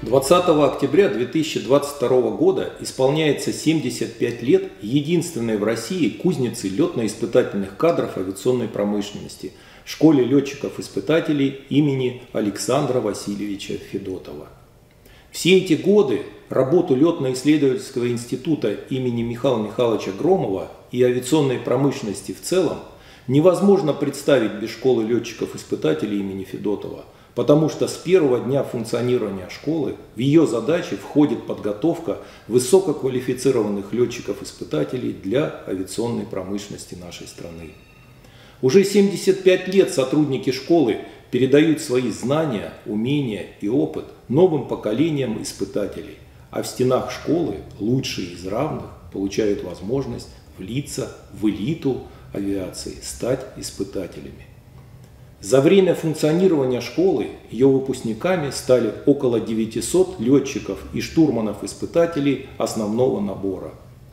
20 октября 2022 года исполняется 75 лет единственной в России кузницы летно-испытательных кадров авиационной промышленности – школе летчиков-испытателей имени Александра Васильевича Федотова. Все эти годы работу летно-исследовательского института имени Михаила Михайловича Громова и авиационной промышленности в целом невозможно представить без школы летчиков-испытателей имени Федотова, потому что с первого дня функционирования школы в ее задачи входит подготовка высококвалифицированных летчиков-испытателей для авиационной промышленности нашей страны. Уже 75 лет сотрудники школы передают свои знания, умения и опыт новым поколениям испытателей, а в стенах школы лучшие из равных получают возможность влиться в элиту авиации, стать испытателями. За время функционирования школы ее выпускниками стали около 900 летчиков и штурманов-испытателей основного набора.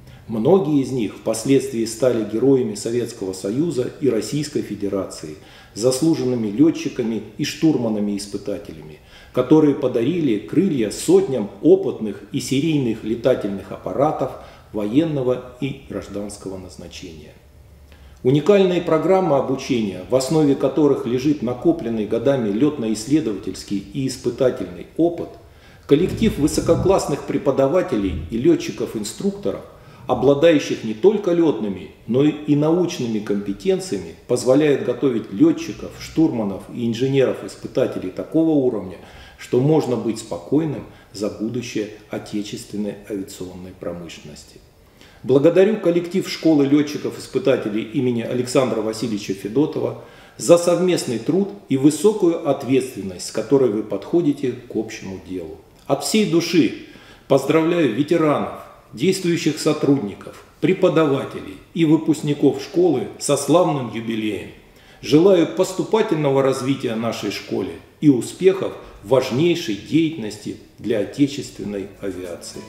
Многие из них впоследствии стали героями Советского Союза и Российской Федерации, заслуженными летчиками и штурманами-испытателями, которые подарили крылья сотням опытных и серийных летательных аппаратов военного и гражданского назначения. Уникальные программы обучения, в основе которых лежит накопленный годами летно-исследовательский и испытательный опыт, коллектив высококлассных преподавателей и летчиков-инструкторов, обладающих не только летными, но и научными компетенциями, позволяет готовить летчиков, штурманов и инженеров-испытателей такого уровня, что можно быть спокойным за будущее отечественной авиационной промышленности. Благодарю коллектив школы летчиков-испытателей имени Александра Васильевича Федотова за совместный труд и высокую ответственность, с которой вы подходите к общему делу. От всей души поздравляю ветеранов, действующих сотрудников, преподавателей и выпускников школы со славным юбилеем. Желаю поступательного развития нашей школе и успехов в важнейшей деятельности для отечественной авиации.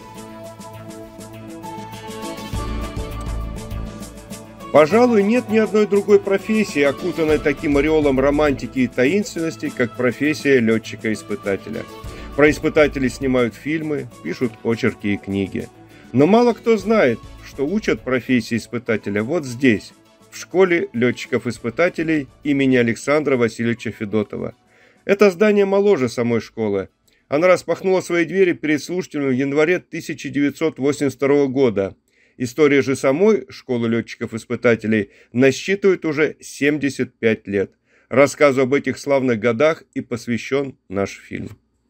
Пожалуй, нет ни одной другой профессии, окутанной таким ореолом романтики и таинственности, как профессия летчика-испытателя. Про испытателей снимают фильмы, пишут очерки и книги. Но мало кто знает, что учат профессии испытателя вот здесь, в школе летчиков-испытателей имени Александра Васильевича Федотова. Это здание моложе самой школы. Она распахнула свои двери перед слушателями в январе 1982 года. История же самой школы летчиков-испытателей насчитывает уже 75 лет. Рассказу об этих славных годах и посвящен наш фильм.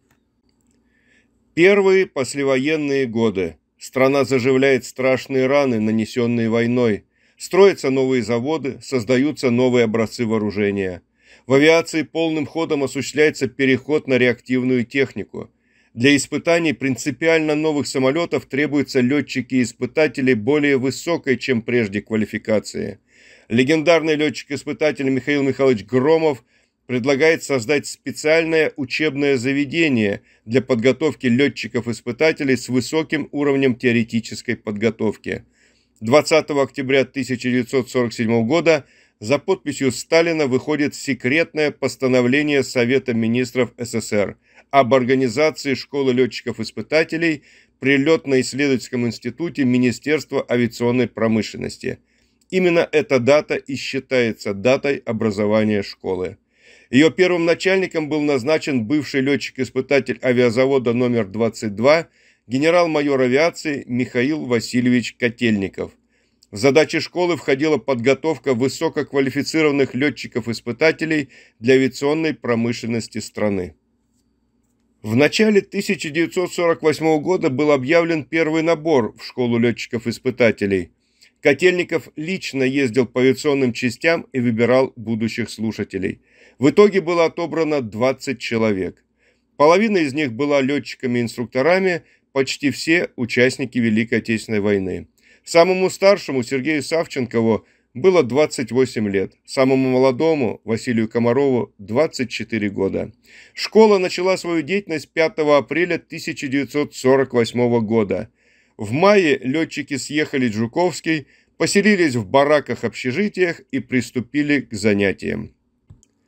Первые послевоенные годы. Страна заживляет страшные раны, нанесенные войной. Строятся новые заводы, создаются новые образцы вооружения. В авиации полным ходом осуществляется переход на реактивную технику. Для испытаний принципиально новых самолетов требуются летчики и испытатели более высокой, чем прежде, квалификации. Легендарный летчик-испытатель Михаил Михайлович Громов предлагает создать специальное учебное заведение для подготовки летчиков-испытателей с высоким уровнем теоретической подготовки. 20 октября 1947 года за подписью Сталина выходит секретное постановление Совета министров СССР об организации школы летчиков-испытателей при летно-исследовательском институте Министерства авиационной промышленности. Именно эта дата и считается датой образования школы. Ее первым начальником был назначен бывший летчик-испытатель авиазавода номер 22, генерал-майор авиации Михаил Васильевич Котельников. В задачи школы входила подготовка высококвалифицированных летчиков-испытателей для авиационной промышленности страны. В начале 1948 года был объявлен первый набор в школу летчиков-испытателей. Котельников лично ездил по авиационным частям и выбирал будущих слушателей. В итоге было отобрано 20 человек. Половина из них была летчиками-инструкторами, почти все участники Великой Отечественной войны. Самому старшему, Сергею Савченкову, было 28 лет, самому молодому, Василию Комарову, 24 года. Школа начала свою деятельность 5 апреля 1948 года. В мае летчики съехали в Жуковский, поселились в бараках-общежитиях и приступили к занятиям.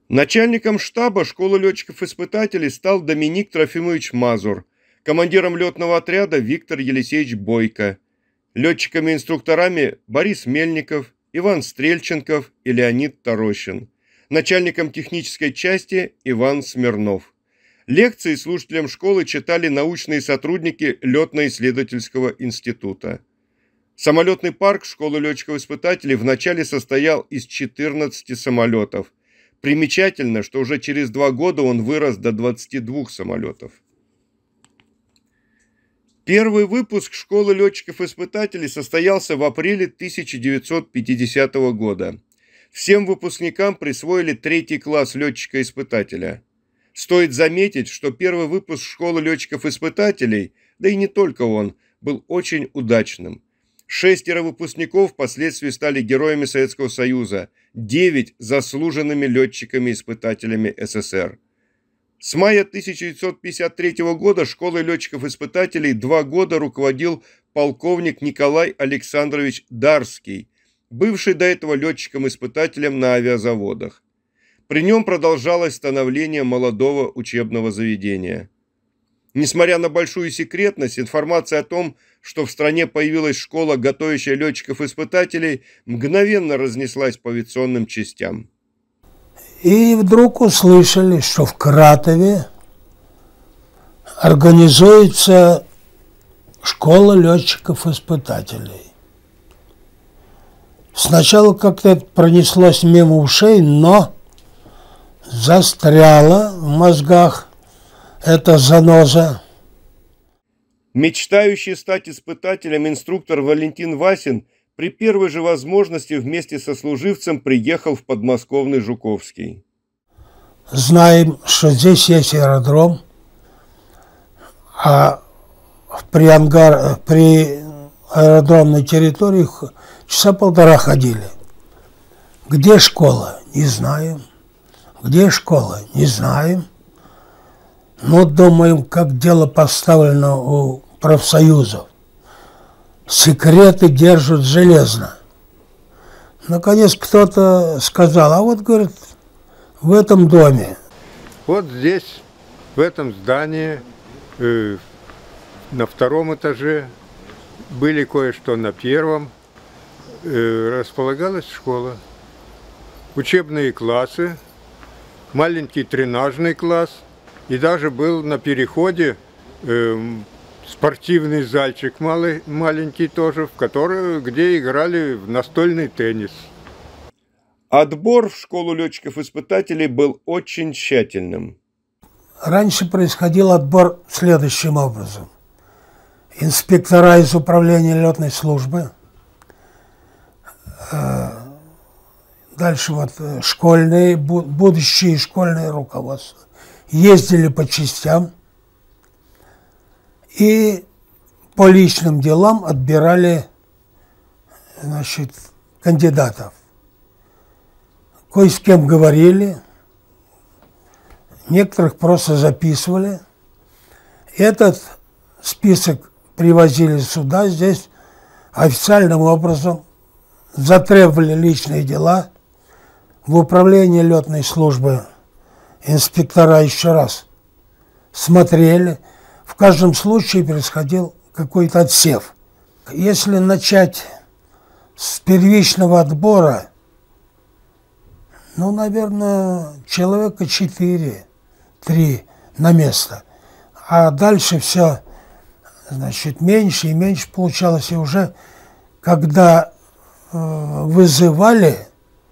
Начальником штаба школы летчиков-испытателей стал Доминик Трофимович Мазур, командиром летного отряда Виктор Елисеевич Бойко, летчиками-инструкторами Борис Мельников, Иван Стрельченков и Леонид Тарощин, начальником технической части Иван Смирнов. Лекции слушателям школы читали научные сотрудники Летно-исследовательского института. Самолетный парк школы летчиков-испытателей вначале состоял из 14 самолетов. Примечательно, что уже через 2 года он вырос до 22 самолетов. Первый выпуск школы летчиков-испытателей состоялся в апреле 1950 года. Всем выпускникам присвоили 3-й класс летчика-испытателя. Стоит заметить, что первый выпуск школы летчиков-испытателей, да и не только он, был очень удачным. 6 выпускников впоследствии стали героями Советского Союза, 9 – заслуженными летчиками-испытателями СССР. С мая 1953 года школой летчиков-испытателей 2 года руководил полковник Николай Александрович Дарский, бывший до этого летчиком-испытателем на авиазаводах. При нем продолжалось становление молодого учебного заведения. Несмотря на большую секретность, информация о том, что в стране появилась школа, готовящая летчиков-испытателей, мгновенно разнеслась по авиационным частям. И вдруг услышали, что в Кратове организуется школа летчиков-испытателей. Сначала как-то это пронеслось мимо ушей, но застряла в мозгах эта заноза. Мечтающий стать испытателем инструктор Валентин Васин при первой же возможности вместе со служивцем приехал в подмосковный Жуковский. Знаем, что здесь есть аэродром, а при аэродромной территории часа 1,5 ходили. Где школа? Не знаем. Где школа? Не знаем. Но думаем, как дело поставлено у профсоюзов. Секреты держат железно. Наконец кто-то сказал, а вот, говорит, в этом доме. Вот здесь, в этом здании, на 2-м этаже, были кое-что на 1-м, располагалась школа. Учебные классы, маленький тренажный класс, и даже был на переходе спортивный зальчик маленький тоже, где играли в настольный теннис. Отбор в школу летчиков-испытателей был очень тщательным. Раньше происходил отбор следующим образом. Инспектора из управления летной службы, дальше вот школьные, будущие школьные руководства ездили по частям и по личным делам отбирали, значит, кандидатов. Кое с кем говорили, некоторых просто записывали. Этот список привозили сюда, здесь официальным образом затребовали личные дела. В управлении летной службы инспектора еще раз смотрели. В каждом случае происходил какой-то отсев. Если начать с первичного отбора, ну, наверное, человека 4-3 на место. А дальше все, значит, меньше и меньше получалось. И уже когда вызывали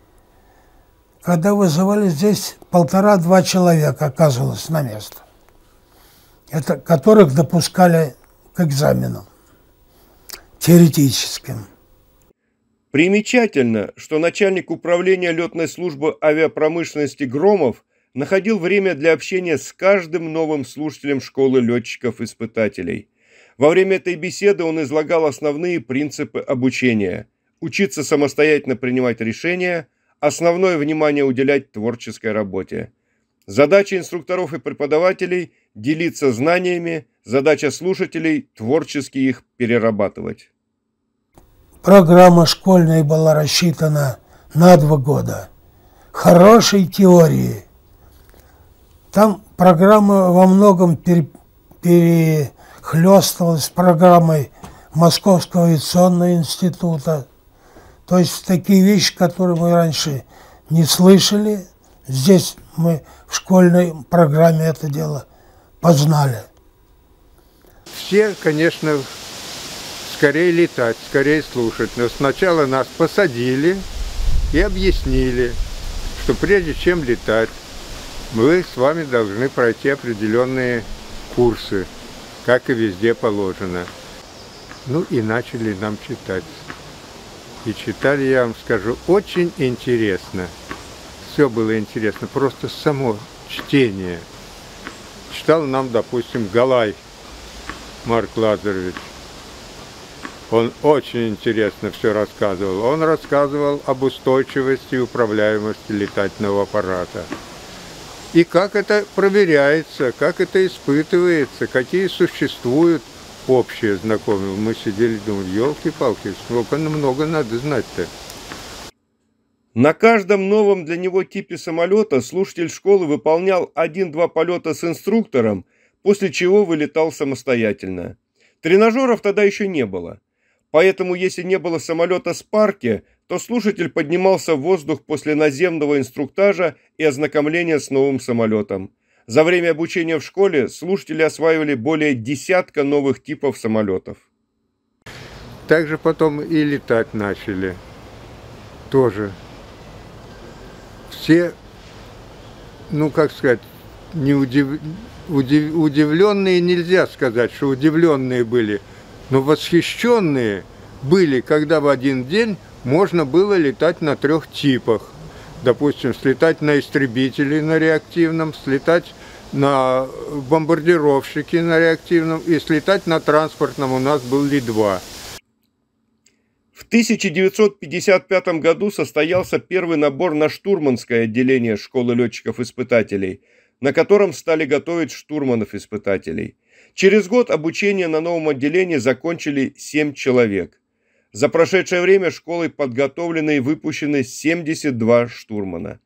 здесь 1,5-2 человека оказывалось на место, это, которых допускали к экзаменам теоретическим. Примечательно, что начальник управления летной службы авиапромышленности Громов находил время для общения с каждым новым слушателем школы летчиков-испытателей. Во время этой беседы он излагал основные принципы обучения: учиться самостоятельно принимать решения, основное внимание уделять творческой работе. Задача инструкторов и преподавателей – делиться знаниями, задача слушателей – творчески их перерабатывать. Программа школьная была рассчитана на 2 года. Хорошей теории Там программа во многом перехлестывалась с программой Московского авиационного института. То есть такие вещи, которые мы раньше не слышали, здесь мы в школьной программе это дело познали. Все, конечно, скорее летать, скорее слушать. Но сначала нас посадили и объяснили, что прежде чем летать, мы с вами должны пройти определенные курсы, как и везде положено. Ну и начали нам читать. И читали, я вам скажу, очень интересно. Все было интересно, просто само чтение. Читал нам, допустим, Галай Марк Лазаревич. Он очень интересно все рассказывал. Он рассказывал об устойчивости и управляемости летательного аппарата. И как это проверяется, как это испытывается, какие существуют общие знакомые. Мы сидели и думали, елки-палки, сколько много надо знать-то. На каждом новом для него типе самолета слушатель школы выполнял 1-2 полета с инструктором, после чего вылетал самостоятельно. Тренажеров тогда еще не было. Поэтому, если не было самолета Спарки, то слушатель поднимался в воздух после наземного инструктажа и ознакомления с новым самолетом. За время обучения в школе слушатели осваивали более десятка новых типов самолетов. Также потом и летать начали. Тоже. Все, ну как сказать, удивленные нельзя сказать, что удивленные были, но восхищенные были, когда в один день можно было летать на 3 типах. Допустим, слетать на истребителе на реактивном, слетать на бомбардировщике на реактивном и слетать на транспортном у нас был Ли-2. В 1955 году состоялся первый набор на штурманское отделение школы летчиков-испытателей, на котором стали готовить штурманов-испытателей. Через год обучение на новом отделении закончили 7 человек. За прошедшее время школой подготовлены и выпущены 72 штурмана.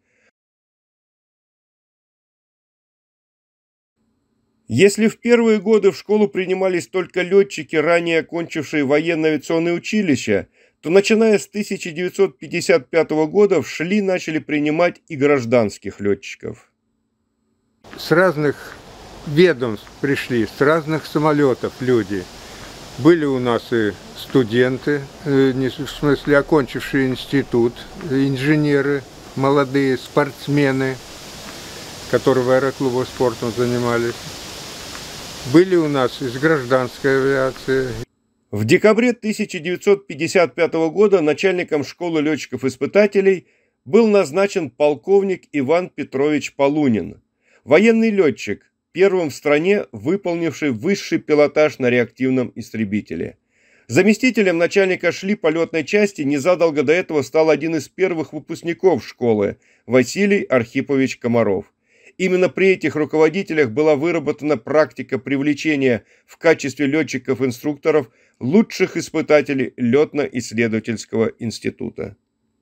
Если в первые годы в школу принимались только летчики, ранее окончившие военно-авиационное училище, то начиная с 1955 года в ШЛИ начали принимать и гражданских летчиков. С разных ведомств пришли, с разных самолетов люди. Были у нас и студенты, в смысле окончившие институт, инженеры, молодые спортсмены, которые в аэроклубах спортом занимались. Были у нас из гражданской авиации. В декабре 1955 года начальником школы летчиков-испытателей был назначен полковник Иван Петрович Полунин, военный летчик, первым в стране выполнивший высший пилотаж на реактивном истребителе. Заместителем начальника ШЛИ полетной части незадолго до этого стал один из первых выпускников школы Василий Архипович Комаров. Именно при этих руководителях была выработана практика привлечения в качестве летчиков-инструкторов лучших испытателей летно-исследовательского института.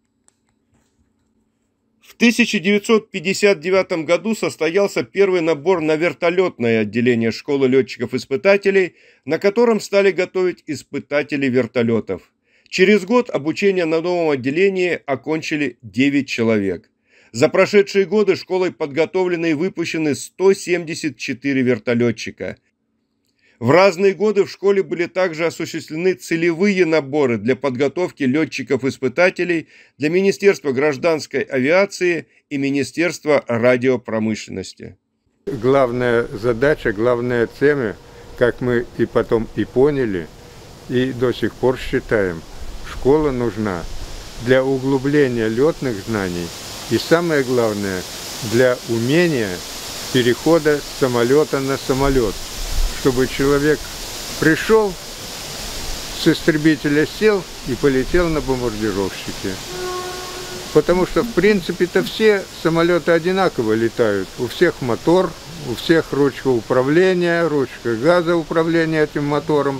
В 1959 году состоялся первый набор на вертолетное отделение школы летчиков-испытателей, на котором стали готовить испытателей вертолетов. Через год обучение на новом отделении окончили 9 человек. За прошедшие годы школой подготовлены и выпущены 174 вертолетчика. В разные годы в школе были также осуществлены целевые наборы для подготовки летчиков-испытателей для Министерства гражданской авиации и Министерства радиопромышленности. Главная задача, главная цель, как мы и потом и поняли, и до сих пор считаем, школа нужна для углубления летных знаний и, самое главное, для умения перехода с самолета на самолет. Чтобы человек пришел, с истребителя сел и полетел на бомбардировщике. Потому что, в принципе-то, все самолеты одинаково летают. У всех мотор, у всех ручка управления, ручка газа управления этим мотором.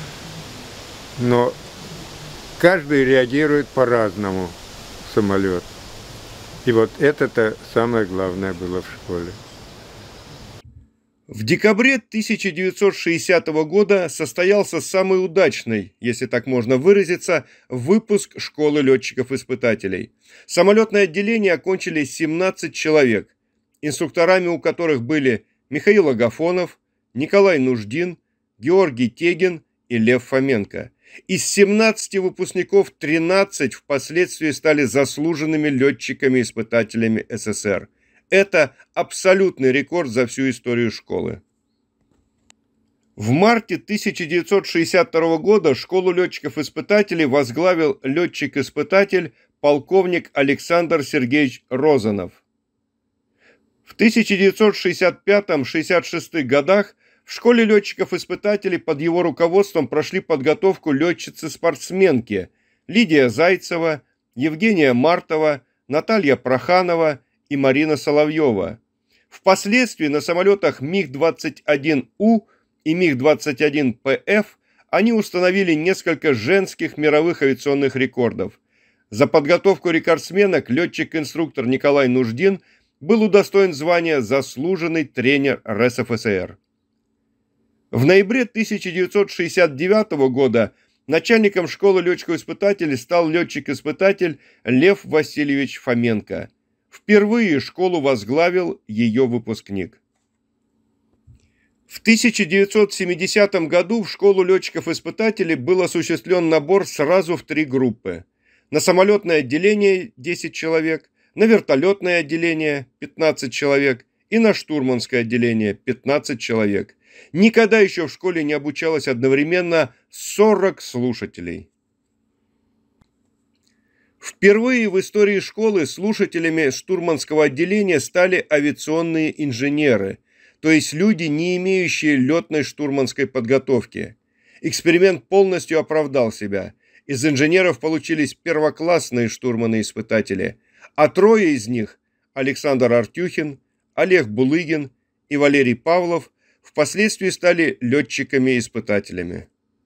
Но каждый реагирует по-разному, самолет. И вот это-то самое главное было в школе. В декабре 1960 года состоялся самый удачный, если так можно выразиться, выпуск школы летчиков-испытателей. Самолетное отделение окончили 17 человек, инструкторами у которых были Михаил Агафонов, Николай Нуждин, Георгий Тегин и Лев Фоменко. Из 17 выпускников 13 впоследствии стали заслуженными летчиками-испытателями СССР. Это абсолютный рекорд за всю историю школы. В марте 1962 года школу летчиков-испытателей возглавил летчик-испытатель полковник Александр Сергеевич Розанов. В 1965-66 годах в школе летчиков-испытателей под его руководством прошли подготовку летчицы-спортсменки Лидия Зайцева, Евгения Мартова, Наталья Проханова и Марина Соловьева. Впоследствии на самолетах МиГ-21У и МиГ-21ПФ они установили несколько женских мировых авиационных рекордов. За подготовку рекордсменок летчик-инструктор Николай Нуждин был удостоен звания «Заслуженный тренер РСФСР». В ноябре 1969 года начальником школы летчиков-испытателей стал летчик-испытатель Лев Васильевич Фоменко. Впервые школу возглавил ее выпускник. В 1970 году в школу летчиков-испытателей был осуществлен набор сразу в 3 группы. На самолетное отделение 10 человек, на вертолетное отделение 15 человек и на штурманское отделение 15 человек. Никогда еще в школе не обучалось одновременно 40 слушателей. Впервые в истории школы слушателями штурманского отделения стали авиационные инженеры, то есть люди, не имеющие летной штурманской подготовки. Эксперимент полностью оправдал себя. Из инженеров получились первоклассные штурманы-испытатели, а 3 из них – Александр Артюхин, Олег Булыгин и Валерий Павлов – впоследствии стали летчиками-испытателями.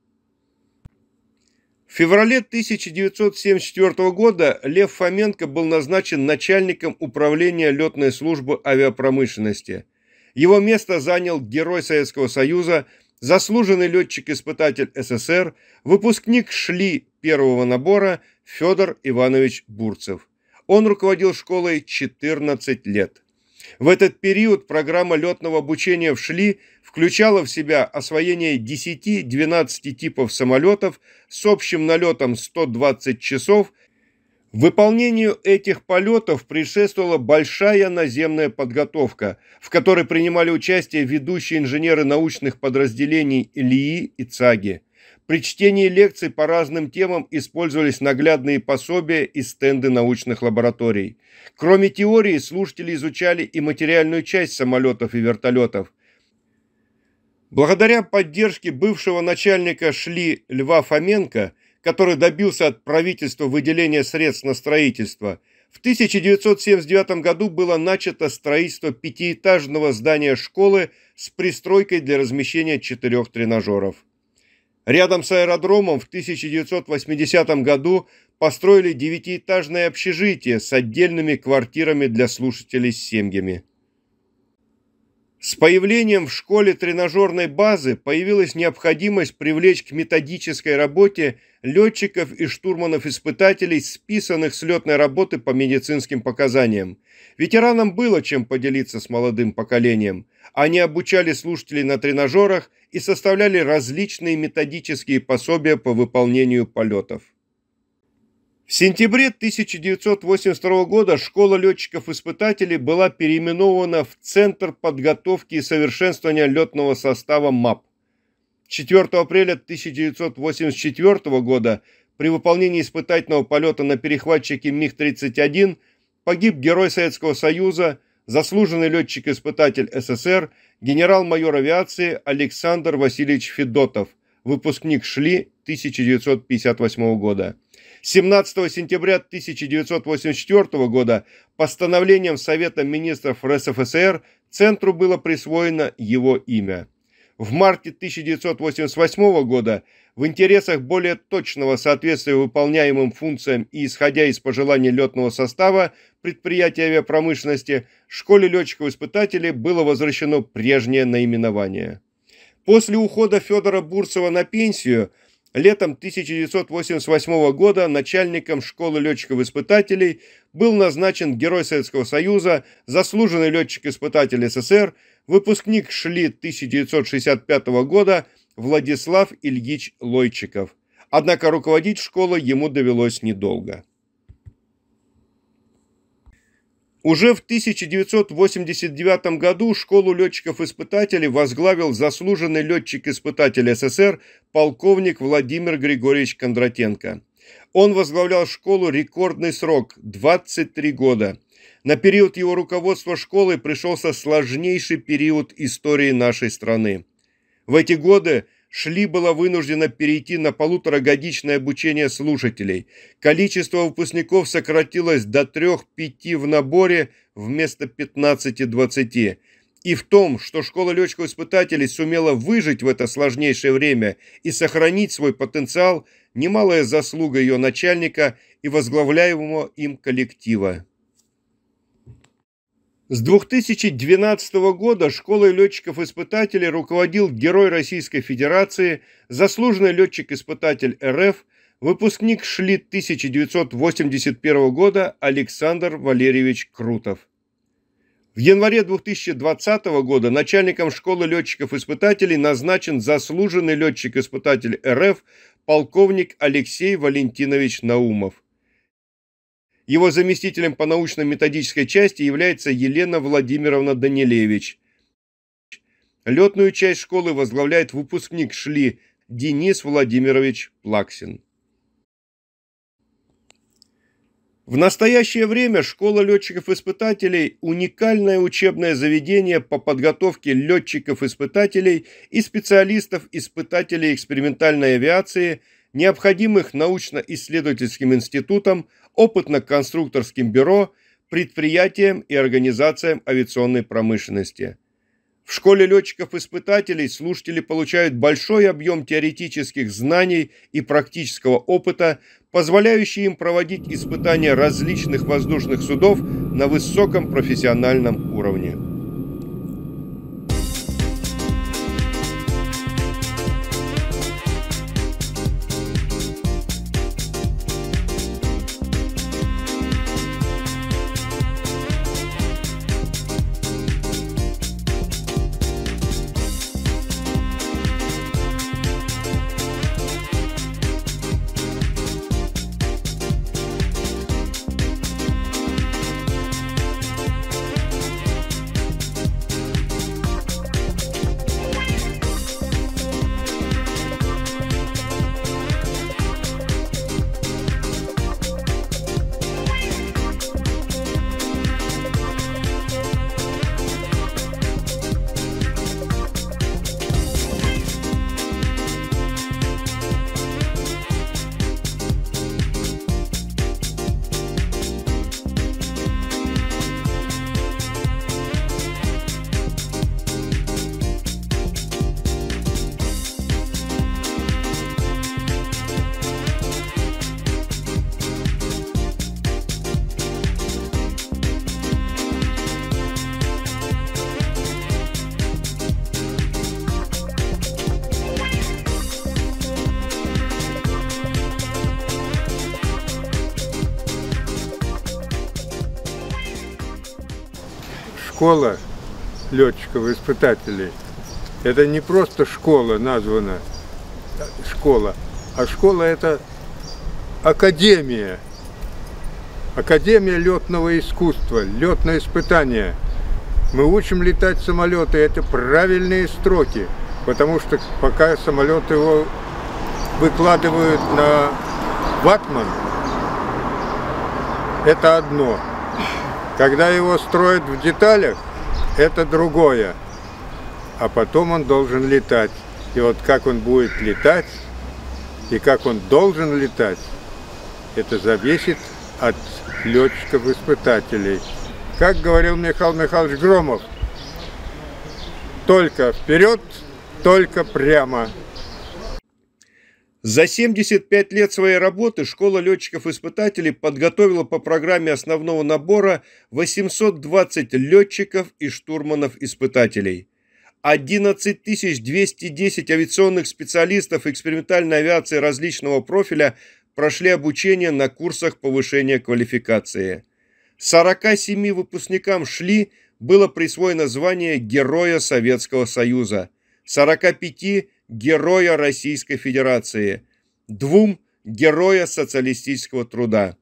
В феврале 1974 года Лев Фоменко был назначен начальником управления летной службы авиапромышленности. Его место занял Герой Советского Союза, заслуженный летчик-испытатель СССР, выпускник ШЛИ первого набора Федор Иванович Бурцев. Он руководил школой 14 лет. В этот период программа летного обучения в ШЛИ включала в себя освоение 10-12 типов самолетов с общим налетом 120 часов. Выполнению этих полетов предшествовала большая наземная подготовка, в которой принимали участие ведущие инженеры научных подразделений ИЛИИ и ЦАГИ. При чтении лекций по разным темам использовались наглядные пособия и стенды научных лабораторий. Кроме теории, слушатели изучали и материальную часть самолетов и вертолетов. Благодаря поддержке бывшего начальника ШЛИ Льва Фоменко, который добился от правительства выделения средств на строительство, в 1979 году было начато строительство 5-этажного здания школы с пристройкой для размещения 4 тренажеров. Рядом с аэродромом в 1980 году построили 9-этажное общежитие с отдельными квартирами для слушателей с семьями. С появлением в школе тренажерной базы появилась необходимость привлечь к методической работе летчиков и штурманов-испытателей, списанных с летной работы по медицинским показаниям. Ветеранам было чем поделиться с молодым поколением. Они обучали слушателей на тренажерах и составляли различные методические пособия по выполнению полетов. В сентябре 1982 года школа летчиков-испытателей была переименована в Центр подготовки и совершенствования летного состава МАП. 4 апреля 1984 года при выполнении испытательного полета на перехватчике МиГ-31 погиб Герой Советского Союза, заслуженный летчик-испытатель СССР, генерал-майор авиации Александр Васильевич Федотов, выпускник ШЛИ 1958 года. 17 сентября 1984 года постановлением Совета министров РСФСР Центру было присвоено его имя. В марте 1988 года в интересах более точного соответствия выполняемым функциям и исходя из пожеланий летного состава предприятия авиапромышленности школе летчиков-испытателей было возвращено прежнее наименование. После ухода Федора Бурцева на пенсию летом 1988 года начальником школы летчиков-испытателей был назначен Герой Советского Союза, заслуженный летчик-испытатель СССР, выпускник ШЛИ 1965 года Владислав Ильич Лойчиков. Однако руководить школой ему довелось недолго. Уже в 1989 году школу летчиков-испытателей возглавил заслуженный летчик-испытатель СССР полковник Владимир Григорьевич Кондратенко. Он возглавлял школу рекордный срок – 23 года. На период его руководства школой пришелся сложнейший период истории нашей страны. В эти годы ШЛИ была вынуждена перейти на полуторагодичное обучение слушателей. Количество выпускников сократилось до 3-5 в наборе вместо 15-20. И в том, что школа летчиков-испытателей сумела выжить в это сложнейшее время и сохранить свой потенциал, немалая заслуга ее начальника и возглавляемого им коллектива. С 2012 года школой летчиков-испытателей руководил Герой Российской Федерации, заслуженный летчик-испытатель РФ, выпускник ШЛИ 1981 года Александр Валерьевич Крутов. В январе 2020 года начальником школы летчиков-испытателей назначен заслуженный летчик-испытатель РФ полковник Алексей Валентинович Наумов. Его заместителем по научно-методической части является Елена Владимировна Данилевич. Летную часть школы возглавляет выпускник ШЛИ Денис Владимирович Плаксин. В настоящее время школа летчиков-испытателей – уникальное учебное заведение по подготовке летчиков-испытателей и специалистов-испытателей экспериментальной авиации, необходимых научно-исследовательским институтам, опытно-конструкторским бюро, предприятиям и организациям авиационной промышленности. В школе летчиков-испытателей слушатели получают большой объем теоретических знаний и практического опыта, позволяющий им проводить испытания различных воздушных судов на высоком профессиональном уровне. Школа летчиков-испытателей – это не просто школа названа школа, а школа – это академия. Академия летного искусства, летное испытание. Мы учим летать самолеты, это правильные строки, потому что пока самолет его выкладывают на ватман, это одно. Когда его строят в деталях, это другое. А потом он должен летать. И вот как он будет летать, и как он должен летать, это зависит от летчиков-испытателей. Как говорил Михаил Михайлович Громов, только вперед только прямо. За 75 лет своей работы школа летчиков-испытателей подготовила по программе основного набора 820 летчиков и штурманов-испытателей. 11 210 авиационных специалистов экспериментальной авиации различного профиля прошли обучение на курсах повышения квалификации. 47 выпускникам ШЛИ было присвоено звание Героя Советского Союза, 45 – Героя Российской Федерации, 2 – Героя Социалистического труда.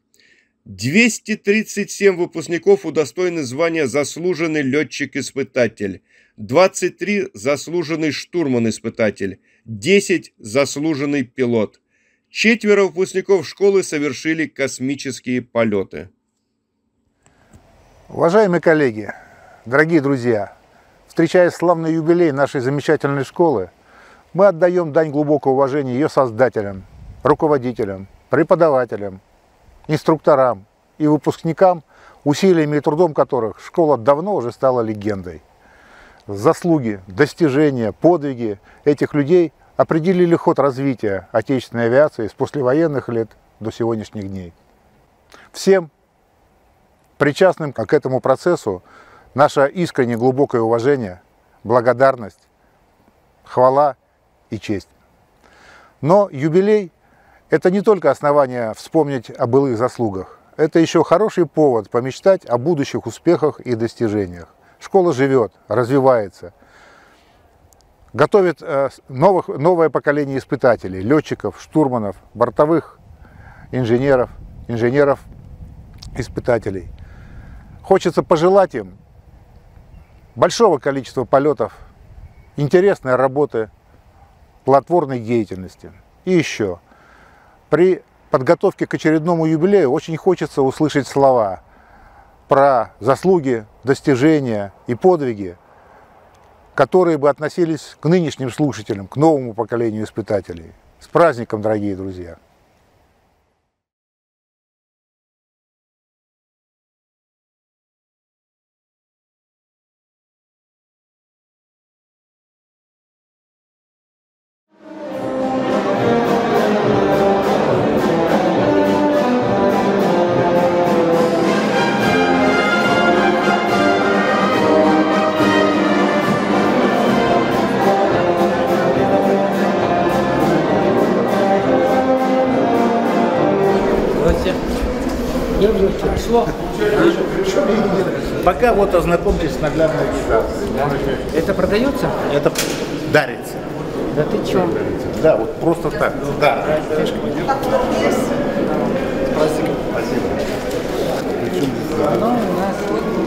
237 выпускников удостоены звания «Заслуженный летчик-испытатель», 23 – «Заслуженный штурман-испытатель», 10 – «Заслуженный пилот». 4 выпускников школы совершили космические полеты. Уважаемые коллеги, дорогие друзья, встречая славный юбилей нашей замечательной школы, мы отдаем дань глубокого уважения ее создателям, руководителям, преподавателям, инструкторам и выпускникам, усилиями и трудом которых школа давно уже стала легендой. Заслуги, достижения, подвиги этих людей определили ход развития отечественной авиации с послевоенных лет до сегодняшних дней. Всем причастным к этому процессу наше искренне глубокое уважение, благодарность, хвала и честь. Но юбилей – это не только основание вспомнить о былых заслугах. Это еще хороший повод помечтать о будущих успехах и достижениях. Школа живет, развивается, готовит новое поколение испытателей, летчиков, штурманов, бортовых инженеров, инженеров-испытателей. Хочется пожелать им большого количества полетов, интересной работы, плодотворной деятельности. И еще, при подготовке к очередному юбилею очень хочется услышать слова про заслуги, достижения и подвиги, которые бы относились к нынешним слушателям, к новому поколению испытателей. С праздником, дорогие друзья! Пока вот ознакомьтесь с наглядной агитацией. Это продается? Это дарится. Да ты чё? Да, вот просто так. Да. Спасибо. Оно у нас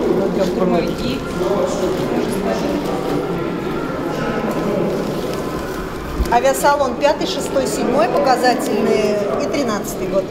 авиасалон 5, 6, 7 показательные и 13 год.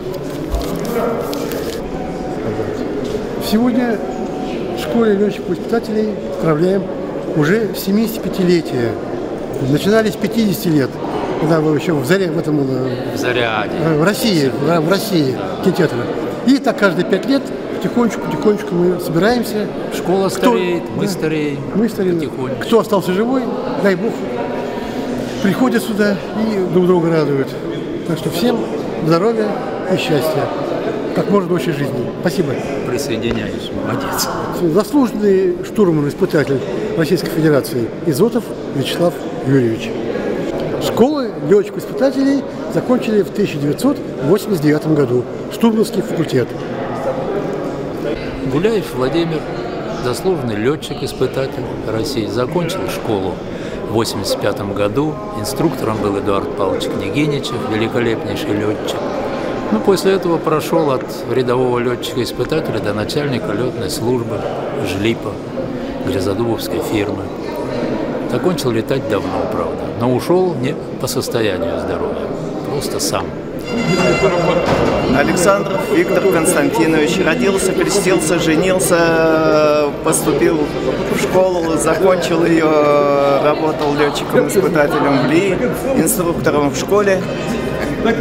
Сегодня в школе летчиков-испытателей справляем уже 75-летие. Начинали с 50 лет, когда вы еще в Заре, в этом было, в России, Кинтетово. И так каждые 5 лет потихонечку мы собираемся. Школа стареет, мы стареем. Мы стареем. Потихонечку. Кто остался живой, дай Бог, приходят сюда и друг друга радуют. Так что всем здоровья и счастья. Как можно дольше жизни. Спасибо. Присоединяюсь. Молодец. Заслуженный штурман-испытатель Российской Федерации Изотов Вячеслав Юрьевич. Школы летчиков-испытателей закончили в 1989 году. Штурманский факультет. Гуляев Владимир, заслуженный летчик-испытатель России, закончил школу в 1985 году. Инструктором был Эдуард Павлович Княгиничев, великолепнейший летчик. Ну, после этого прошел от рядового летчика-испытателя до начальника летной службы ЖЛИПа, Грязодубовской фирмы. Закончил летать давно, правда, но ушел не по состоянию здоровья, просто сам. Александров Виктор Константинович родился, крестился, женился, поступил в школу, закончил ее, работал летчиком-испытателем в ЛИ, инструктором в школе.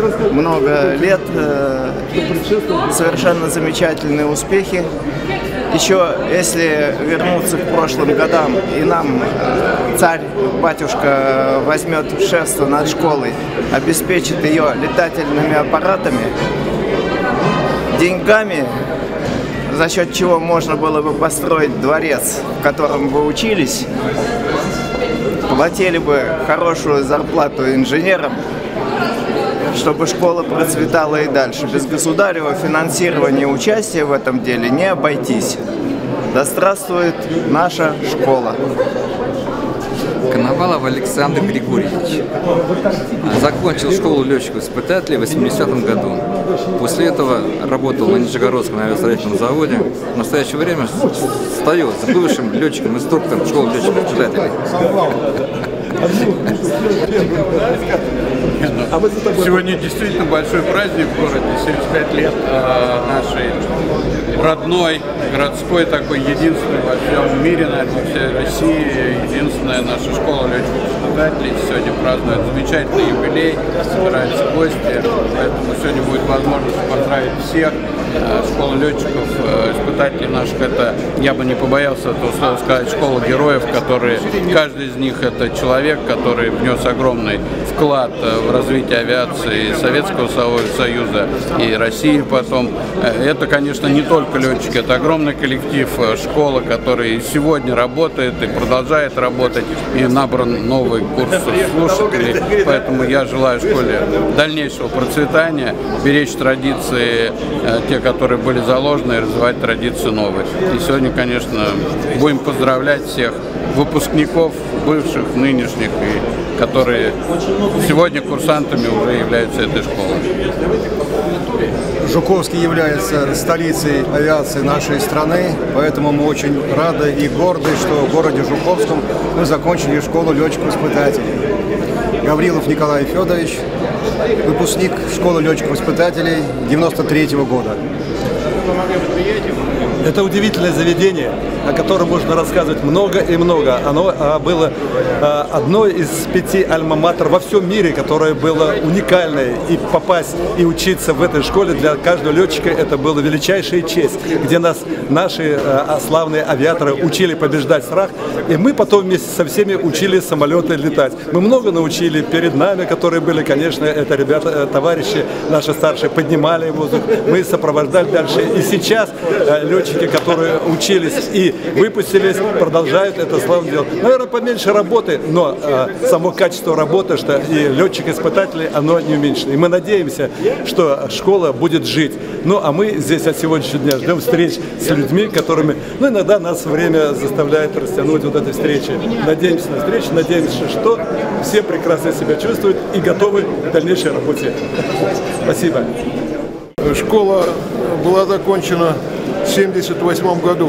Много лет, совершенно замечательные успехи. Еще если вернуться к прошлым годам, и нам царь, батюшка возьмет шефство над школой, обеспечит ее летательными аппаратами, деньгами, за счет чего можно было бы построить дворец, в котором вы учились, платили бы хорошую зарплату инженерам, чтобы школа процветала и дальше. Без государева финансирования и участия в этом деле не обойтись. Да здравствует наша школа. Коновалов Александр Григорьевич. Закончил школу летчиков-испытателей в 80-м году. После этого работал на Нижегородском авиастроительном заводе. В настоящее время стою с бывшим летчиком-инструктором школы летчиков-испытателей. Сегодня действительно большой праздник в городе, 75 лет нашей родной, городской, такой единственной во всем мире, наверное, во всей России, единственная наша школа летчиков-испытателей. Сегодня празднует замечательный юбилей, собираются гости, поэтому сегодня будет возможность поздравить всех. Школа летчиков-испытателей наших, это, я бы не побоялся этого слова сказать, школа героев, которые, каждый из них это человек, который внес огромный вклад в развитие авиации Советского Союза и России потом. Это, конечно, не только летчики, это огромный коллектив, школа, который сегодня работает и продолжает работать, и набран новый курс слушателей, поэтому я желаю школе дальнейшего процветания, беречь традиции, те, которые были заложены, и развивать традиции новые. И сегодня, конечно, будем поздравлять всех выпускников, бывших, нынешних, и которые сегодня курсантами уже являются этой школы. Жуковский является столицей авиации нашей страны, поэтому мы очень рады и горды, что в городе Жуковском мы закончили школу летчиков-испытателей. Гаврилов Николай Федорович, выпускник школы летчиков-испытателей 93-го года. Это удивительное заведение, о котором можно рассказывать много и много. Оно было одной из 5 альма-матер во всем мире, которое было уникальное. И попасть и учиться в этой школе для каждого летчика это была величайшая честь, где нас наши славные авиаторы учили побеждать страх. И мы потом вместе со всеми учили самолеты летать. Мы много научили перед нами, которые были, конечно, это ребята, товарищи наши старшие, поднимали воздух. Мы сопровождали дальше. И сейчас летчики, которые учились и выпустились, продолжают это славно делать. Наверное, поменьше работы, но само качество работы, что и летчик-испытателей, оно не уменьшено. И мы надеемся, что школа будет жить. Ну, а мы здесь от сегодняшнего дня ждем встреч с людьми, которыми, ну, иногда нас время заставляет растянуть вот этой встречи. Надеемся на встречу, надеемся, что все прекрасно себя чувствуют и готовы к дальнейшей работе. Спасибо. Школа была закончена в 1978 году.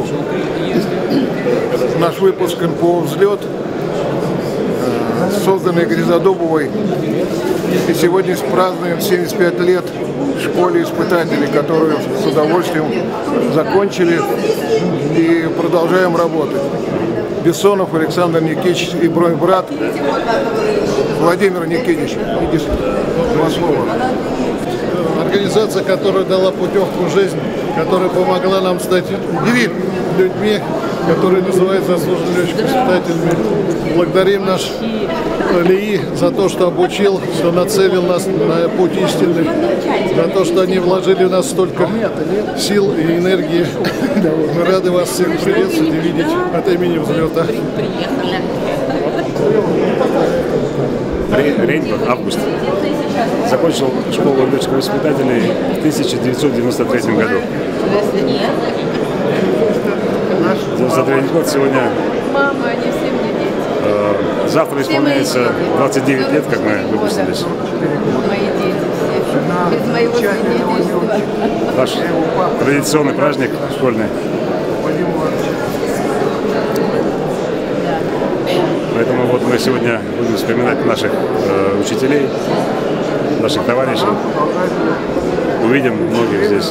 Наш выпуск НПО «Взлет», созданный Гризодубовой. И сегодня празднуем 75 лет школе испытателей, которую с удовольствием закончили и продолжаем работать. Бессонов Александр Никитич и брат Владимир Никитич. Два слова. Организация, которая дала путевку в жизнь, которая помогла нам стать людьми, которые называют заслуженными летчиками-испытателями. Благодарим наш ЛИИ за то, что обучил, что нацелил нас на путь истинный, за то, что они вложили в нас столько сил и энергии. Мы рады вас всех приветствовать и видеть от имени «Взлета». Рейнберг, август. Закончил школу летчиков-испытателей в 1993 году. 93 год сегодня. Завтра исполняется 29 лет, как мы выпустились. Наш традиционный праздник школьный. Поэтому вот мы сегодня будем вспоминать наших учителей, наших товарищей. Увидим многих здесь.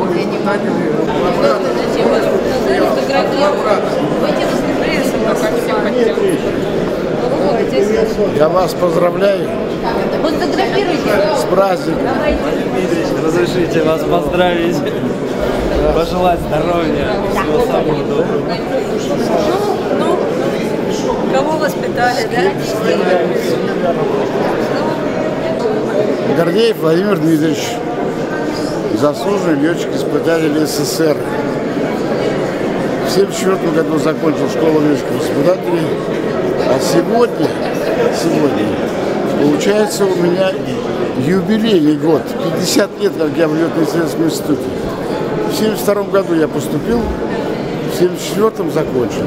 Я вас поздравляю с праздником. Разрешите вас поздравить. пожелать здоровья, всего самого доброго. Ну, кого воспитали, да? Гордеев Владимир Дмитриевич, заслуженный летчик-испытатель СССР. В 1974 году закончил школу летчиков-испытателей, а сегодня получается у меня юбилейный год, 50 лет, как я в летно-исследовательском институте. В 1972 году я поступил, в 1974 закончил.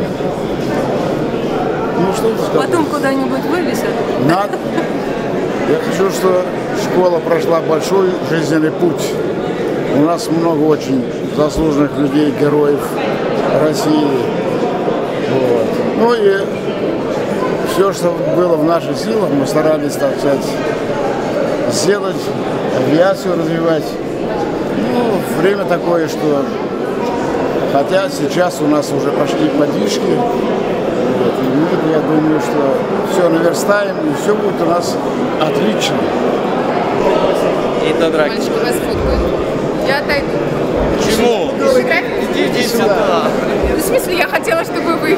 Ну, что это сказать? Потом куда-нибудь вывесят? Надо. Я хочу, что школа прошла большой жизненный путь. У нас много очень заслуженных людей, героев России. Вот. Ну и все, что было в наших силах, мы старались, так сказать, сделать, авиацию развивать. Ну, время такое, что хотя сейчас у нас уже пошли подвижки, вот, и мы, я думаю, что все наверстаем, и все будет у нас отлично. И до драки. Мальчики вас фоткают. Я отойду. Почему? Иди сюда. В смысле, я хотела, чтобы вы...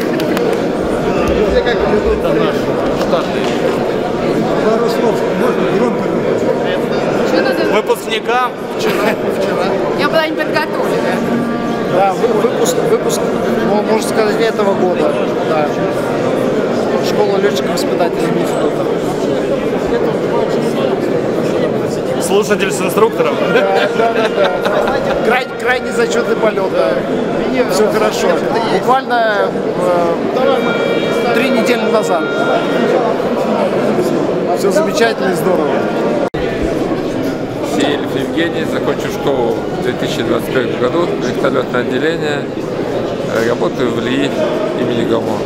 Это наш штатный. Пару слов, можно громко. Выпускникам вчера. Я была не подготовлена. Да, выпуск, можно сказать, этого года. Да. Школа летчиков-испытателей института. Слушатель с инструктором? Да. Крайне зачетный полет, да. Все хорошо. Буквально 3 недели назад. Все замечательно и здорово. Сеяльев Евгений, закончил школу в 2021 году, вертолетное отделение, работаю в ЛИИ имени Гамо.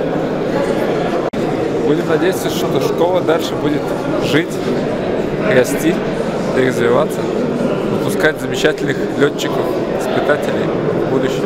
Будем надеяться, что школа дальше будет жить, расти и развиваться, выпускать замечательных летчиков, испытателей в будущем.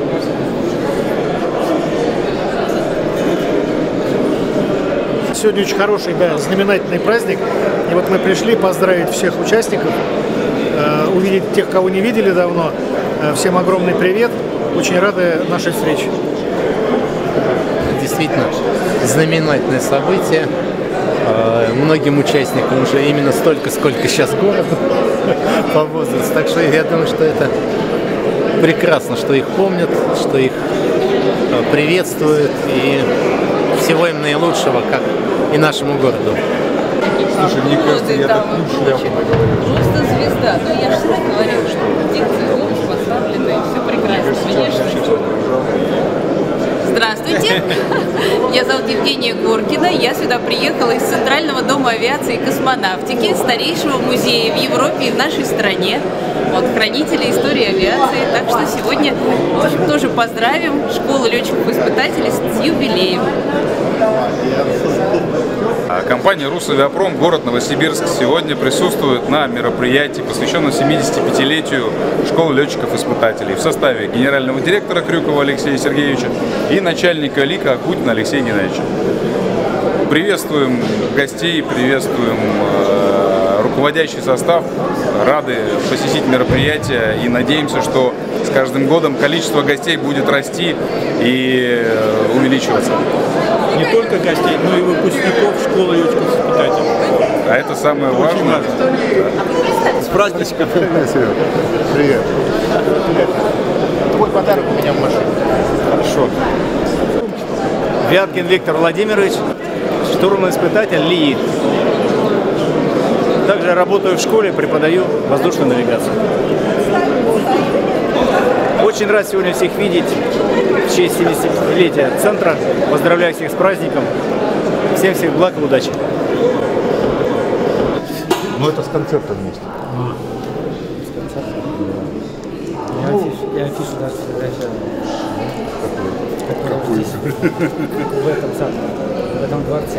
Сегодня очень хороший, да, знаменательный праздник. И вот мы пришли поздравить всех участников, увидеть тех, кого не видели давно. Всем огромный привет. Очень рады нашей встрече. Действительно, знаменательное событие. Многим участникам уже именно столько, сколько сейчас городу по возрасту. Так что я думаю, что это прекрасно, что их помнят, что их приветствуют. И всего им наилучшего, как и нашему городу. Слушай, мне кажется, я такую шляпу наговорил. Просто звезда. Но я же всегда говорила, что дикция лучше поставлена, и все прекрасно. Конечно. Здравствуйте, меня зовут Евгения Горкина, я сюда приехала из Центрального дома авиации и космонавтики, старейшего музея в Европе и в нашей стране, вот, хранителя истории авиации, так что сегодня, в общем, тоже поздравим школу летчиков-испытателей с юбилеем. Компания «Русавиапром», город Новосибирск, сегодня присутствует на мероприятии, посвященном 75-летию школы летчиков-испытателей в составе генерального директора Крюкова Алексея Сергеевича и начальника ЛИКа Акутина Алексея Геннадьевича. Приветствуем гостей, приветствуем руководящий состав, рады посетить мероприятие и надеемся, что с каждым годом количество гостей будет расти и увеличиваться. Не только гостей, но и выпускников школы летчиков-испытателей. А это самое важное. С праздничком. Привет. Твой подарок у меня в машине. Хорошо. Вяткин Виктор Владимирович, штурман-испытатель ЛИИ. Также работаю в школе, преподаю воздушную навигацию. Очень рад сегодня всех видеть в честь 70-летия центра. Поздравляю всех с праздником. Всем благ и удачи. Ну это с концертом вместе. С концертом? Я афишу даже фотографировал. Какую? В этом самом, в этом дворце.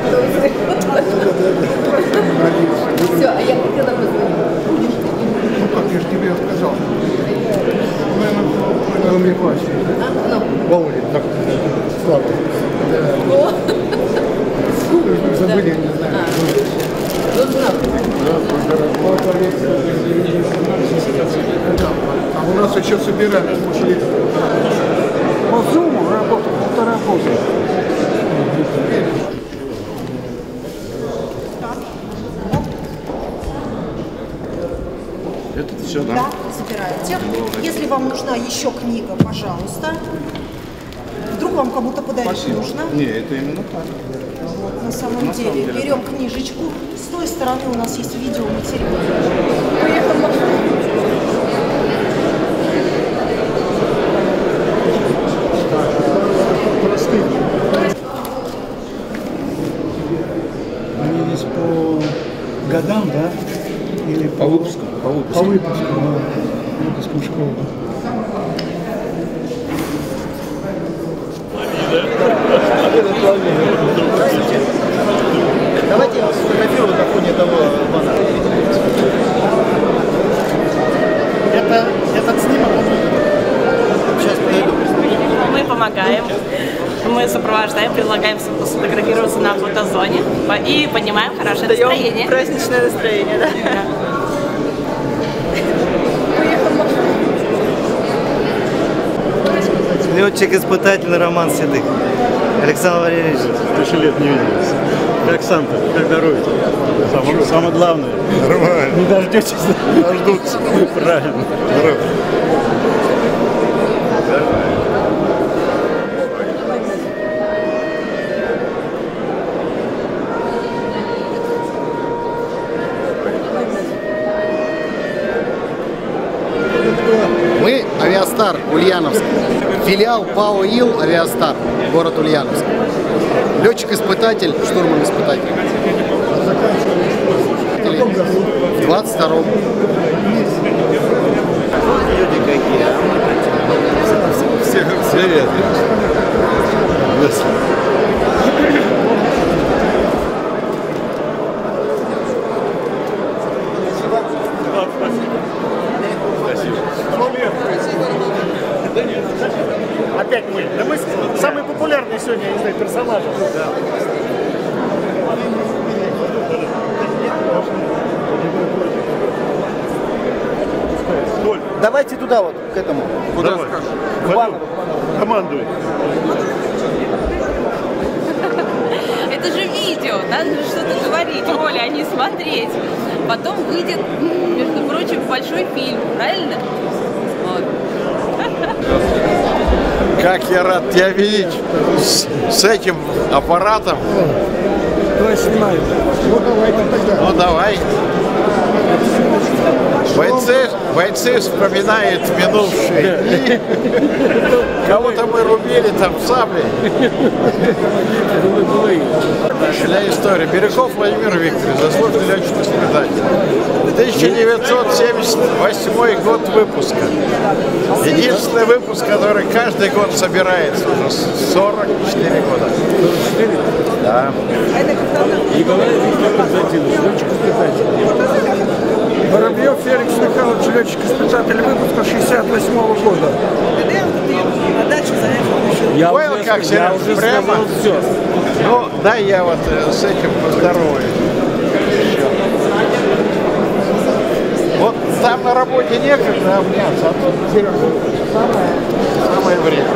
Все, а я хотела позвонить. Ну как, я же тебе сказал. Ну, мне плачет. Володя, так, слава. Забыли, я не знаю. Здравствуй, дорогой. У нас еще собирали. По зуму работал 1,5 года. Это все, да? Да, забирайте. Если вам нужна еще книга, пожалуйста. Вдруг вам кому-то подарить нужно? Не, это именно так. Вот, на самом деле. Берем книжечку. С той стороны у нас есть видеоматериал. Они здесь по годам, да? Или по выпуску? По выпуску. По выпуску, да. Выпуску школы. Здравствуйте. Давайте я вас сфотографирую на фоне того баннера. Этот снимок, сейчас подойду. Мы помогаем, мы сопровождаем, предлагаем сфотографироваться на фотозоне и поднимаем хорошее настроение. Праздничное настроение, да? Летчик-испытатель Роман Седых. Александр Валерьевич. 1000 лет не виделись. Как сам-то? Как здоровье? Самое главное. Нормально. Не дождетесь? Дождутся. Правильно. Здорово. Мы Авиастар, Ульяновск. Филиал ПАО ИЛ Авиастар, город Ульяновск. Летчик-испытатель, штурман-испытатель. В 22-м. Люди какие, Всех привет. Опять мы. Да мы самые популярные сегодня, я не знаю, персонажи. Давайте туда вот, к этому. Куда скажешь? К баннеру. Командуй. Это же видео, надо же что-то говорить, Оля, а не смотреть. Потом выйдет, между прочим, большой фильм, правильно? Вот. Как я рад тебя видеть с этим аппаратом. Давай снимай. Ну давай. Бойцы вспоминают минувшие дни. Кого-то мы рубили там саблей. Для истории. Бирюков Владимир Викторович, заслуженный летчик-испытатель. 1978 год выпуска. Единственный выпуск, который каждый год собирается уже 44 года. 44? Да. Николай Викторович Константинович, летчик-испытатель. Воробьев Феликс Михайлович, летчик-испытатель выпуска 68 года. Я понял, как Сереж, прямо? Все. Ну, дай я вот с этим поздороваюсь. Вот там на работе некогда обняться, а тут Сережа, самое время.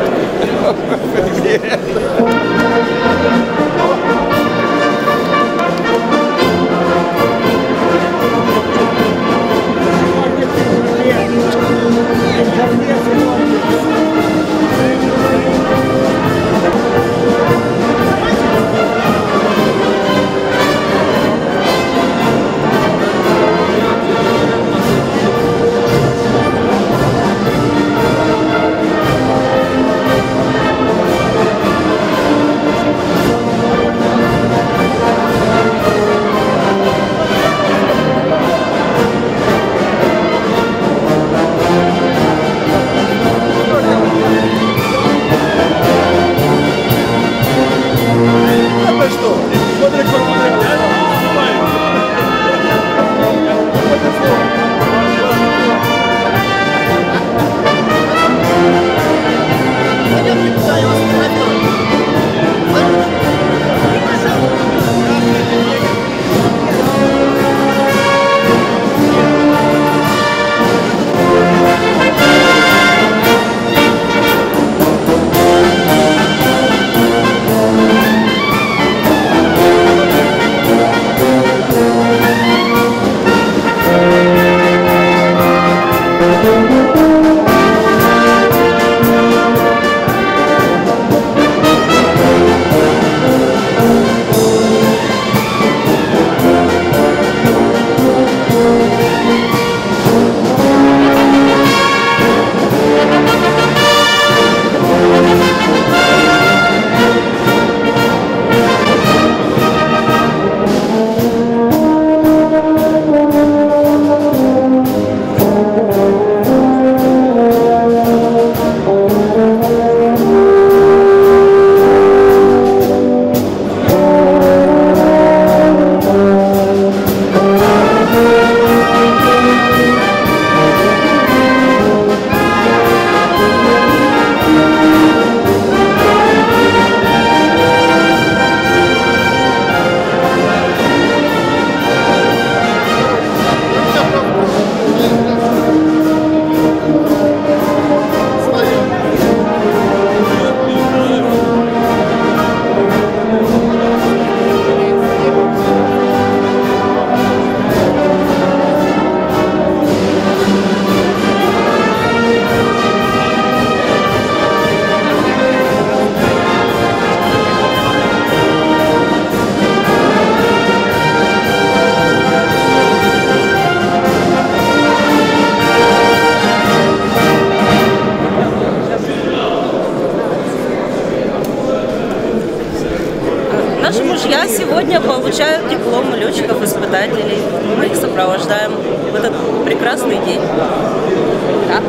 Наши мужья сегодня получают дипломы летчиков-испытателей. Мы их сопровождаем в этот прекрасный день. Да.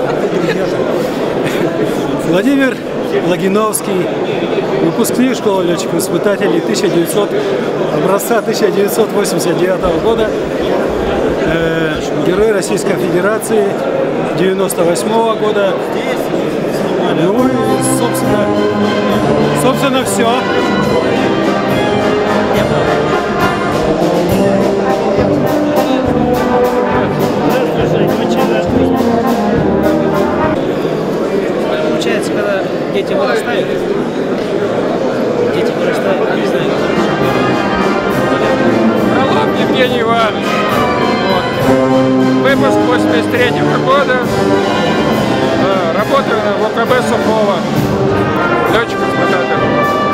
Владимир Логиновский, выпускник школы летчиков-испытателей образца 1989 года, герой Российской Федерации 98 года. Ну и, собственно, все. Получается, когда дети вырастают, не знаю. Фролов Евгений Иванович. Вот. Выпуск 83-го года. Работаю в ОКБ Сухого. Летчик-испытатель.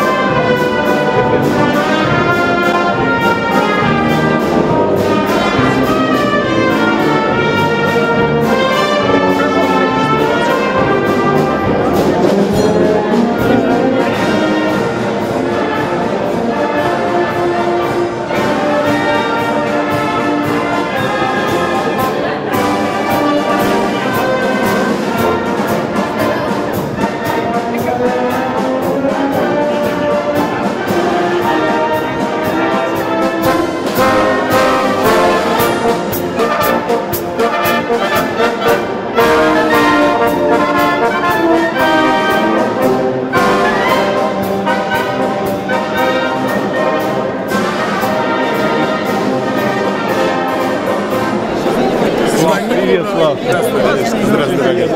Привет, Слав. Здравствуйте.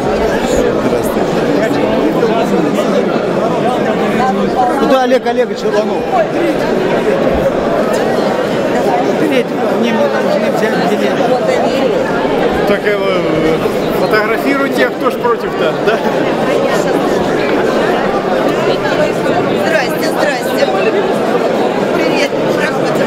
Куда Олег Олегович рванул? Так фотографируй тех, кто ж против-то, да? Здрасте, здрасте. Привет, проходим.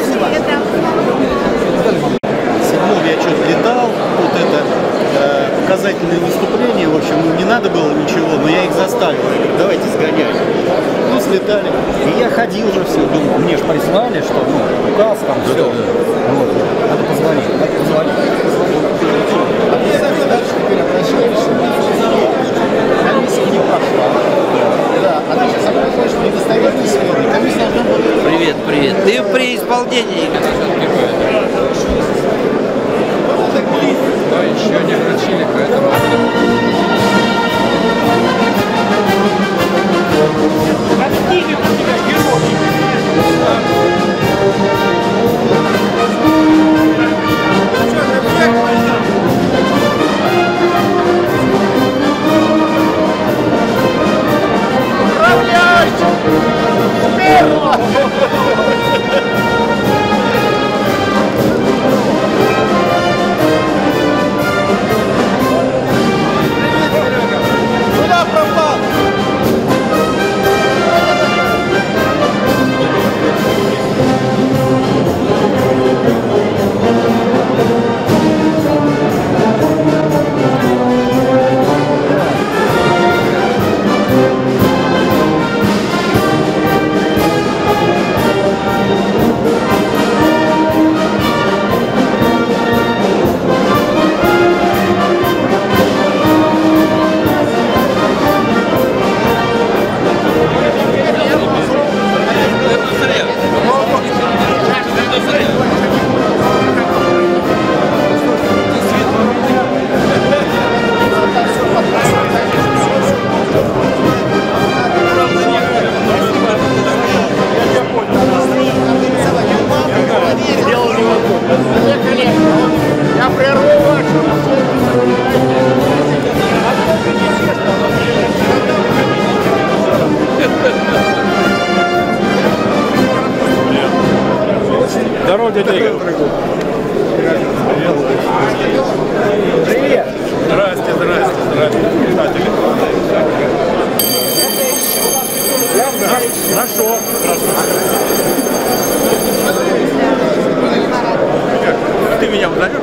Я что-то летал, вот это показательные выступления, в общем, не надо было ничего, но я их заставил. Я говорю, давайте сгоняем. Ну, слетали. И я ходил уже все, думаю, мне же прислали, что указ там, все. Вот. Надо позвонить, А представьте, дальше теперь обращаешься. Комиссия не прошла. Да, а ты сейчас обращаешься, что недостоверный сведения. Комиссия должна была... Привет, привет. Ты при исполнении. Да, еще не вручили, поэтому... Куда пропал? Я прерву вашу. Здорово, дядя Игорь. Привет. Здрасте, здрасте, здрасте. Хорошо. Ты меня узнаешь?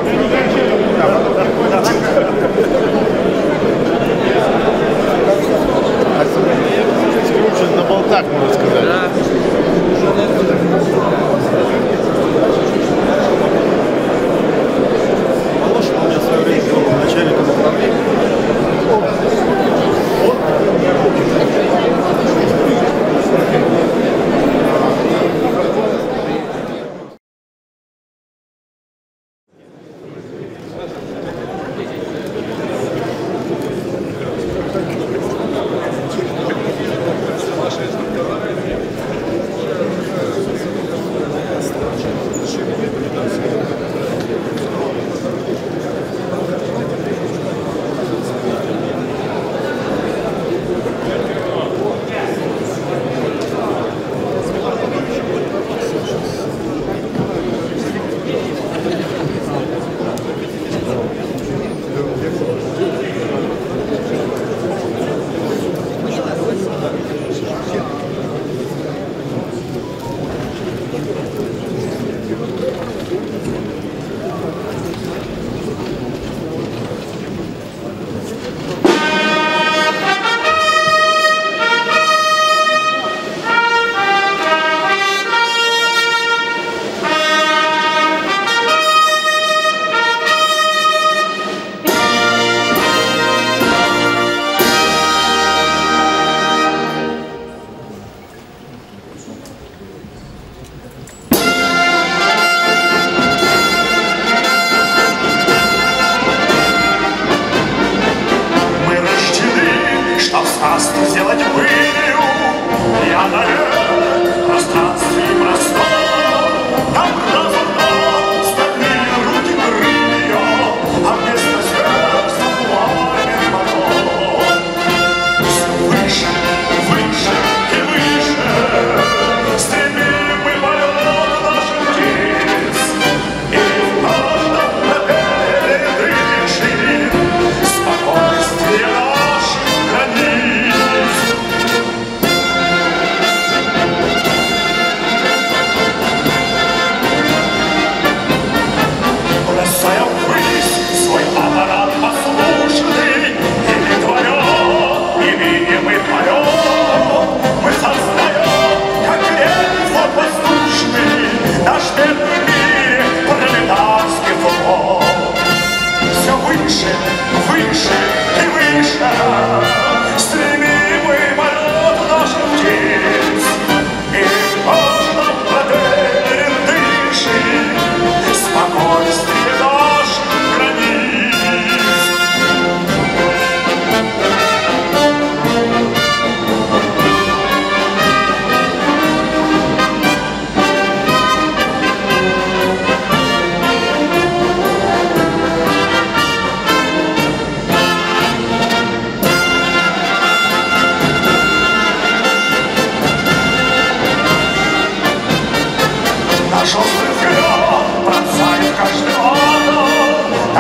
Скручен на болтах, можно сказать. Да.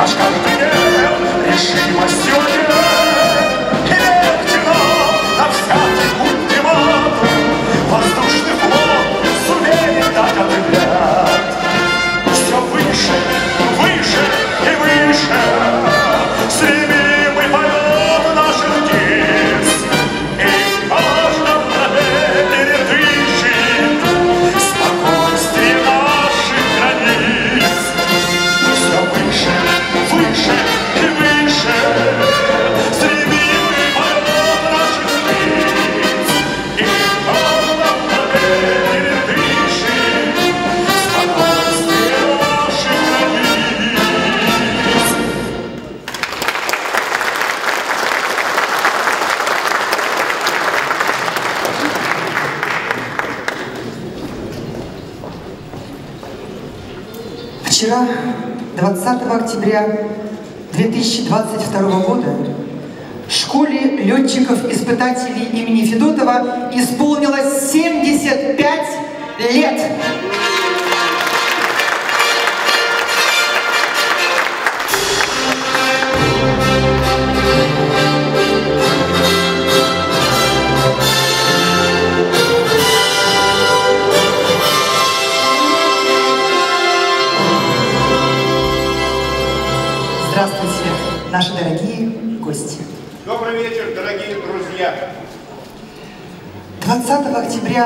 Вчера, 20 октября 2022 года, школе летчиков-испытателей имени Федотова исполнилось 75 лет. Здравствуйте, наши дорогие гости. Добрый вечер, дорогие друзья. 20 октября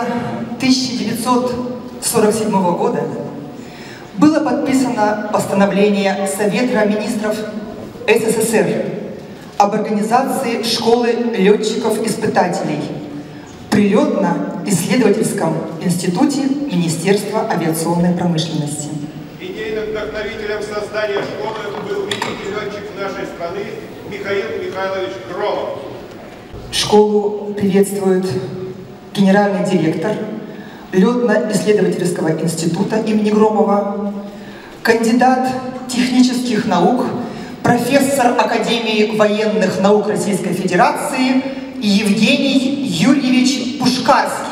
1947 года было подписано постановление Совета министров СССР об организации школы летчиков-испытателей при Летно-исследовательском институте Министерства авиационной промышленности. Идейным вдохновителем создания школы был великий летчик нашей страны Михаил Михайлович Громов. Школу приветствует генеральный директор Летно-исследовательского института имени Громова, кандидат технических наук, профессор Академии военных наук Российской Федерации Евгений Юрьевич Пушкарский.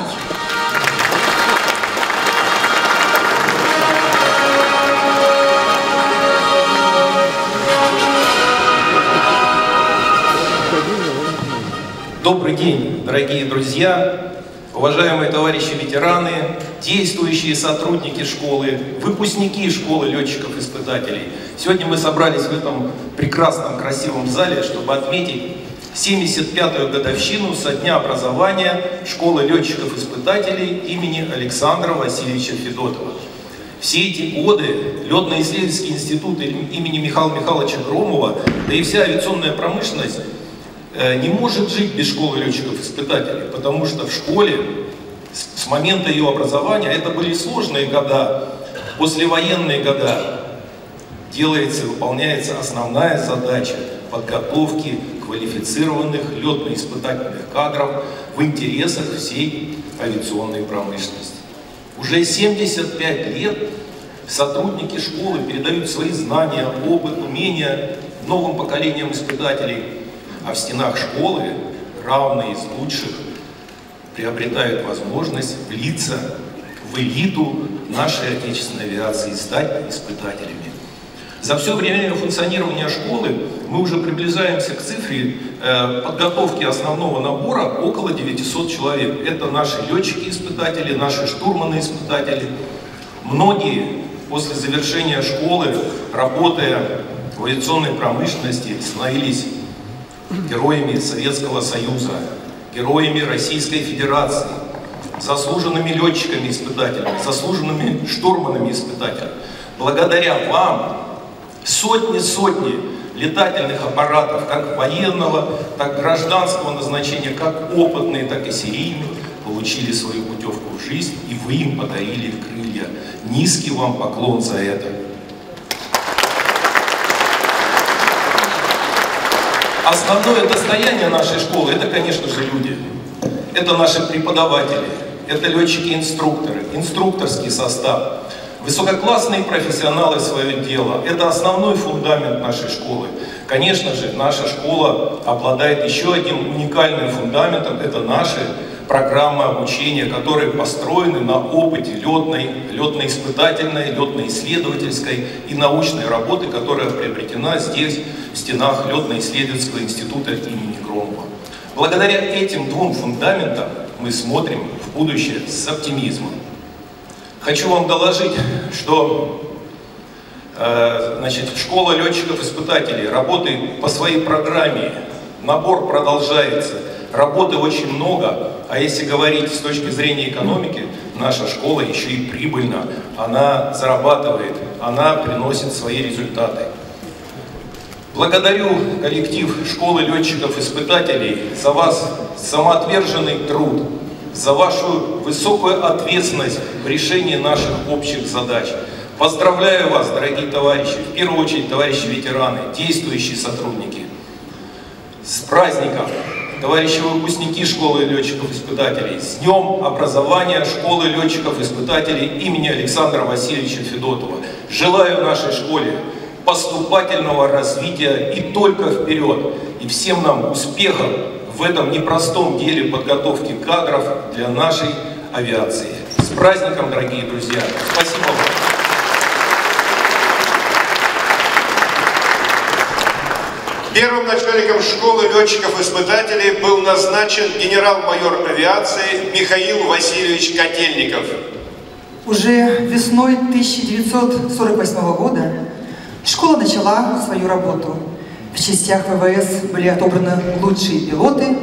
Добрый день, дорогие друзья, уважаемые товарищи ветераны, действующие сотрудники школы, выпускники школы летчиков-испытателей. Сегодня мы собрались в этом прекрасном, красивом зале, чтобы отметить 75-ю годовщину со дня образования школы летчиков-испытателей имени Александра Васильевича Федотова. Все эти годы Летно-исследовательский институт имени Михаила Михайловича Громова, да и вся авиационная промышленность не может жить без школы летчиков-испытателей, потому что в школе с момента ее образования, это были сложные года, послевоенные года, делается, выполняется основная задача подготовки квалифицированных летно-испытательных кадров в интересах всей авиационной промышленности. Уже 75 лет сотрудники школы передают свои знания, опыт, умения новым поколениям испытателей, а в стенах школы равные из лучших приобретают возможность влиться в элиту нашей отечественной авиации и стать испытателями. За все время функционирования школы мы уже приближаемся к цифре подготовки основного набора около 900 человек. Это наши летчики-испытатели, наши штурманы-испытатели. Многие после завершения школы, работая в авиационной промышленности, становились героями Советского Союза, героями Российской Федерации, заслуженными летчиками-испытателями, заслуженными штурманами-испытателями. Благодаря вам сотни летательных аппаратов, как военного, так и гражданского назначения, как опытные, так и серийные, получили свою путевку в жизнь, и вы им подарили крылья. Низкий вам поклон за это. Основное достояние нашей школы — это, конечно же, люди. Это наши преподаватели, это летчики-инструкторы, инструкторский состав, высококлассные профессионалы свое дело. Это основной фундамент нашей школы. Конечно же, наша школа обладает еще одним уникальным фундаментом — это наши программы обучения, которые построены на опыте летно-испытательной, летно-исследовательской и научной работы, которая приобретена здесь, в стенах летно-исследовательского института имени Громова. Благодаря этим двум фундаментам мы смотрим в будущее с оптимизмом. Хочу вам доложить, что школа летчиков-испытателей работает по своей программе, набор продолжается, работы очень много, а если говорить с точки зрения экономики, наша школа еще и прибыльна, она зарабатывает, она приносит свои результаты. Благодарю коллектив школы летчиков-испытателей за вас самоотверженный труд, за вашу высокую ответственность в решении наших общих задач. Поздравляю вас, дорогие товарищи, в первую очередь товарищи ветераны, действующие сотрудники. С праздником, товарищи выпускники школы летчиков-испытателей, с Днем образования школы летчиков-испытателей имени Александра Васильевича Федотова. Желаю нашей школе поступательного развития и только вперед. И всем нам успехов в этом непростом деле подготовки кадров для нашей авиации. С праздником, дорогие друзья! Спасибо вам! Первым начальником школы летчиков-испытателей был назначен генерал-майор авиации Михаил Васильевич Котельников. Уже весной 1948 года школа начала свою работу. В частях ВВС были отобраны лучшие пилоты.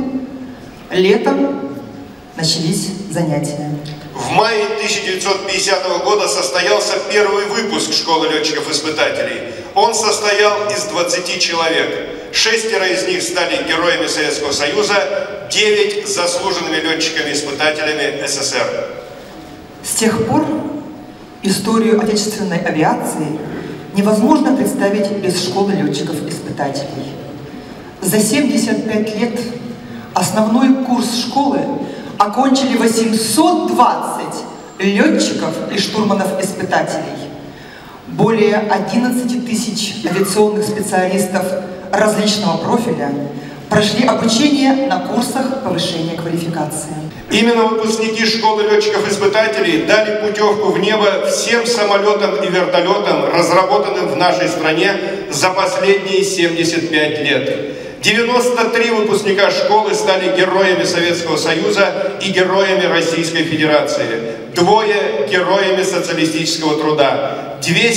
Летом начались занятия. В мае 1950 года состоялся первый выпуск школы летчиков-испытателей. Он состоял из 20 человек. 6 из них стали героями Советского Союза, 9 заслуженными летчиками-испытателями СССР. С тех пор историю отечественной авиации невозможно представить без школы летчиков-испытателей. За 75 лет основной курс школы окончили 820 летчиков и штурманов-испытателей. Более 11 тысяч авиационных специалистов различного профиля прошли обучение на курсах повышения квалификации. Именно выпускники школы летчиков-испытателей дали путевку в небо всем самолетам и вертолетам, разработанным в нашей стране за последние 75 лет. 93 выпускника школы стали героями Советского Союза и героями Российской Федерации. 2 героями социалистического труда.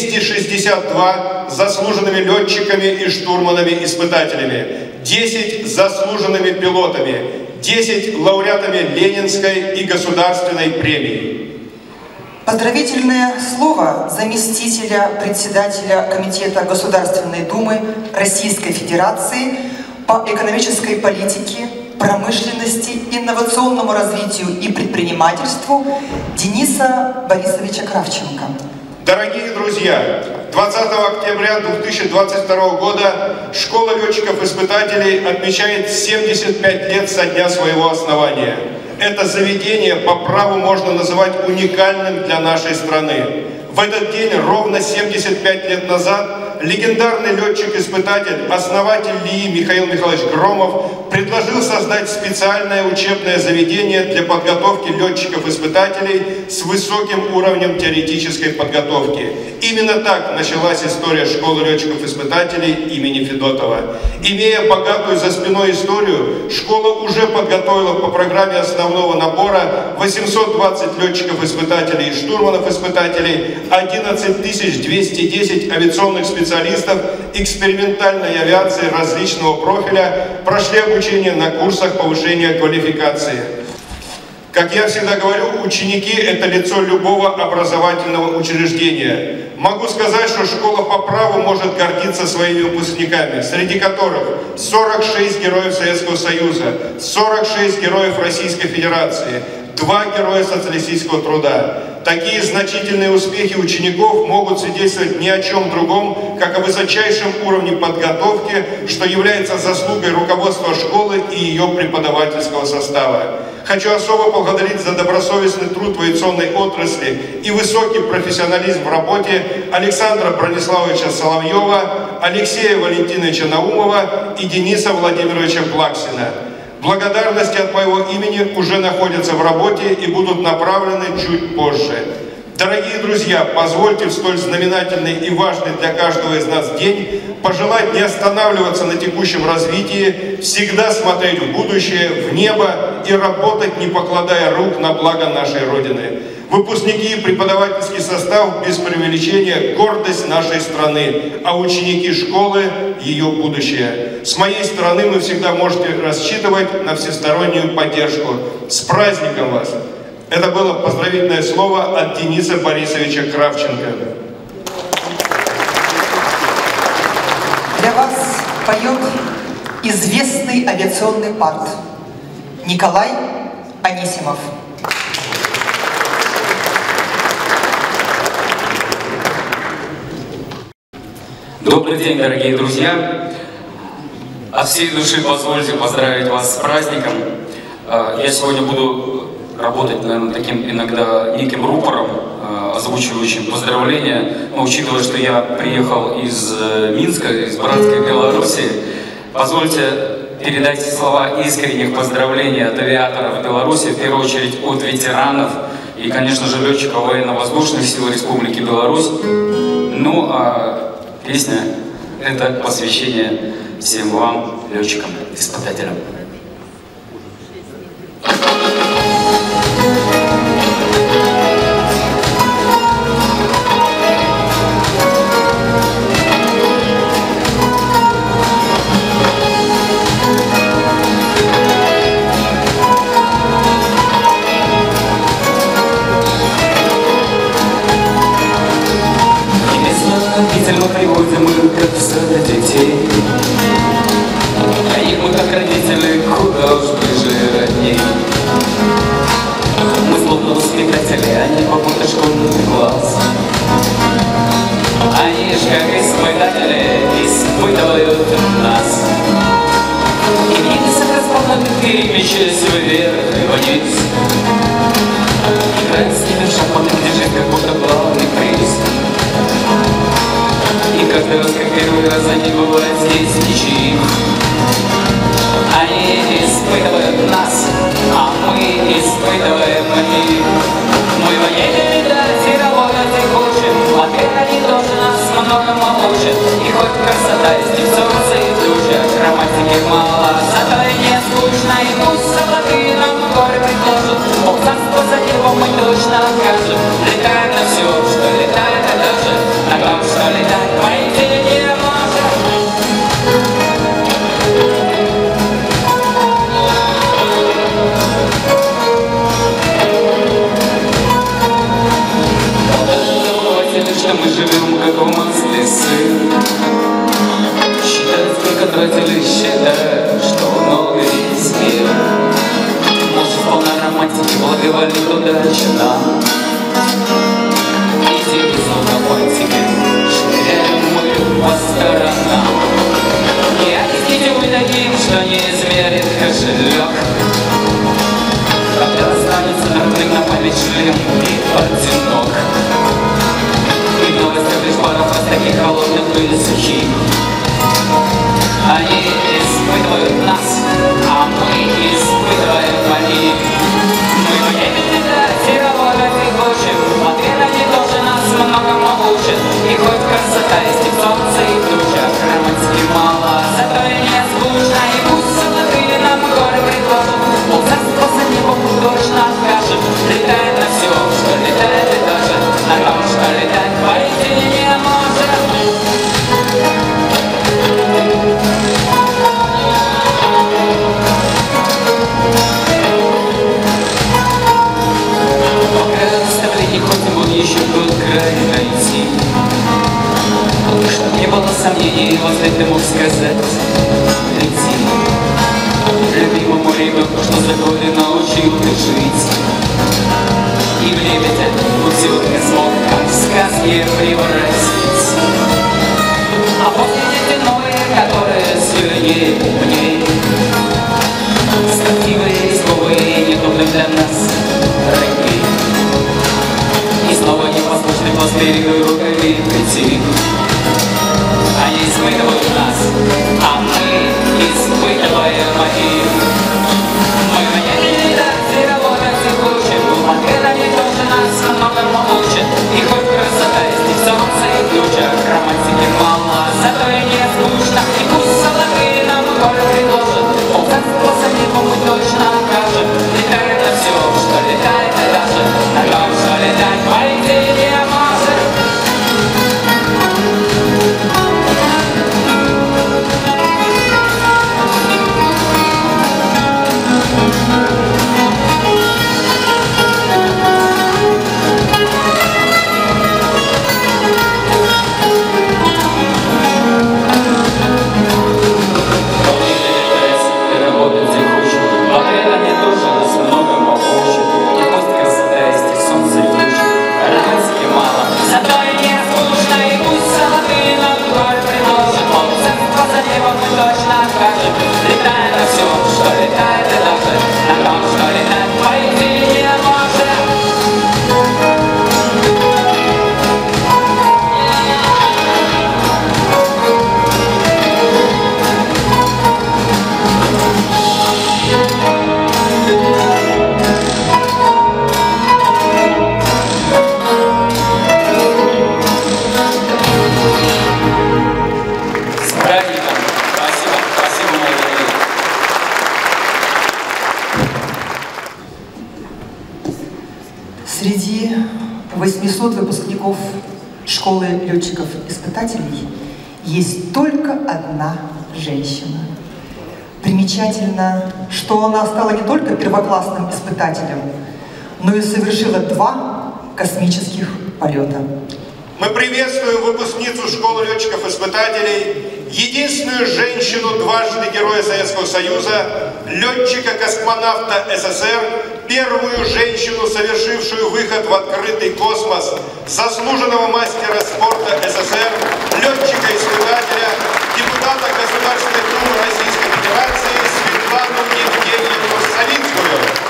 262 заслуженными летчиками и штурманами-испытателями. 10 заслуженными пилотами. 10 лауреатами Ленинской и Государственной премии. Поздравительное слово заместителя председателя Комитета Государственной Думы Российской Федерации по экономической политике, промышленности, инновационному развитию и предпринимательству Дениса Борисовича Кравченко. Дорогие друзья, 20 октября 2022 года школа летчиков-испытателей отмечает 75 лет со дня своего основания. Это заведение по праву можно называть уникальным для нашей страны. В этот день, ровно 75 лет назад, легендарный летчик-испытатель, основатель ЛИИ Михаил Михайлович Громов предложил создать специальное учебное заведение для подготовки летчиков-испытателей с высоким уровнем теоретической подготовки. Именно так началась история школы летчиков-испытателей имени Федотова. Имея богатую за спиной историю, школа уже подготовила по программе основного набора 820 летчиков-испытателей и штурманов-испытателей, 11 210 авиационных специалистов экспериментальной авиации различного профиля прошли обучение на курсах повышения квалификации. Как я всегда говорю, ученики – это лицо любого образовательного учреждения. Могу сказать, что школа по праву может гордиться своими выпускниками, среди которых 46 героев Советского Союза, 46 героев Российской Федерации, 2 героя социалистического труда. Такие значительные успехи учеников могут свидетельствовать ни о чем другом, как о высочайшем уровне подготовки, что является заслугой руководства школы и ее преподавательского состава. Хочу особо поблагодарить за добросовестный труд в авиационной отрасли и высокий профессионализм в работе Александра Брониславовича Соловьева, Алексея Валентиновича Наумова и Дениса Владимировича Плаксина. Благодарности от моего имени уже находятся в работе и будут направлены чуть позже. Дорогие друзья, позвольте в столь знаменательный и важный для каждого из нас день пожелать не останавливаться на текущем развитии, всегда смотреть в будущее, в небо и работать, не покладая рук на благо нашей Родины. Выпускники и преподавательский состав без преувеличения гордость нашей страны, а ученики школы – ее будущее. С моей стороны вы всегда можете рассчитывать на всестороннюю поддержку. С праздником вас! Это было поздравительное слово от Дениса Борисовича Кравченко. Для вас поет известный авиационный парт Николай Анисимов. Добрый день, дорогие друзья! От всей души позвольте поздравить вас с праздником. Я сегодня буду работать, наверное, таким иногда неким рупором, озвучивающим поздравления. Но учитывая, что я приехал из Минска, из братской Беларуси, позвольте передать слова искренних поздравлений от авиаторов Беларуси, в первую очередь от ветеранов и, конечно же, летчиков военно-воздушных сил Республики Беларусь. Ну, а песня — это посвящение всем вам, летчикам, испытателям. Приводим их, как в сад детей, а их мы, как родители, куда уж ближе родней. Мы словно воспитатели, они попутно школьный класс. Они ж как испытатели испытывают нас. И в небесах распахнутых перемещаясь вверх и вниз, играет с ними в шахматы, лежит как будто главный приз. И каждый раз, как первый раз, они бывают здесь ничьих. Они испытывают нас, а мы испытываем их. Мы военные летать и работать и хочем, а они тоже нас многому учат. И хоть красота из них солнце и туча, романтики мало, зато и не скучно. И пусть золотые нам горы предложат, Бог царство за него мы точно окажем. Летаем на все, что летает, и даже на том, что летать пойти не может. Что мы живем, как в масле сыр. Считать, сколько тратили, считать, что много весь мир. Может, полна романтики, благоволит удача нам. И те безумно фантики швыряем мы по сторонам. И объясните вы таким, что не измерит кошелек, когда останется родным на память шлем и одинок. И в новостях лишь пара фраз таких холодных и сухих. Они испытывают нас, а мы испытываем их. Мы умеем летать и работать и хочем, в ответ они тоже нас многому учат. И хоть красота есть и солнце, и туча, романтики мало, зато и не скучно. И пусть золотые нам горы предложат, полцарства за него мы точно откажем. Летает на все, что летает, и даже на том, что летать поистине не может. Пока оставление хоть он еще тот край найти, чтоб не было сомнений, возле ты мог сказать лети. Любимому ребенку, что за годы научил ты жить. И в лебедя утюг не смог, как в сказке, превратить. А после ледяное, которое сильнее мне, строптивые, рисковые, неудобные для нас враги. И снова непослушный по берегу руками прийти. Они испытывают нас, а мы испытываем их. Среди 800 выпускников школы летчиков-испытателей есть только одна женщина. Примечательно, что она стала не только первоклассным испытателем, но и совершила 2 космических полета. Мы приветствуем выпускницу школы летчиков-испытателей, единственную женщину, дважды Героя Советского Союза, летчика-космонавта СССР, первую женщину, совершившую выход в открытый космос, заслуженного мастера спорта СССР, летчика-испытателя, депутата Государственной Думы Российской Федерации Светлану Евгеньевну Савицкую.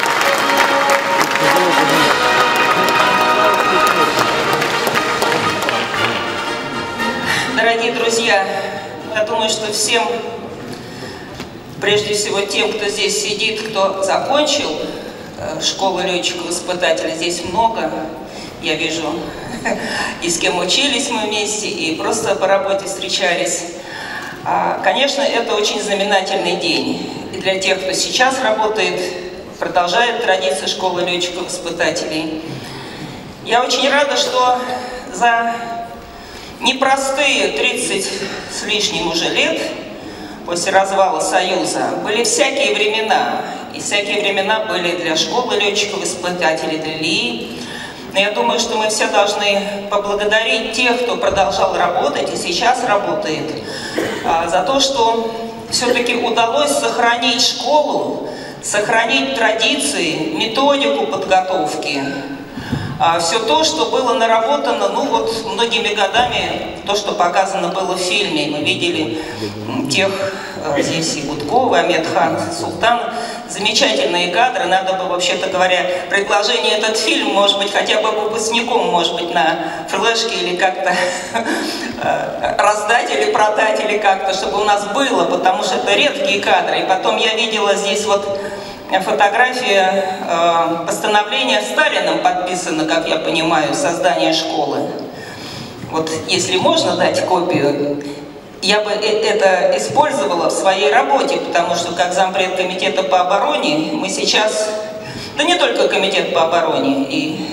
Дорогие друзья, я думаю, что всем, прежде всего тем, кто здесь сидит, кто закончил школу летчиков-испытателей, здесь много, я вижу, и с кем учились мы вместе, и просто по работе встречались. Конечно, это очень знаменательный день. И для тех, кто сейчас работает, продолжает традицию школы летчиков-испытателей. Я очень рада, что за непростые 30 с лишним уже лет после развала Союза были всякие времена. И всякие времена были для школы летчиков-испытателей, для ЛИИ. Но я думаю, что мы все должны поблагодарить тех, кто продолжал работать и сейчас работает, за то, что все-таки удалось сохранить школу, сохранить традиции, методику подготовки. Все то, что было наработано, ну вот, многими годами, то, что показано было в фильме. Мы видели тех, здесь и Гудкова, Амедхан, Султан. Замечательные кадры. Надо бы, вообще-то говоря, предложение этот фильм, может быть, хотя бы выпускником, может быть, на флешке или как-то раздать или продать, или как-то, чтобы у нас было, потому что это редкие кадры. И потом я видела здесь вот фотография постановления Сталиным подписано, как я понимаю, создание школы. Вот если можно дать копию, я бы это использовала в своей работе, потому что как зампред комитета по обороне мы сейчас, да не только комитет по обороне, и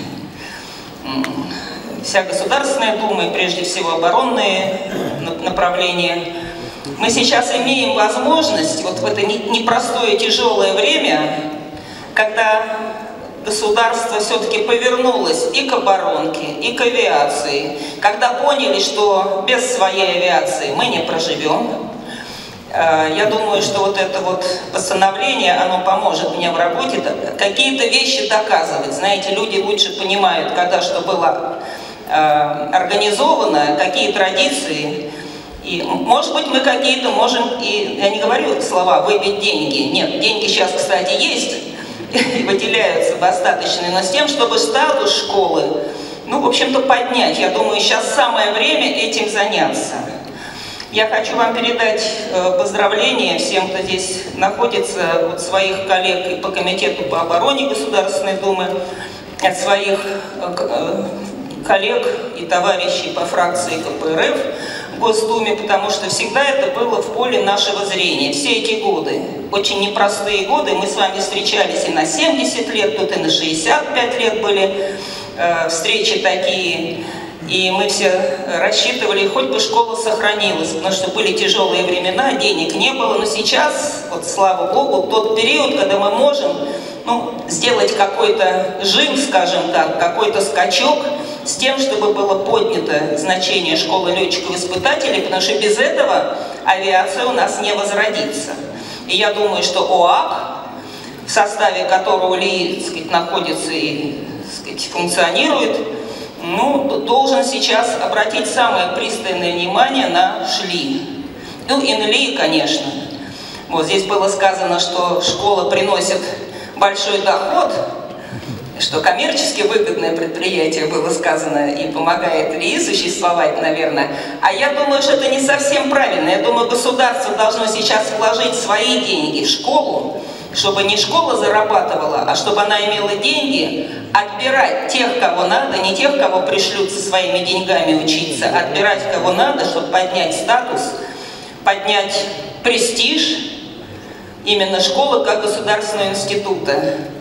вся Государственная Дума, и прежде всего оборонные направления, мы сейчас имеем возможность вот в это непростое тяжелое время, когда государство все-таки повернулось и к оборонке, и к авиации, когда поняли, что без своей авиации мы не проживем. Я думаю, что вот это вот постановление, оно поможет мне в работе какие-то вещи доказывать. Знаете, люди лучше понимают, когда что было организовано, какие традиции. И, может быть, мы какие-то можем, и я не говорю слова «выбить деньги». Нет, деньги сейчас, кстати, есть, и выделяются достаточно, но с тем, чтобы статус школы, ну, в общем-то, поднять. Я думаю, сейчас самое время этим заняться. Я хочу вам передать поздравления всем, кто здесь находится, от своих коллег и по комитету по обороне Государственной Думы, от своих коллег и товарищей по фракции КПРФ в Госдуме, потому что всегда это было в поле нашего зрения. Все эти годы, очень непростые годы, мы с вами встречались и на 70 лет, тут и на 65 лет были встречи такие. И мы все рассчитывали, хоть бы школа сохранилась, потому что были тяжелые времена, денег не было. Но сейчас, вот слава Богу, тот период, когда мы можем сделать какой-то жим, скажем так, какой-то скачок, с тем, чтобы было поднято значение школы летчиков-испытателей, потому что без этого авиация у нас не возродится. И я думаю, что ОАК, в составе которого ЛИИ, так сказать, находится и, так сказать, функционирует, должен сейчас обратить самое пристальное внимание на ШЛИ. Ну и на ЛИИ, конечно. Вот здесь было сказано, что школа приносит большой доход, что коммерчески выгодное предприятие, было сказано, и помогает ЛИИ существовать, наверное. А я думаю, что это не совсем правильно. Я думаю, государство должно сейчас вложить свои деньги в школу, чтобы не школа зарабатывала, а чтобы она имела деньги, отбирать тех, кого надо, не тех, кого пришлют со своими деньгами учиться, а отбирать, кого надо, чтобы поднять статус, поднять престиж именно школы как государственного института.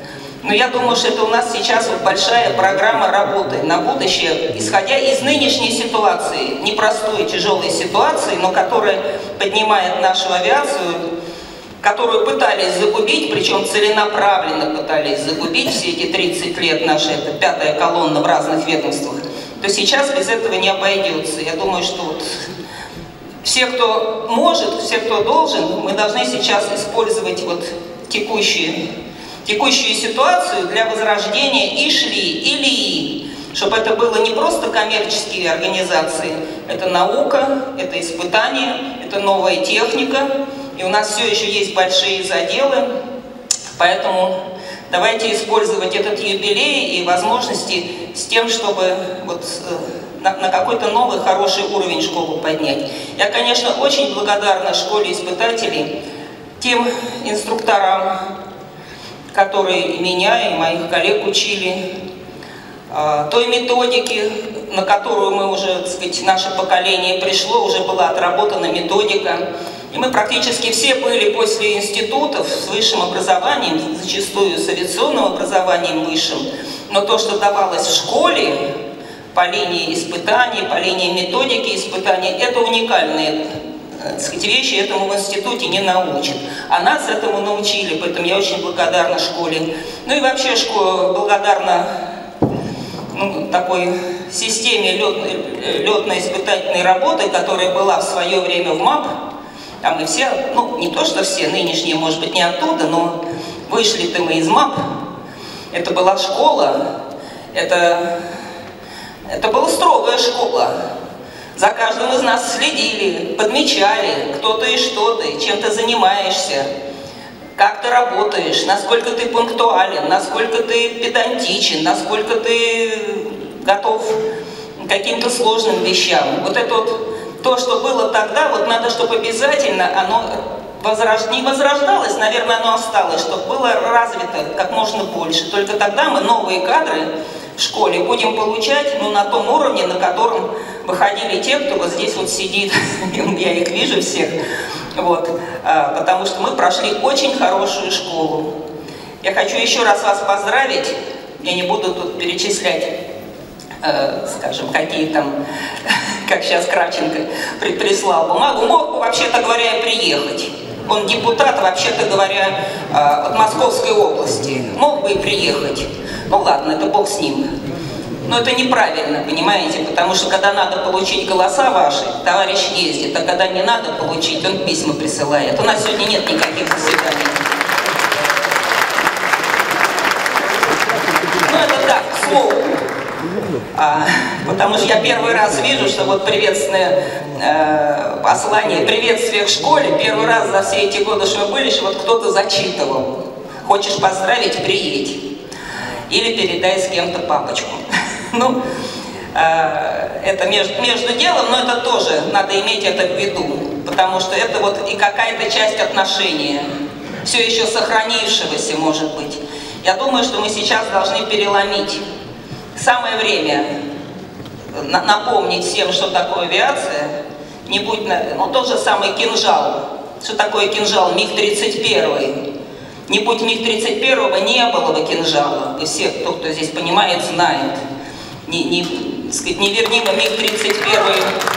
Но я думаю, что это у нас сейчас вот большая программа работы на будущее, исходя из нынешней ситуации, непростой, тяжелой ситуации, но которая поднимает нашу авиацию, которую пытались загубить, причем целенаправленно пытались загубить все эти 30 лет, наша это пятая колонна в разных ведомствах, то сейчас без этого не обойдется. Я думаю, что вот все, кто может, все, кто должен, мы должны сейчас использовать вот текущую ситуацию для возрождения ИШЛИ, чтобы это было не просто коммерческие организации, это наука, это испытания, это новая техника, и у нас все еще есть большие заделы, поэтому давайте использовать этот юбилей и возможности с тем, чтобы вот на какой-то новый хороший уровень школу поднять. Я, конечно, очень благодарна школе испытателей, тем инструкторам, которые меня и моих коллег учили, той методике, на которую мы уже, так сказать, наше поколение пришло, уже была отработана методика. И мы практически все были после институтов с высшим образованием, зачастую с авиационным образованием высшим, но то, что давалось в школе по линии испытаний, по линии методики испытаний, это уникальные, так сказать, вещи, этому в институте не научат. А нас этому научили, поэтому я очень благодарна школе. Ну и вообще благодарна такой системе летно-испытательной работы, которая была в свое время в МАП. Там и все, ну не то что все, нынешние, может быть, не оттуда, но вышли-то мы из МАП. Это была школа, это была строгая школа. За каждым из нас следили, подмечали, кто ты и что ты, чем ты занимаешься, как ты работаешь, насколько ты пунктуален, насколько ты педантичен, насколько ты готов к каким-то сложным вещам. Вот это вот то, что было тогда, вот надо, чтобы обязательно оно не возрождалось, наверное, оно осталось, чтобы было развито как можно больше. Только тогда мы новые кадры в школе будем получать на том уровне, на котором выходили те, кто вот здесь вот сидит, я их вижу всех, вот, потому что мы прошли очень хорошую школу. Я хочу еще раз вас поздравить, я не буду тут перечислять, скажем, какие там, как сейчас Кравченко прислал бумагу, мог бы, вообще-то говоря, и приехать. Он депутат, вообще-то говоря, от Московской области, мог бы и приехать. Ну ладно, это бог с ним. Но это неправильно, понимаете, потому что когда надо получить голоса ваши, товарищ ездит, а когда не надо получить, он письма присылает. У нас сегодня нет никаких заседаний. Ну это так, к слову. Потому что я первый раз вижу, что вот приветственное послание, приветствие в школе, первый раз за все эти годы, что мы были, что вот кто-то зачитывал. Хочешь поздравить, приедь. Или передай с кем-то папочку. Ну, это между делом, но это тоже надо иметь это в виду, потому что это вот и какая-то часть отношения, все еще сохранившегося, может быть. Я думаю, что мы сейчас должны переломить. Самое время напомнить всем, что такое авиация, не будь, ну, тот же самый кинжал. Что такое кинжал? МиГ-31. Не будь МиГ-31, не было бы кинжала. И все, кто здесь понимает, знает. Не верни бы МиГ-31,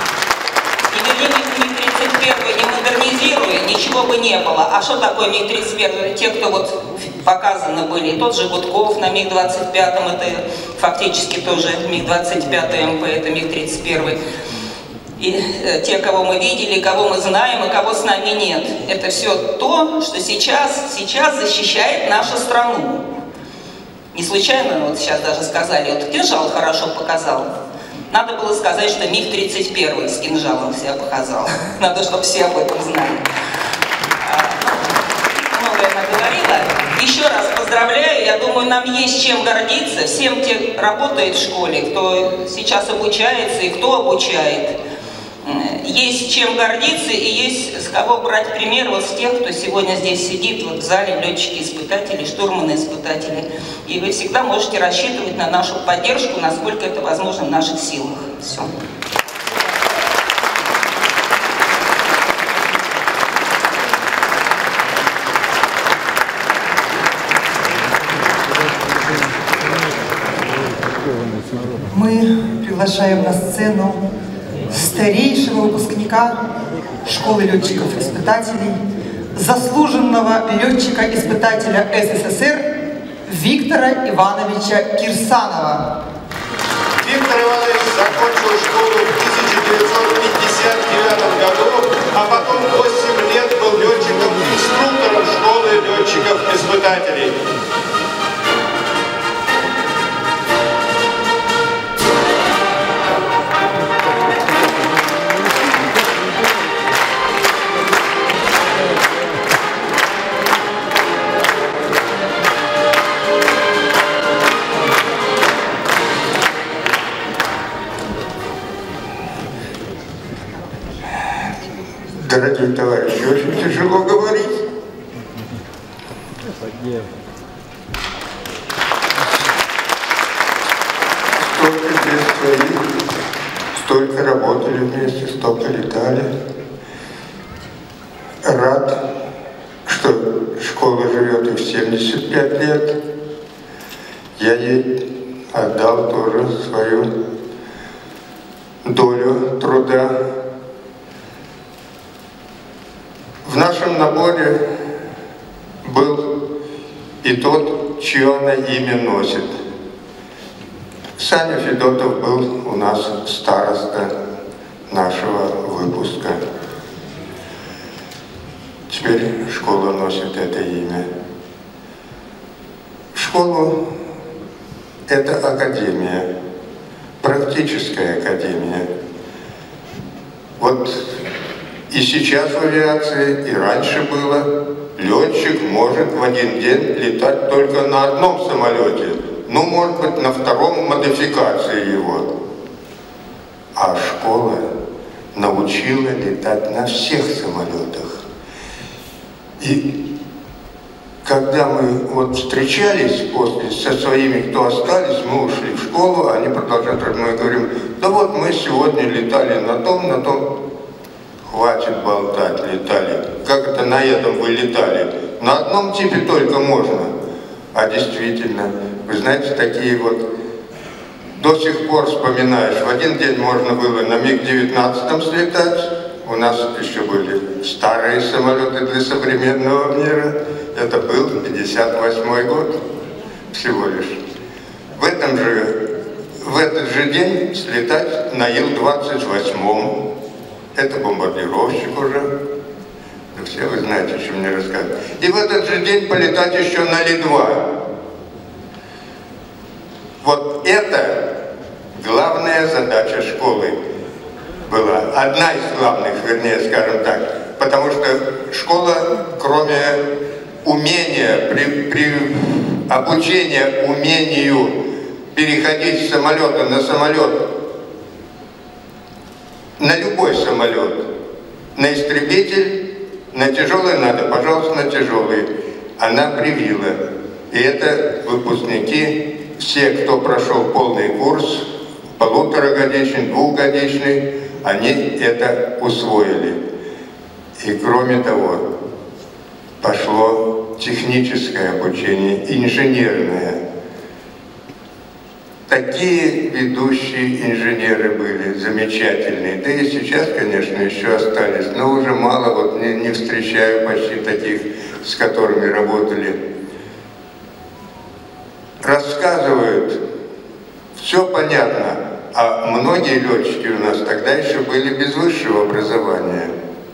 не модернизируя, ничего бы не было. А что такое МиГ-31? Те, кто вот показаны были, тот же Гудков на МиГ-25, это фактически тоже МиГ-25 МП, это МиГ-31. И те, кого мы видели, кого мы знаем и кого с нами нет. Это все то, что сейчас защищает нашу страну. Не случайно, вот сейчас даже сказали, вот кинжал хорошо показал. Надо было сказать, что МиГ-31 с кинжалом себя показал. Надо, чтобы все об этом знали. Многое наговорила. Еще раз поздравляю, я думаю, нам есть чем гордиться. Всем, кто работает в школе, кто сейчас обучается и кто обучает. Есть чем гордиться и есть с кого брать пример вот с тех, кто сегодня здесь сидит вот в зале, летчики-испытатели, штурманы-испытатели. И вы всегда можете рассчитывать на нашу поддержку, насколько это возможно в наших силах. Все. Мы приглашаем на сцену старейшего выпускника школы летчиков-испытателей, заслуженного летчика-испытателя СССР Виктора Ивановича Кирсанова. Виктор Иванович закончил школу в 1959 году, а потом 8 лет был летчиком-инструктором школы летчиков-испытателей. Дорогие товарищи, очень тяжело говорить. Столько лет своих, столько работали вместе, столько летали. Рад, что школа живет и в 75 лет. Я ей отдал тоже свою долю труда. В нашем наборе был и тот, чье она имя носит. Саня Федотов был у нас староста нашего выпуска. Теперь школа носит это имя. Школа – это академия, практическая академия. Вот и сейчас в авиации, и раньше было, летчик может в один день летать только на одном самолете, ну, может быть, на втором модификации его. А школа научила летать на всех самолетах. И когда мы вот встречались после со своими, кто остались, мы ушли в школу, они продолжают, мы говорим, да вот мы сегодня летали на том, хватит болтать, летали. Как это на этом вы летали? На одном типе только можно. А действительно, вы знаете, такие вот, до сих пор вспоминаешь, в один день можно было на МиГ-19 слетать, у нас еще были старые самолеты для современного мира, это был 58 год всего лишь. В этот же день слетать на Ил-28, это бомбардировщик уже, да все вы знаете, о чем мне рассказывать. И в этот же день полетать еще на Ли-2. Вот это главная задача школы была. Одна из главных, вернее, скажем так. Потому что школа, кроме умения, обучения умению переходить с самолета на самолет, на любой самолет, на истребитель, на тяжелый надо, пожалуйста, на тяжелый. Она привила. И это выпускники, все, кто прошел полный курс, полуторагодичный, двухгодичный, они это усвоили. И кроме того, пошло техническое обучение, инженерное. Такие ведущие инженеры были, замечательные. Да и сейчас, конечно, еще остались, но уже мало, вот не встречаю почти таких, с которыми работали. Рассказывают, все понятно, а многие летчики у нас тогда еще были без высшего образования.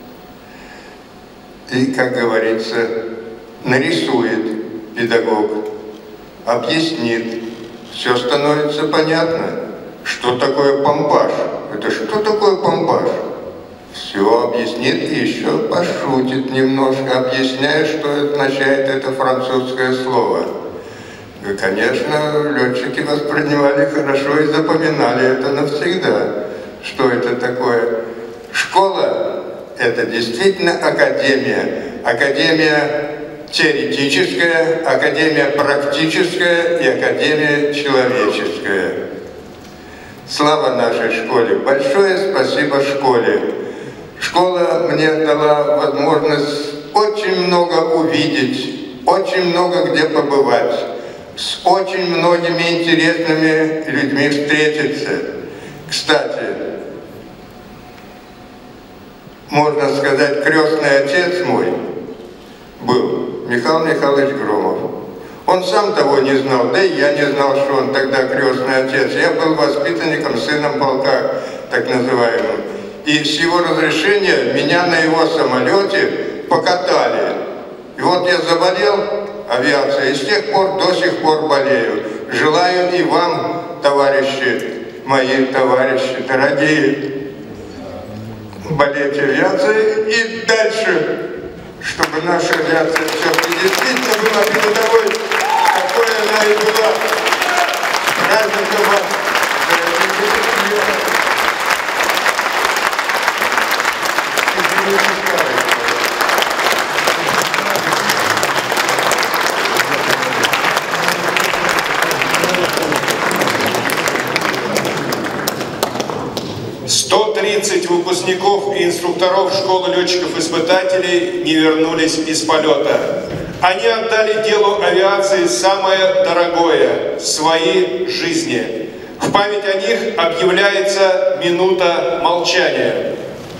И, как говорится, нарисует педагог, объяснит, все становится понятно. Что такое помпаж? Это что такое помпаж? Все объяснит и еще пошутит немножко, объясняя, что означает это французское слово. И, конечно, летчики воспринимали хорошо и запоминали это навсегда. Что это такое? Школа – это действительно академия. Академия теоретическая, академия практическая и академия человеческая. Слава нашей школе! Большое спасибо школе! Школа мне дала возможность очень много увидеть, очень много где побывать. с очень многими интересными людьми встретиться. Кстати, можно сказать, крестный отец мой был Михаил Михайлович Громов. Он сам того не знал, да и я не знал, что он тогда крестный отец. Я был воспитанником, сыном полка, так называемым. И с его разрешения меня на его самолете покатали. И вот я заболел авиацией, и с тех пор до сих пор болею. Желаю и вам, товарищи, мои товарищи, дорогие, болеть авиацией и дальше, чтобы наша авиация все-таки действительно была передовой, какой она и была. Праздником вас, дорогие. 130 выпускников и инструкторов школы летчиков-испытателей не вернулись из полета. Они отдали делу авиации самое дорогое – свои жизни. В память о них объявляется минута молчания.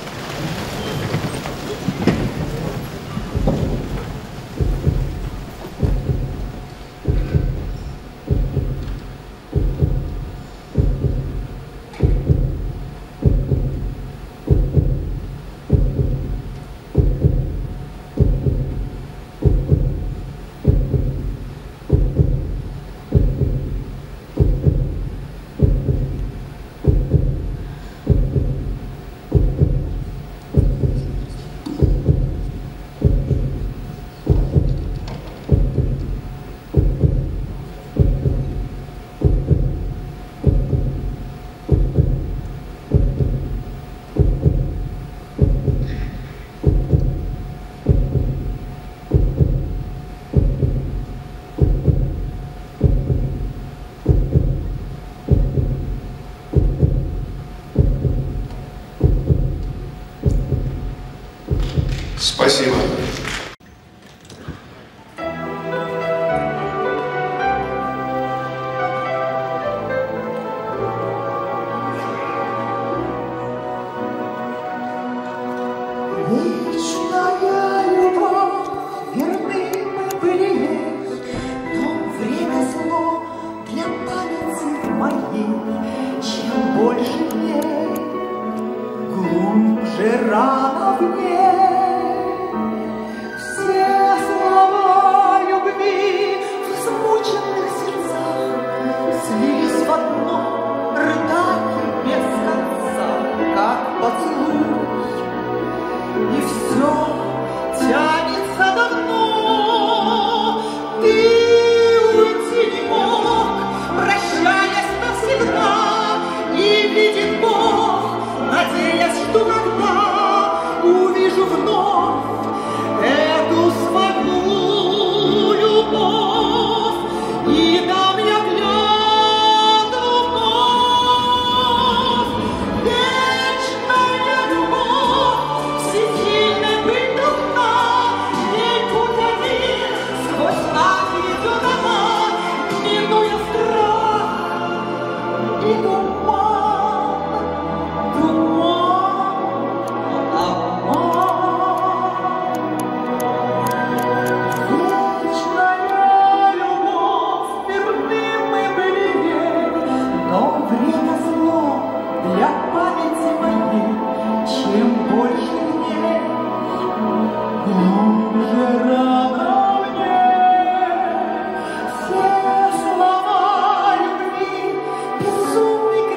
Спасибо. Вечная любовь, верны мы были, но время зло для памяти моей. Чем больше дней, глубже рана в ней. Все слова любви в измученных сердцах слились в одно рыдание без конца, как поцелуй. И все тянется давно, ты уйти не мог, прощаясь навсегда, и видит Бог, надеясь, что когда увижу вновь эту свою любовь, и дам я клятву вновь. Вечная любовь, всесильной быть должна, ей путь один сквозь ад идет она, минуя страх и туман, вечная любовь, верны мы были ей, но время зло для памяти моей. Чем больше дней, глубже рана в ней. Все слова любви, безумный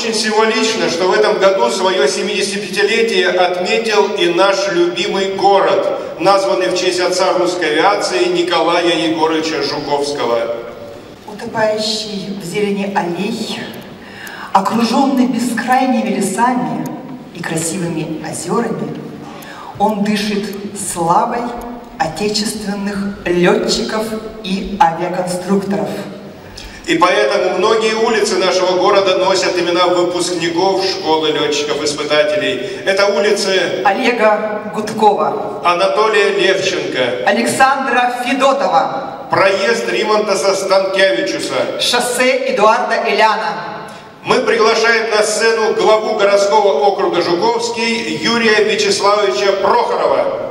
очень символично, что в этом году свое 75-летие отметил и наш любимый город, названный в честь отца русской авиации Николая Егоровича Жуковского. Утопающий в зелени аллей, окруженный бескрайними лесами и красивыми озерами, он дышит славой отечественных летчиков и авиаконструкторов. И поэтому многие улицы нашего города носят имена выпускников школы летчиков-испытателей. Это улицы Олега Гудкова, Анатолия Левченко, Александра Федотова, проезд Римонтаса Станкевичуса, шоссе Эдуарда Эляна. Мы приглашаем на сцену главу городского округа Жуковский Юрия Вячеславовича Прохорова.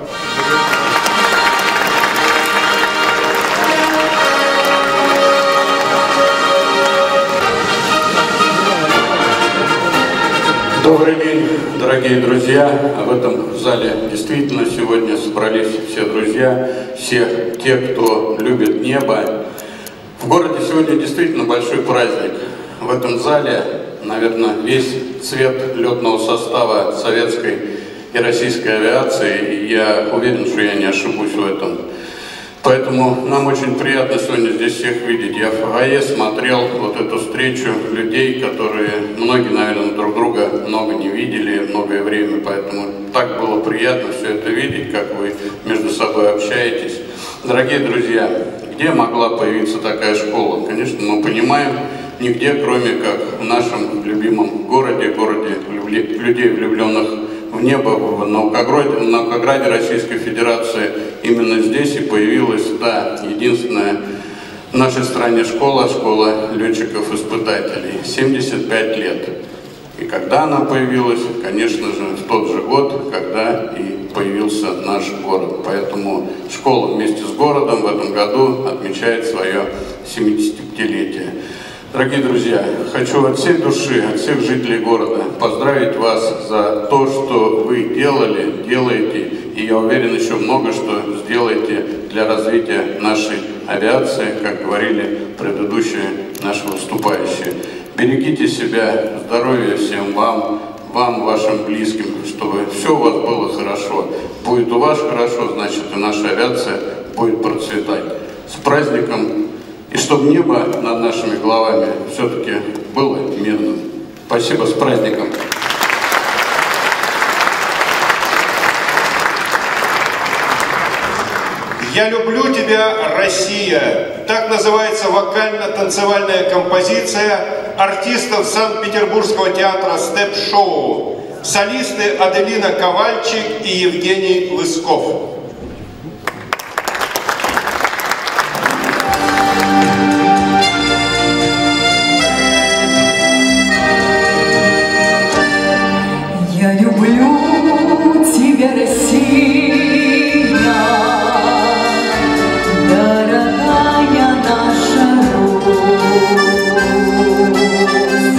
Добрый день, дорогие друзья! В этом зале действительно сегодня собрались все друзья, все те, кто любит небо. В городе сегодня действительно большой праздник. В этом зале, наверное, весь цвет летного состава советской и российской авиации. И я уверен, что я не ошибусь в этом. Поэтому нам очень приятно сегодня здесь всех видеть. Я в фойе смотрел вот эту встречу людей, которые, многие, наверное, друг друга много не видели многое время, поэтому так было приятно все это видеть, как вы между собой общаетесь. Дорогие друзья, где могла появиться такая школа? Конечно, мы понимаем, нигде, кроме как в нашем любимом городе, городе людей, влюбленных в небо, в Наукограде Российской Федерации. Именно здесь и появилась та единственная в нашей стране школа летчиков-испытателей. 75 лет. И когда она появилась? Конечно же, в тот же год, когда и появился наш город. Поэтому школа вместе с городом в этом году отмечает свое 75-летие. Дорогие друзья, хочу от всей души, от всех жителей города поздравить вас за то, что вы делали, делаете, и я уверен, еще много что сделаете для развития нашей авиации, как говорили предыдущие наши выступающие. Берегите себя, здоровья всем вам, вашим близким, чтобы все у вас было хорошо. Будет у вас хорошо, значит и наша авиация будет процветать. С праздником! И чтобы небо над нашими головами все-таки было мирным. Спасибо, с праздником! «Я люблю тебя, Россия» – так называется вокально-танцевальная композиция артистов Санкт-Петербургского театра «Степ-шоу». Солисты Аделина Ковальчик и Евгений Лысков. Я люблю тебя, Россия, дорогая наша Русь,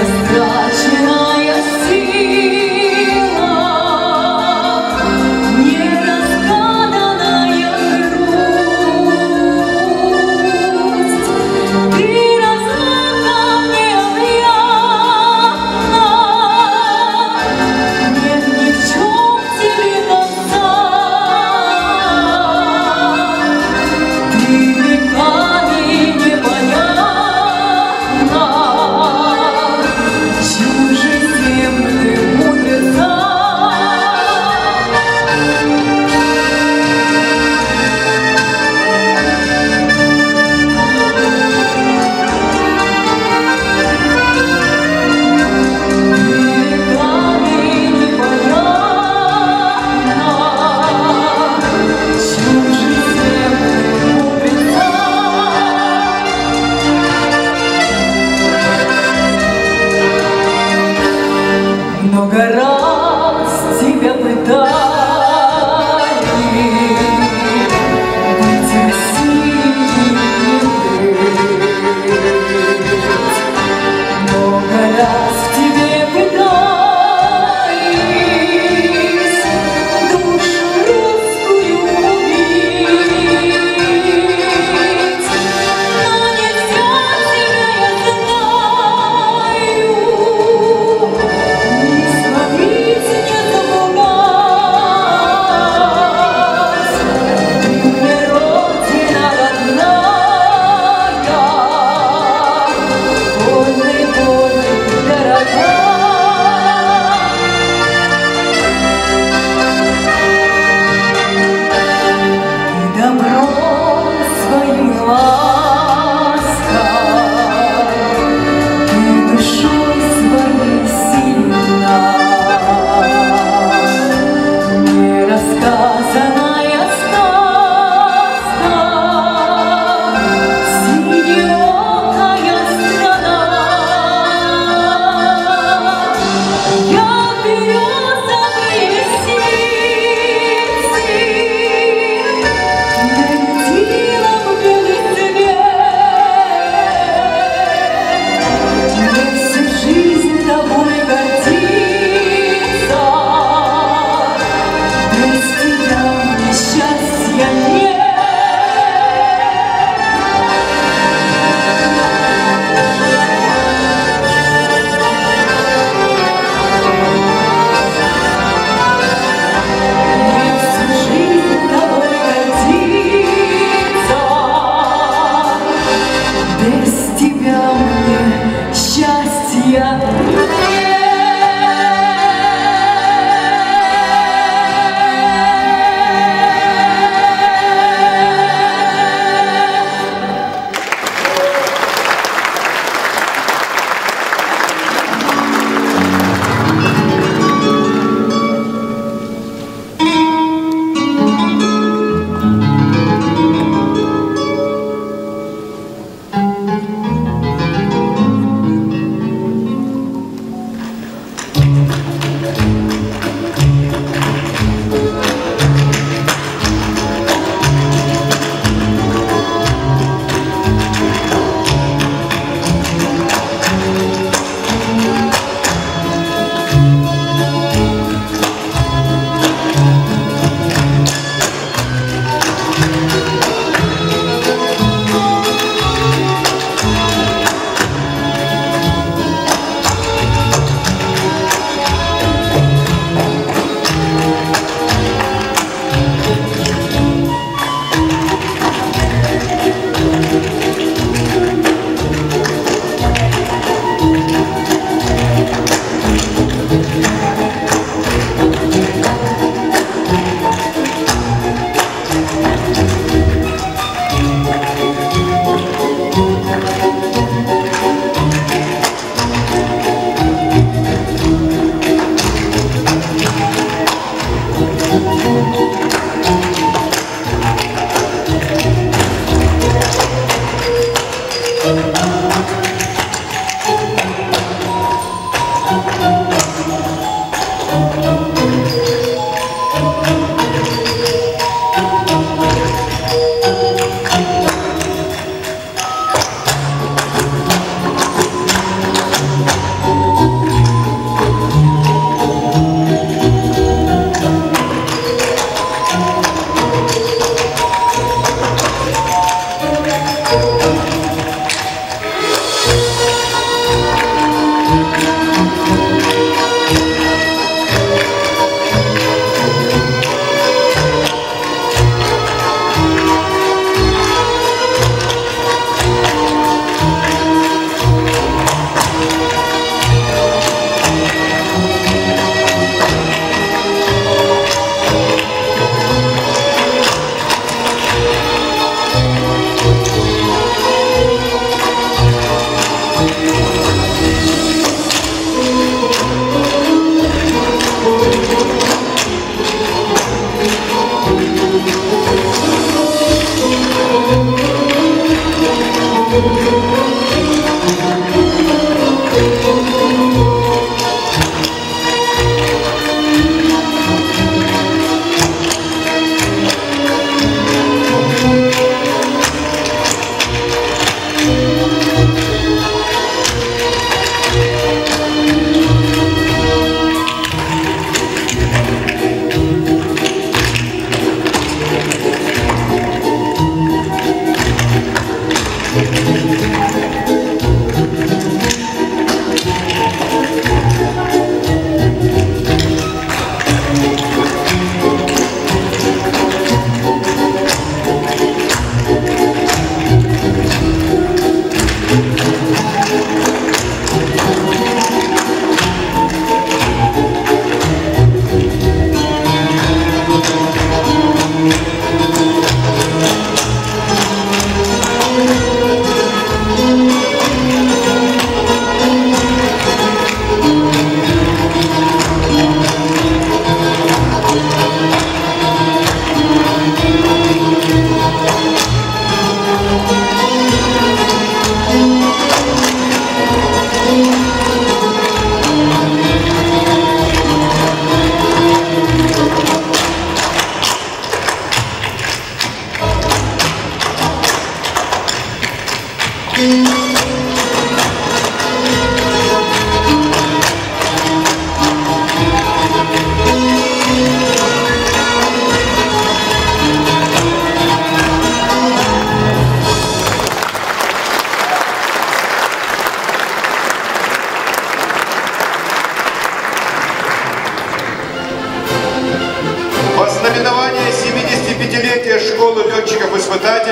нерастраченная сила, не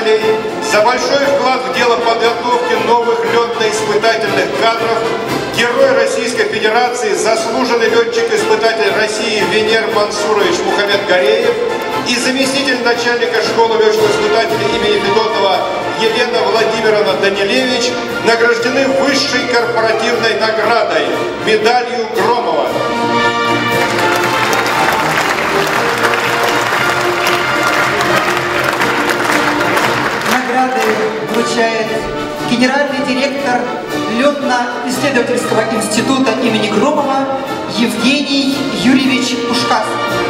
испытателей, за большой вклад в дело подготовки новых летно-испытательных кадров Герой Российской Федерации, заслуженный летчик-испытатель России Венер Мансурович Мухаммед Гореев и заместитель начальника школы летчиков-испытателей имени Федотова Елена Владимировна Данилевич награждены высшей корпоративной наградой – медалью Громова. Награды вручает генеральный директор Летно-исследовательского института имени Громова Евгений Юрьевич Пушкас.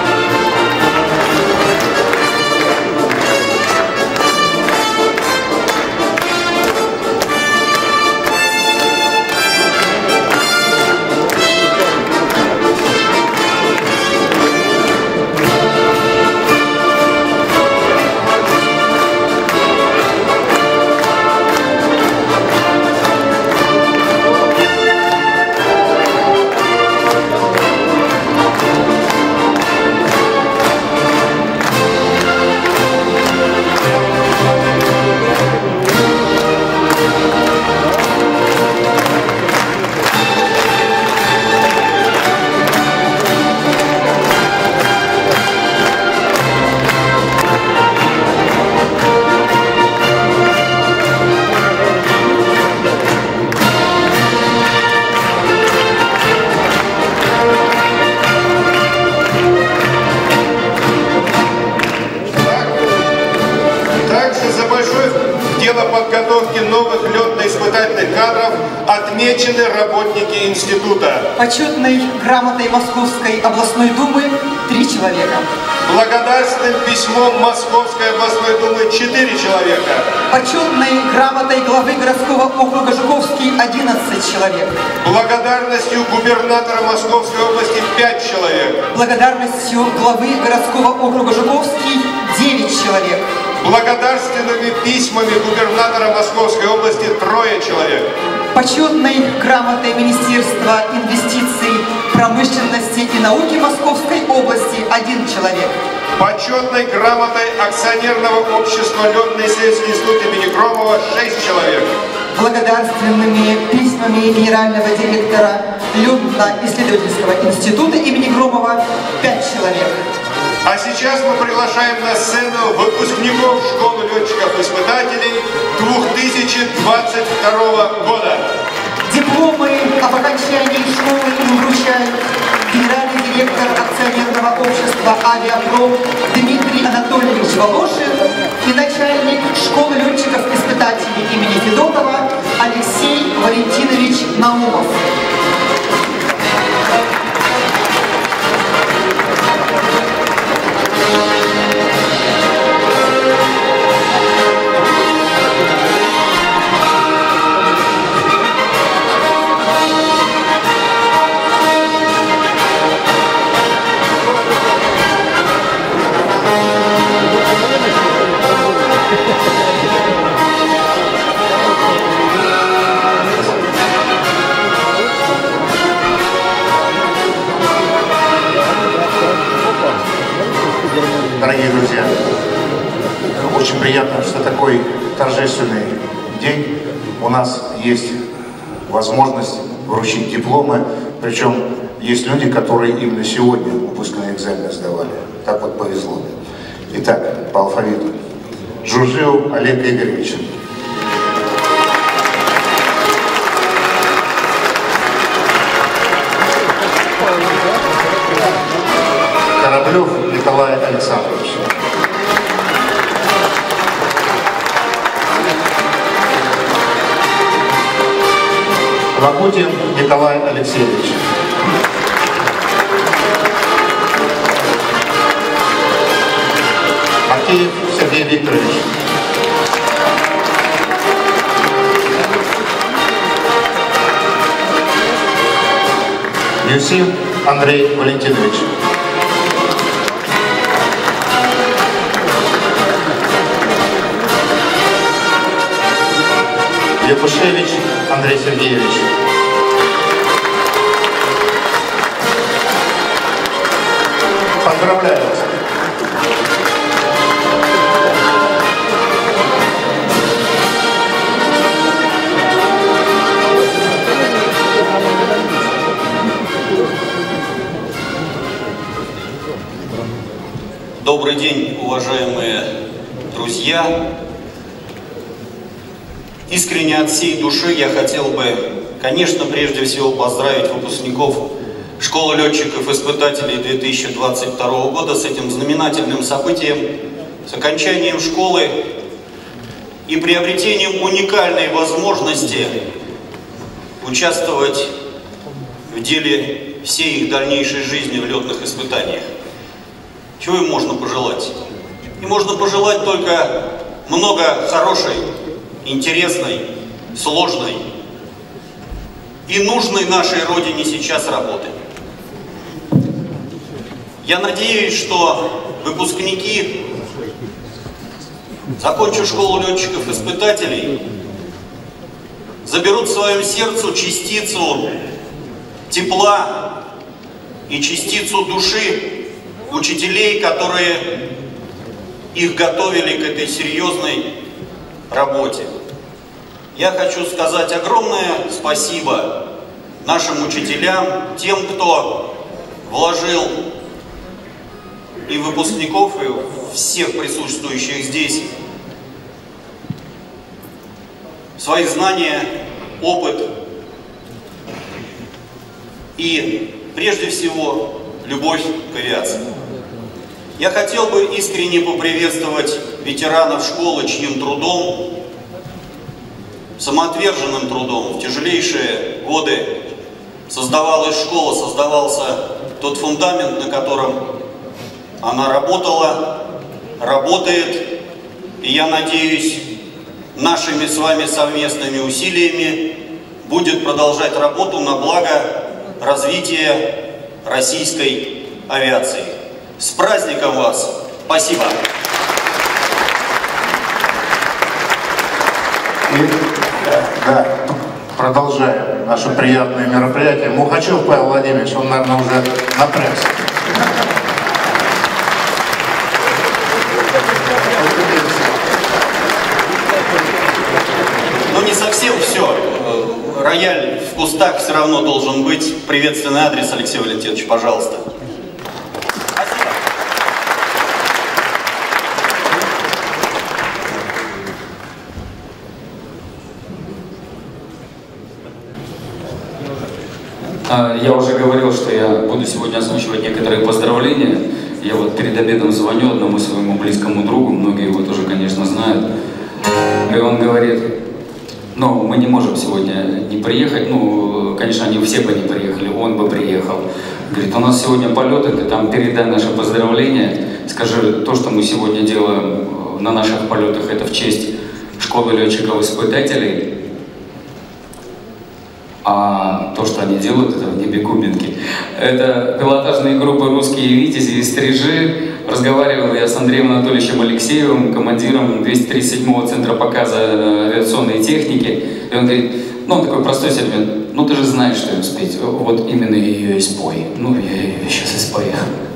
Подготовки новых летно-испытательных кадров отмечены работники института. Почетной грамотой Московской областной думы 3 человека. Благодарственным письмом Московской областной думы 4 человека. Почетной грамотой главы городского округа Жуковский 11 человек. Благодарностью губернатора Московской области 5 человек. Благодарностью главы городского округа Жуковский 9 человек. Благодарственными письмами губернатора Московской области 3 человек. Почетной грамотой Министерства инвестиций, промышленности и науки Московской области 1 человек. Почетной грамотой акционерного общества Летно-исследовательский институт имени Громова 6 человек. Благодарственными письмами генерального директора Летно-исследовательского института имени Громова 5 человек. А сейчас мы приглашаем на сцену выпускников школы летчиков-испытателей 2022 года. Дипломы об окончании школы им вручают генеральный директор акционерного общества «Авиапром» Дмитрий Анатольевич Волошин и начальник школы летчиков-испытателей имени Федотова Алексей Валентинович Наумов. Дорогие друзья, очень приятно, что такой торжественный день у нас есть возможность вручить дипломы, причем есть люди, которые именно сегодня выпускные экзамены сдавали. Так вот повезло. Итак, по алфавиту. Джуржиев Олег Игоревич. Кораблев Николай Александрович. Лагутин Николай Алексеевич. Макеев Сергей Викторович. Юсин Андрей Валентинович. Якушевич Андрей Сергеевич. Поздравляю вас. Добрый день, уважаемые друзья. Искренне от всей души я хотел бы, конечно, прежде всего поздравить выпускников Школы летчиков-испытателей 2022 года с этим знаменательным событием, с окончанием школы и приобретением уникальной возможности участвовать в деле всей их дальнейшей жизни в летных испытаниях. Чего им можно пожелать? И можно пожелать только много хорошей, интересной, сложной и нужной нашей Родине сейчас работы. Я надеюсь, что выпускники, закончив школу летчиков-испытателей, заберут в своем сердце частицу тепла и частицу души учителей, которые их готовили к этой серьезной работе. Я хочу сказать огромное спасибо нашим учителям, тем, кто вложил и выпускников, и всех присутствующих здесь свои знания, опыт и, прежде всего, любовь к авиации. Я хотел бы искренне поприветствовать ветеранов школы, чьим трудом, самоотверженным трудом в тяжелейшие годы создавалась школа, создавался тот фундамент, на котором она работала, работает, и я надеюсь, нашими с вами совместными усилиями будет продолжать работу на благо развития российской авиации. С праздником вас! Спасибо! Да, продолжаем наше приятное мероприятие. Мухачев Павел Владимирович, он, наверное, уже напрягся. Но не совсем все. Рояль в кустах все равно должен быть. Приветственный адрес, Алексей Валентинович, пожалуйста. Я уже говорил, что я буду сегодня озвучивать некоторые поздравления. Я вот перед обедом звоню одному своему близкому другу, многие его тоже, конечно, знают. И он говорит, ну, мы не можем сегодня не приехать, ну, конечно, они все бы не приехали, он бы приехал. Говорит, у нас сегодня полеты, ты там передай наши поздравления, скажи, то, что мы сегодня делаем на наших полетах, это в честь школы летчиков-испытателей. А то, что они делают, это в небе Кубинки. Это пилотажные группы «Русские витязи» и «Стрижи». Разговаривал я с Андреем Анатольевичем Алексеевым, командиром 237-го центра показа авиационной техники. И он говорит, ну, он такой простой сегмент, ну, ты же знаешь, что им спеть. Вот именно ее и спой. Ну, я ее сейчас и спою.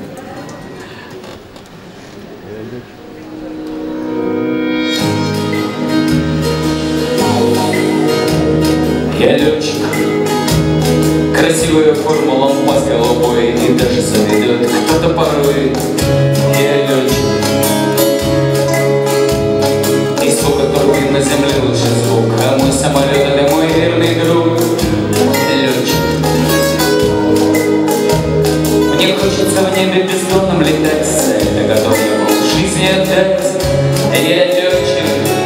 Я летчик, красивая форма, лампас голубой, и даже заведет кто-то порой. Я летчик, и сколько турбин на земле лучше звук, а мой самолет это мой верный друг. Летчик, мне хочется в небе бездонном летать, за это готов я был жизни отдать. Я летчик,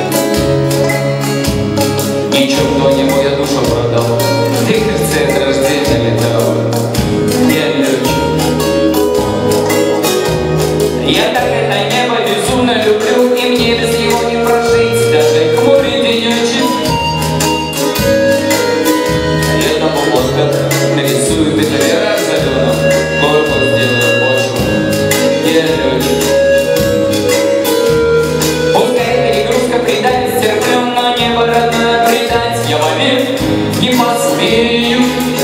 ничего не мой, я душу продал, в дикости от рождения летал. Я летчик, я так это небо безумно люблю, и мне без него не прожить, даже хмурый денечек. Летом в облаках нарисую петля зеленым, корпус сделаю почву. Я летчик, пускай перегрузка предать, терплю, но небо родное предать я момент не посмею.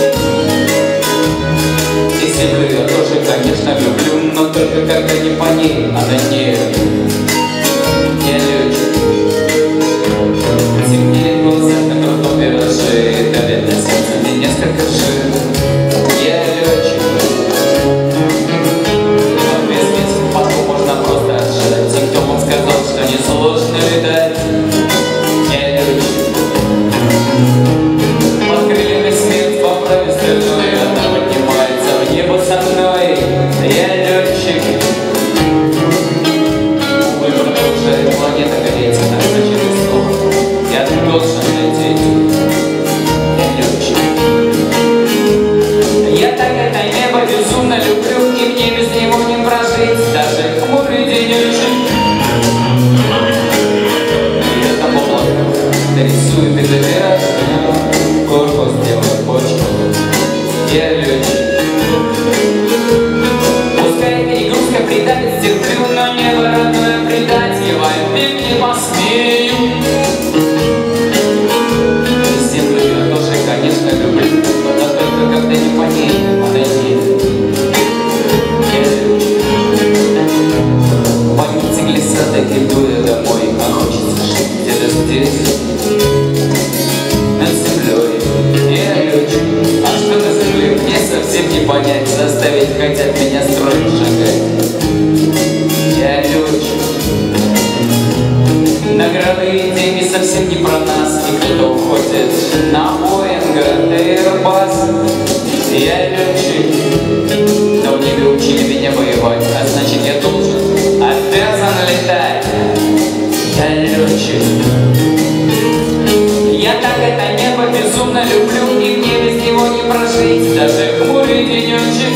И землю я тоже, конечно, люблю, но только когда не по ней, а на ней. Я летчик, темнеет глаза на крутом вираже, давит на сердце мне несколько жил. Я летчик, но без месяца потом можно просто иду я домой, а хочется жить где-то здесь, над землей. Я летчик, а что на земле, мне совсем не понять, заставить хотят меня строить шагать. Я летчик. Награды и деньги совсем не про нас, и кто уходит на Боинга, Airbus. Я летчик, но в небе учили меня воевать, а значит я должен, обязан летать. Я летчик. Я так это небо безумно люблю, и мне без него не прожить, даже хмурый денечек.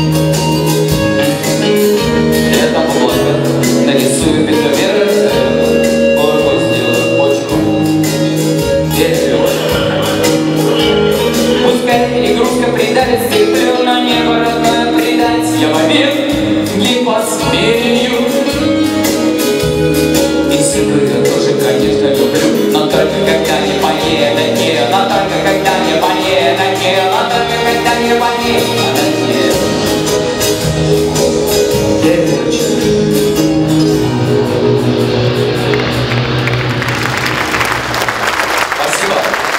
Летом в облаках нарисую петроверы, горку сделаю почку. Пускай перегрузка придавит стеклю, но небо родное предать я вовек не посмею. И сыгру я тоже, конечно, люблю, но только когда не по еноте, но только когда не по еноте, но только когда не по еноте. Спасибо.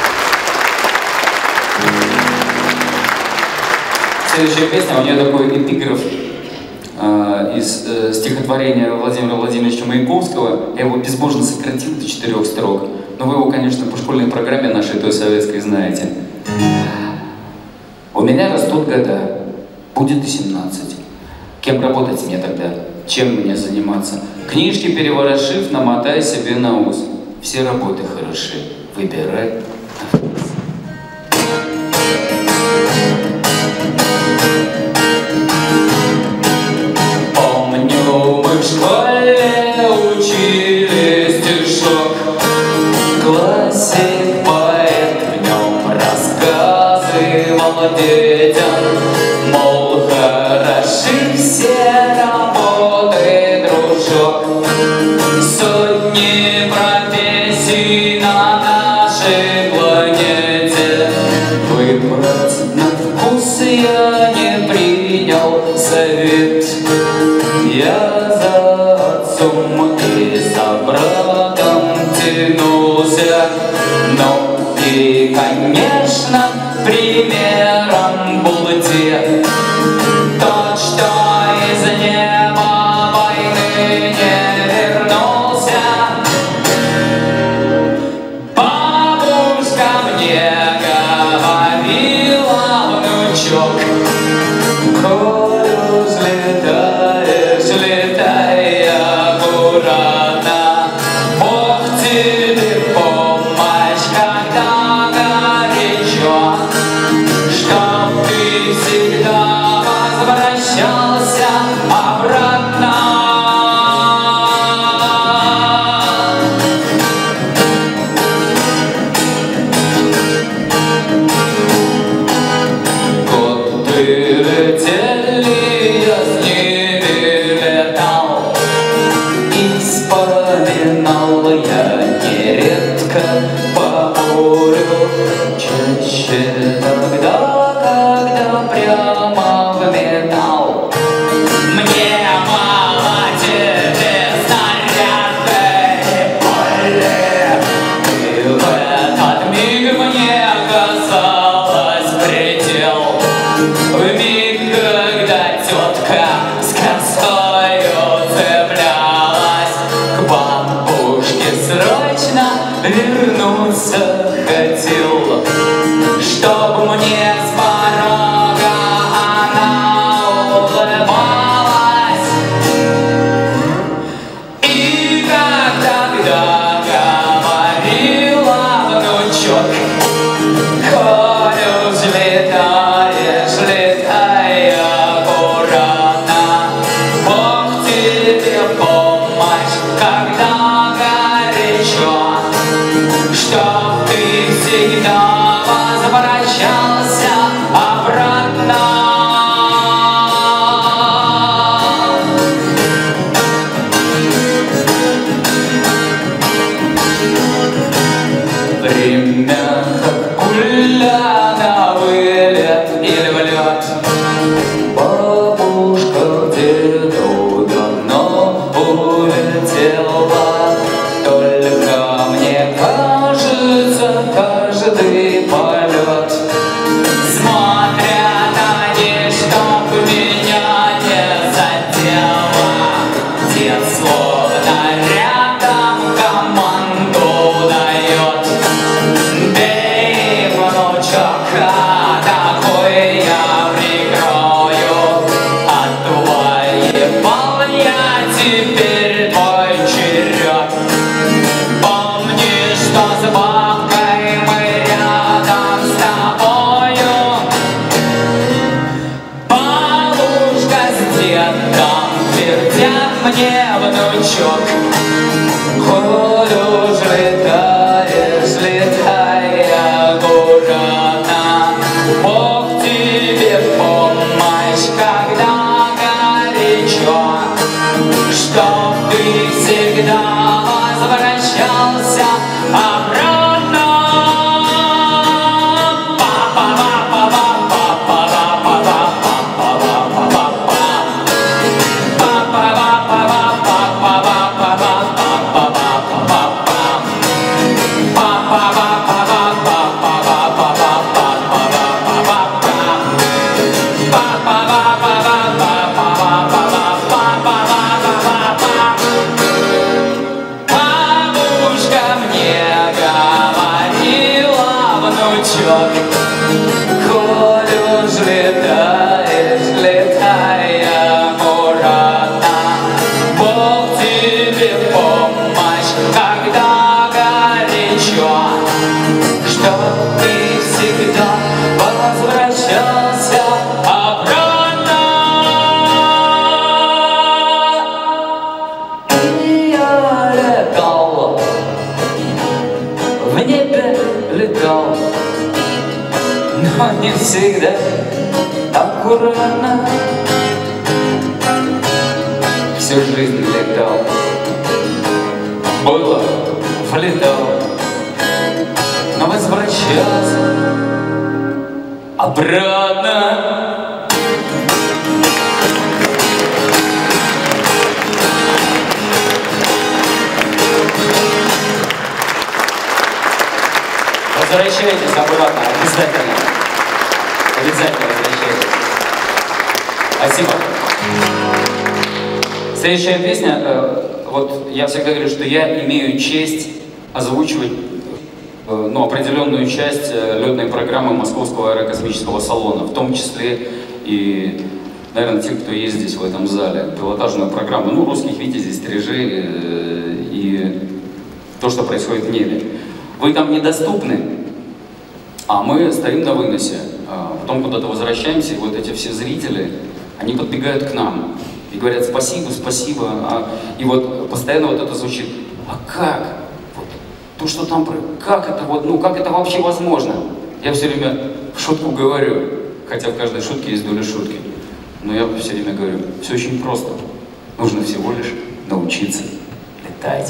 Следующая песня, у нее такой эпиграф из стихотворения Владимира Владимировича Маяковского. Я его безбожно сократил до 4 строк. Но вы его, конечно, по школьной программе нашей той советской знаете. У меня растут года, будет и 17. Кем работать мне тогда? Чем мне заниматься? Книжки переворошив, намотай себе на ус. Все работы хороши, выбирай на вкус. Помню, мы в школе учили стишок. Классик, поэт, в нем рассказывал детям, мол, хороши все работы, дружок. Сотни профессий на нашей планете, выбрать на вкус я не принял совет. Я за отцом и за братом тянулся, но и, конечно, примером был дед. Тот, что из неба войны не вернулся. Бабушка мне говорила, внучок, коль взлетаешь, летай аккуратно. Бог тебе помощь, когда горячо, чтоб ты всегда возвращался обратно. Годы летели, я с ними летал, и вспоминал я нередко по морю, чаще тогда, когда прямо в металл. Мне мало тебе снарядной боли, и в этот миг мне казалось предел. В миг, когда тетка с косою цеплялась, к бабушке срочно вернулась. рядом команду дает. Бей, внучок, такой я прикрою от твоих полня теперь твой черед. Помни, что с бабкой мы рядом с тобою. Бабушка с дедом твердят мне, внучок, хоть уж летаешь, летай аккуратно. Бог тебе в помощь, когда горячо, чтоб ты всегда возвращался обратно. Бабушка мне говорила, внучок, хоть уж летаешь, летай аккуратно. Бог тебе в помощь, когда горячо, чтоб ты всегда возвращался обратно. И я летал, в небе летал, но не всегда аккуратно. Всю жизнь летал, было, влетал, но возвращался обратно. Возвращайтесь обратно, обязательно. Обязательно возвращайтесь. Спасибо. Следующая песня, вот я всегда говорю, что я имею честь озвучивать определенную часть летной программы Московского аэрокосмического салона, в том числе и, наверное, те, кто есть здесь в этом зале. Пилотажную программу, русских витязей, стрижей и то, что происходит в небе. Вы там недоступны, а мы стоим на выносе. Потом куда-то возвращаемся, и вот эти все зрители, они подбегают к нам и говорят спасибо, спасибо. И вот постоянно вот это звучит, а как? Вот, то, что там, как это вот, как это вообще возможно? Я все время в шутку говорю, хотя в каждой шутке есть доля шутки. Но я все время говорю, все очень просто. Нужно всего лишь научиться летать.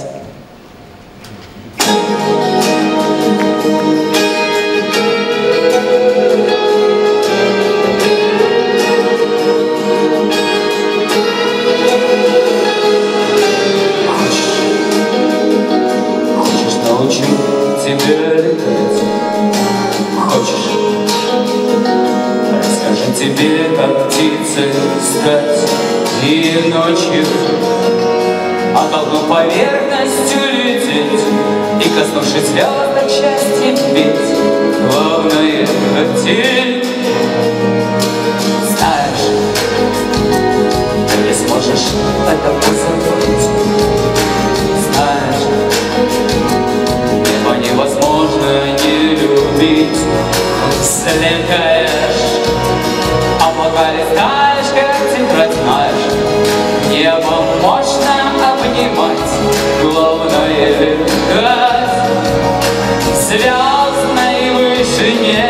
Хочешь научу тебя летать? Хочешь? Расскажу тебе, как птицей стать и ночью околную поверхностью лететь и, коснувшись звезд, от счастья петь главное хотеть. Знаешь, ты не сможешь это позабыть. Знаешь, небо невозможно не любить. Слетаешь, облака летаешь, как тетрадь знаешь. Небо мощно обнимать, главное летать. В звездной вышине,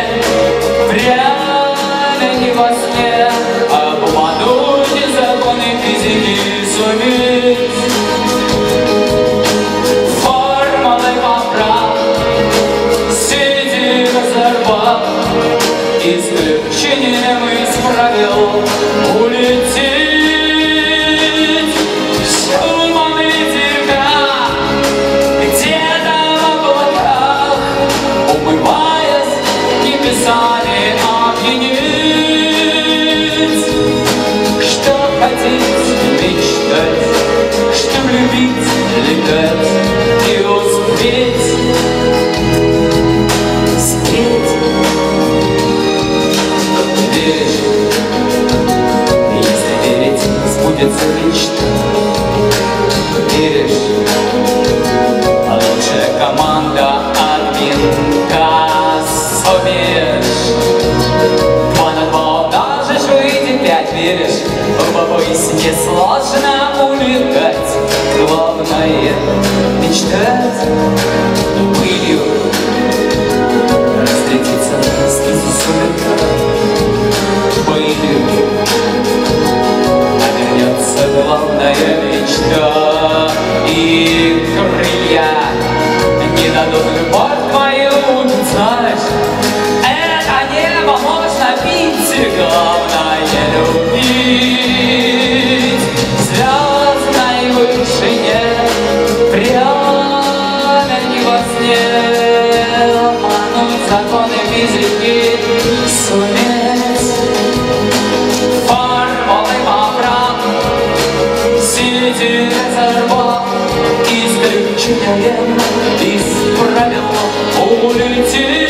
прямо не во сне, обмануть законы физики суметь. Формулой поправ, среди разорвав, исключением из правил улететь. Шумом ветерка, где-то в облаках летать и успеть спеть. Веришь, если верить, сбудется мечта. Веришь, лучшая команда от винка. Сумеешь 2 на 2 даже выйти 5. Веришь, боюсь, несложно улетать. Главное мечтать пылью разлетится снизу суета. Пылью обернется главная мечта. И крылья не дадут любовь твою угнать. Это небо можно пить, главное любить. Звездной вышине прямо не во сне обмануть законы физики, суметь формулы поправ, сети резервуар, исключением из правил улететь.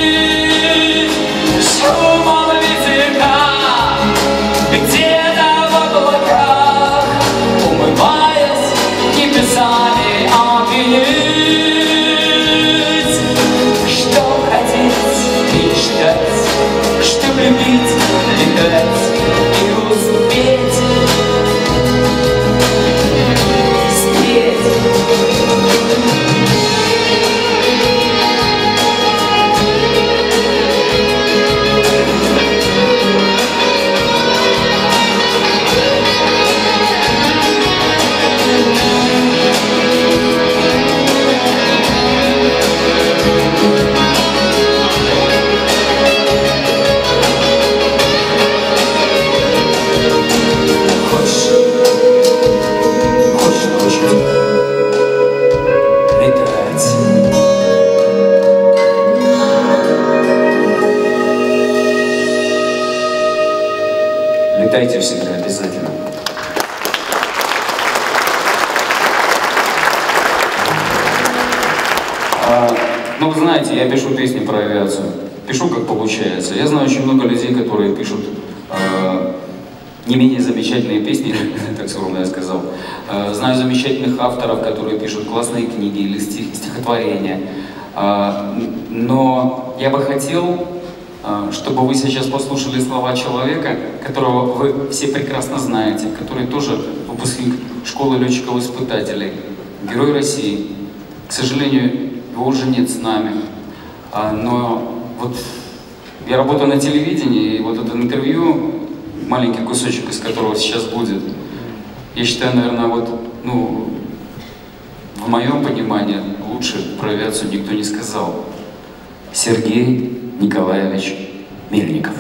Шумом ветерка где-то в облаках, умываясь небесами, опьянеть. Что хотеть, мечтать, что любить, летать и успеть спеть. Летайте всегда обязательно. Ну, вы знаете, я пишу песни про авиацию. Пишу, как получается. Я знаю очень много людей, которые пишут не менее замечательные песни, так скромно я сказал. Знаю замечательных авторов, которые пишут классные книги или стихотворения. Но я бы хотел, чтобы вы сейчас послушали слова человека, которого вы все прекрасно знаете, который тоже выпускник школы летчиков-испытателей, Герой России. К сожалению, его уже нет с нами. Но вот я работаю на телевидении, и вот это интервью, маленький кусочек из которого сейчас будет, я считаю, наверное, вот, ну, в моем понимании, лучше про авиацию никто не сказал. Сергей Николаевич Мельников.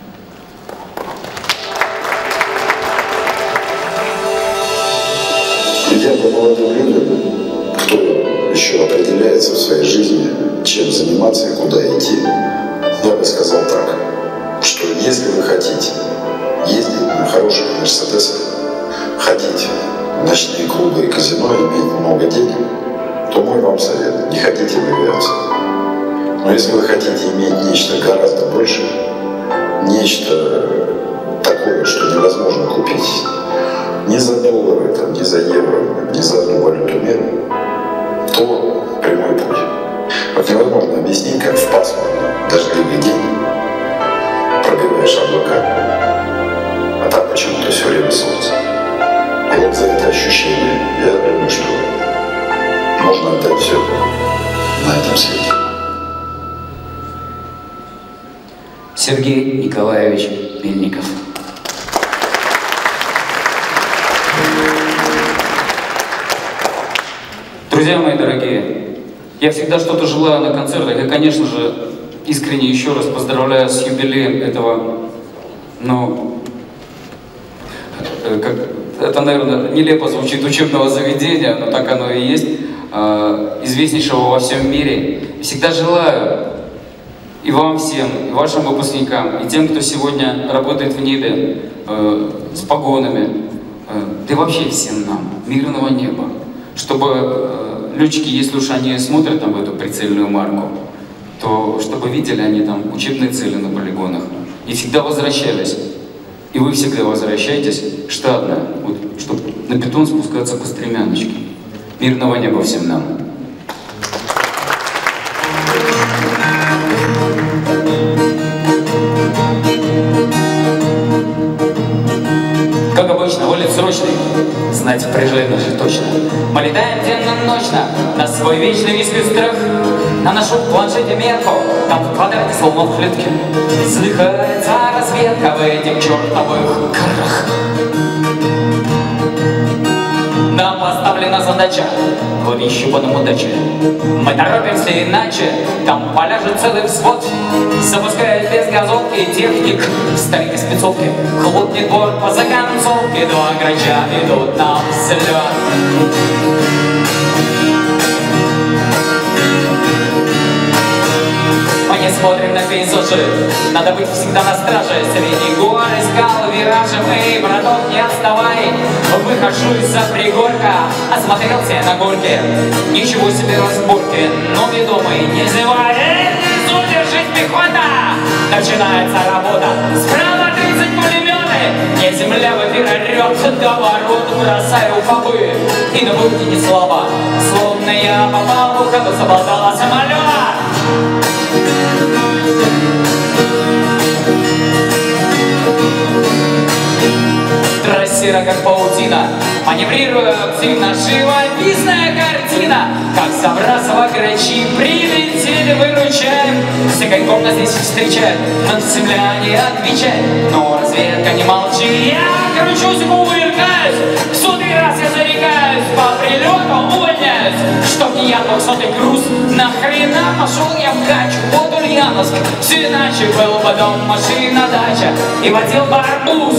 Придя по молодым людям, кто еще определяется в своей жизни, чем заниматься и куда идти, я бы сказал так, что если вы хотите ездить на хороших мерседесах, ходить в ночные клубы и казино, иметь много денег, то мой вам совет: не ходите в авиацию. Но если вы хотите иметь нечто гораздо больше, нечто такое, что невозможно купить ни за доллары, там, ни за евро, ни за одну валюту мира, то прямой путь. Вот невозможно объяснить, как в пасмурный, дождливый день пробиваешь облака, а там почему-то все время солнце. И вот за это ощущение, я думаю, что можно отдать все на этом свете. Сергей Николаевич Мельников. Друзья мои дорогие, я всегда что-то желаю на концертах, и, конечно же, искренне еще раз поздравляю с юбилеем этого, ну, это, наверное, нелепо звучит, учебного заведения, но так оно и есть, известнейшего во всем мире. Всегда желаю и вам всем, и вашим выпускникам, и тем, кто сегодня работает в небе с погонами, да и вообще всем нам мирного неба, чтобы летчики, если уж они смотрят там в эту прицельную марку, то чтобы видели они там учебные цели на полигонах и всегда возвращались. И вы всегда возвращаетесь штатно, вот, чтобы на бетон спускаться по стремяночке. Мирного неба всем нам. Как обычно, вылет срочный, знать приезжает даже точно. Мы летаем денно-ночно на свой вечный виск и страх. На нашу планшете метку, там в квадрате словно в клетке вздыхается разведка в этих чертовых горах. Нам поставлена задача, вот еще потом удачи. Мы торопимся иначе, там поляжет целый взвод. Запускает без газовки техник в старенькой спецовке. Хлопнет борт по законцовке, два грача идут на взлет. Мы не смотрим на пейзажи, надо быть всегда на страже. Среди гор искал виражи, мы, браток, не отставай. Выхожу из-за пригорка, осмотрелся на горке. Ничего себе разборки, но ведомый не зевай. Внизу держись, пехота! Начинается работа, справа 30 пулеметы. Не земля в эфир орёт, до ворот бросаю фабы. И на выходе не слабо, словно я попал в ухо, заболтала самолета. Трассера как паутина, маневрирую активно, живописная картина. Как Саврасова грачи прилетели, выручаем. Все конкретно здесь встречают, но земляне отвечают. Но разведка не молчи, я кручусь, кувыркаюсь. В сотый раз я зарекаюсь, по прилету увольняюсь. Чтоб не я 200-й груз, нахрена пошел я в Гачу, под Ульяновск. Все иначе, был бы дом, машина, дача и водил барбуз.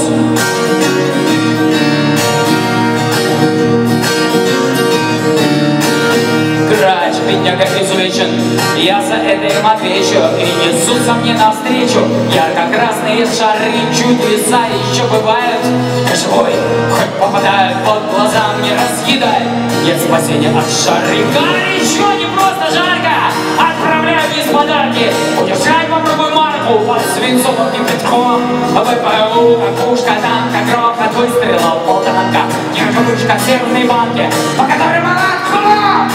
Грач, бедняга изувечен, я за это им отвечу. И несутся мне навстречу ярко-красные шары. Чудеса еще бывают, живой, хоть попадают под глаза, мне разъедает. Нет спасения от жары. Горячо, не просто жарко, отправляю вниз подарки. Удержать попробуй марку под свинцовым кипятком. ВПУ, как пушка, танка, грохот выстрела, полтонка. Киржевышка в серной банке, по которой молотко.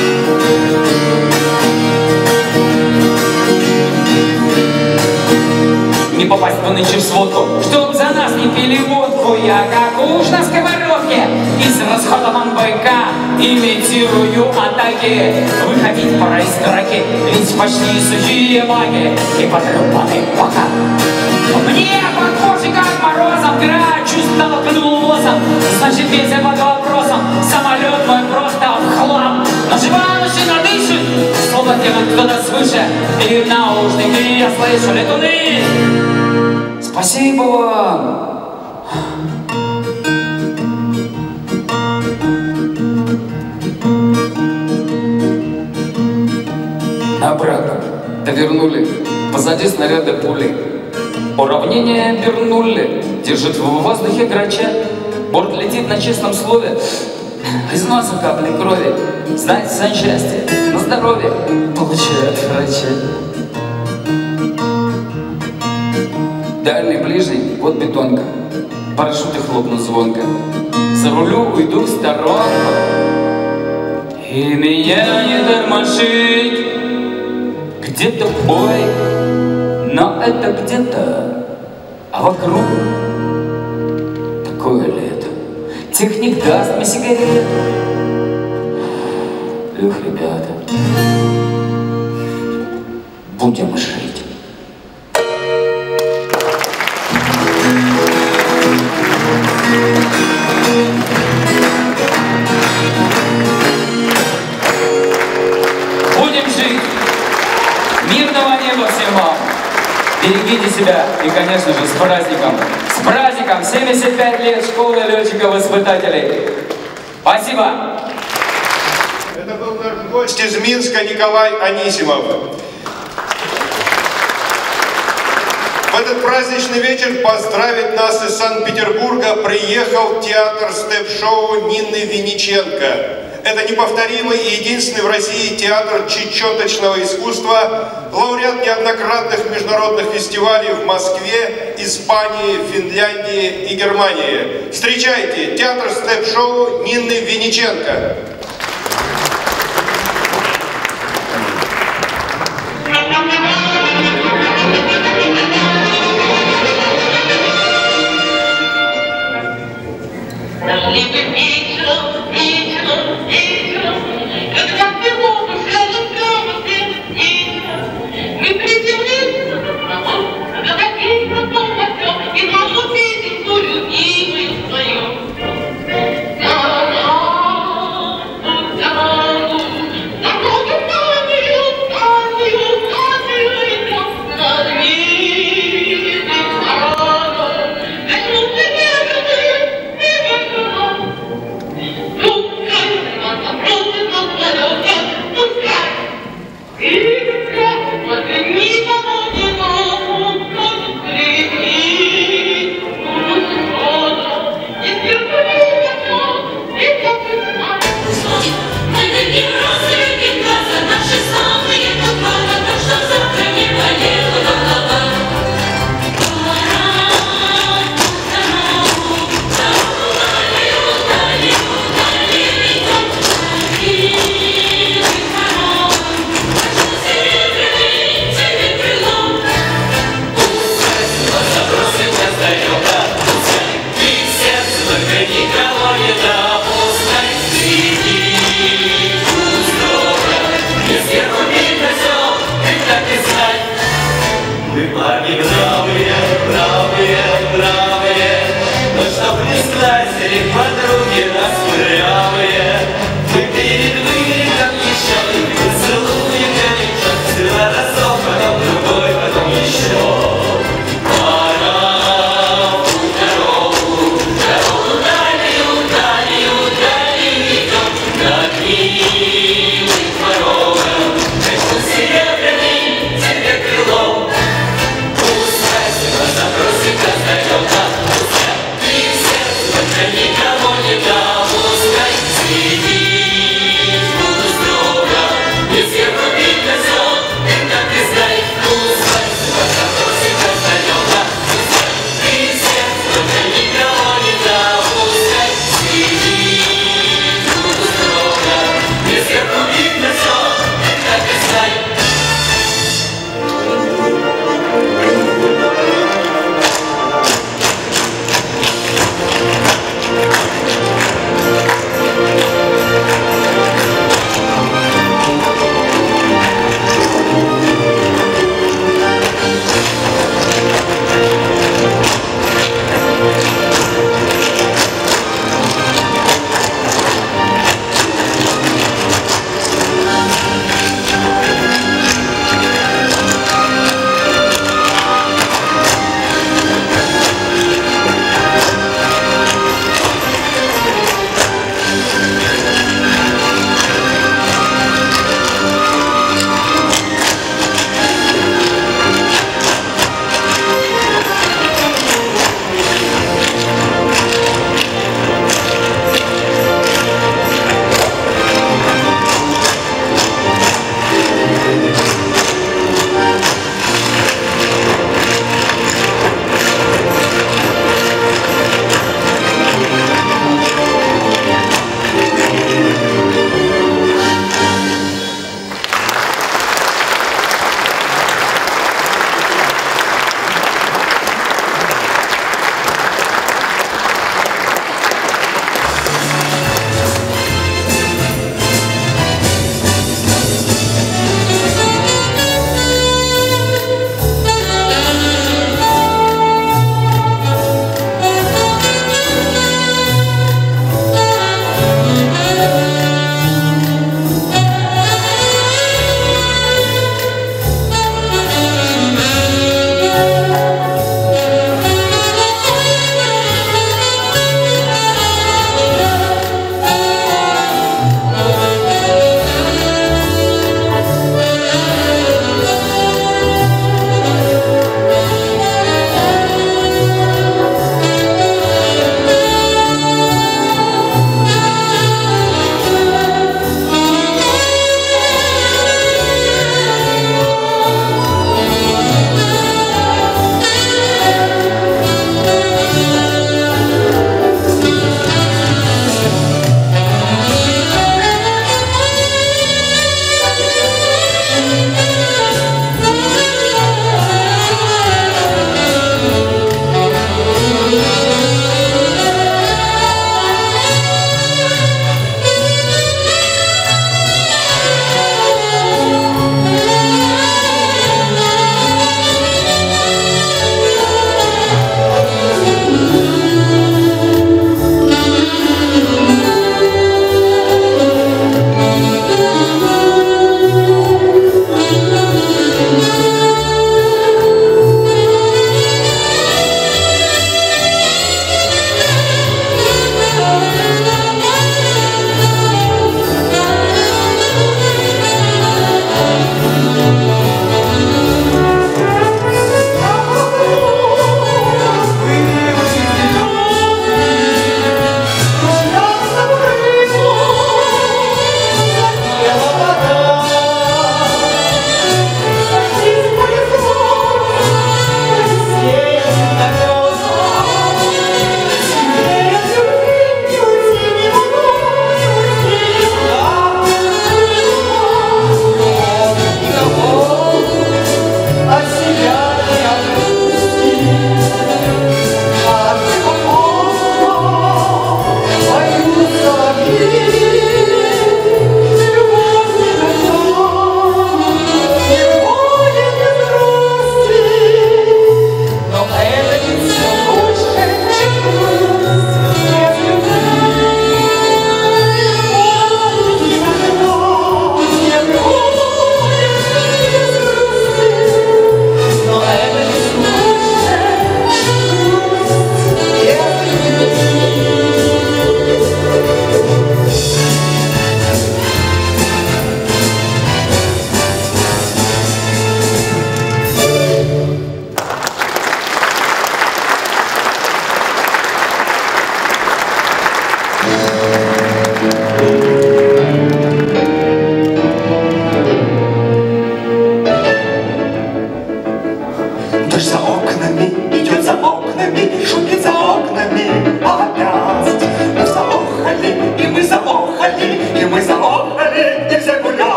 Не попасть бы нынче в сводку, чтоб за нас не пили водку. Я как уж на сковородке из расходован БК имитирую атаки. Выходить пора из драки, ведь почти сухие маги и потрепанный пока. Мне под кожей как морозом, грачу столкнул носом. Значит, весь под вопросом, самолет мой просто в хлам. Но живая машина дышит, словно делает кто-то свыше. И в наушники я слышу летуны. Спасибо вам! Обратно довернули, позади снаряды пули. Уравнение вернули, держит в воздухе грача. Борт летит на честном слове, из носа капли крови. Знать счастье, на здоровье получает врача. Дальний, ближний, вот бетонка. Парашюты хлопнут звонко. За рулю уйду в сторонку. И меня не тормошить. Где-то бой, но это где-то, а вокруг такое лето. Техник даст мне сигарету. Эх, ребята, будем жить. Будем жить. Мирного неба всем вам. Берегите себя и, конечно же, с праздником. С праздником 75 лет школы летчиков-испытателей. Спасибо. Это был наш гость из Минска Николай Анисимов. В этот праздничный вечер поздравить нас из Санкт-Петербурга приехал театр степ-шоу Нины Винниченко. Это неповторимый и единственный в России театр чечеточного искусства, лауреат неоднократных международных фестивалей в Москве, Испании, Финляндии и Германии. Встречайте, театр степ-шоу Нины Винниченко.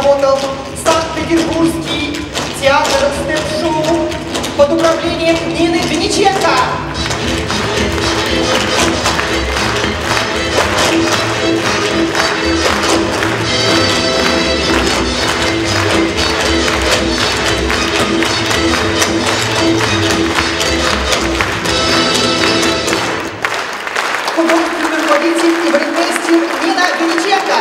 работал Санкт-Петербургский театр степ-шоу под управлением Нины Винниченко. Художественный руководитель и балетмейстер Нина Винниченко.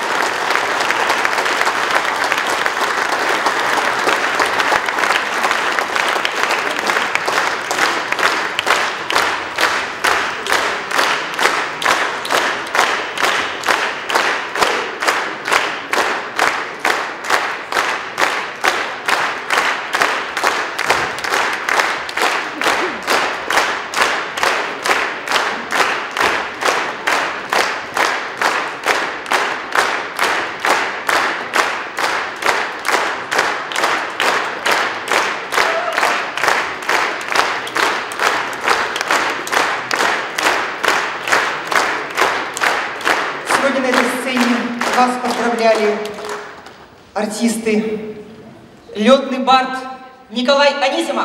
Сегодня на этой сцене вас поздравляли артисты. Летный бард Николай Анисимов.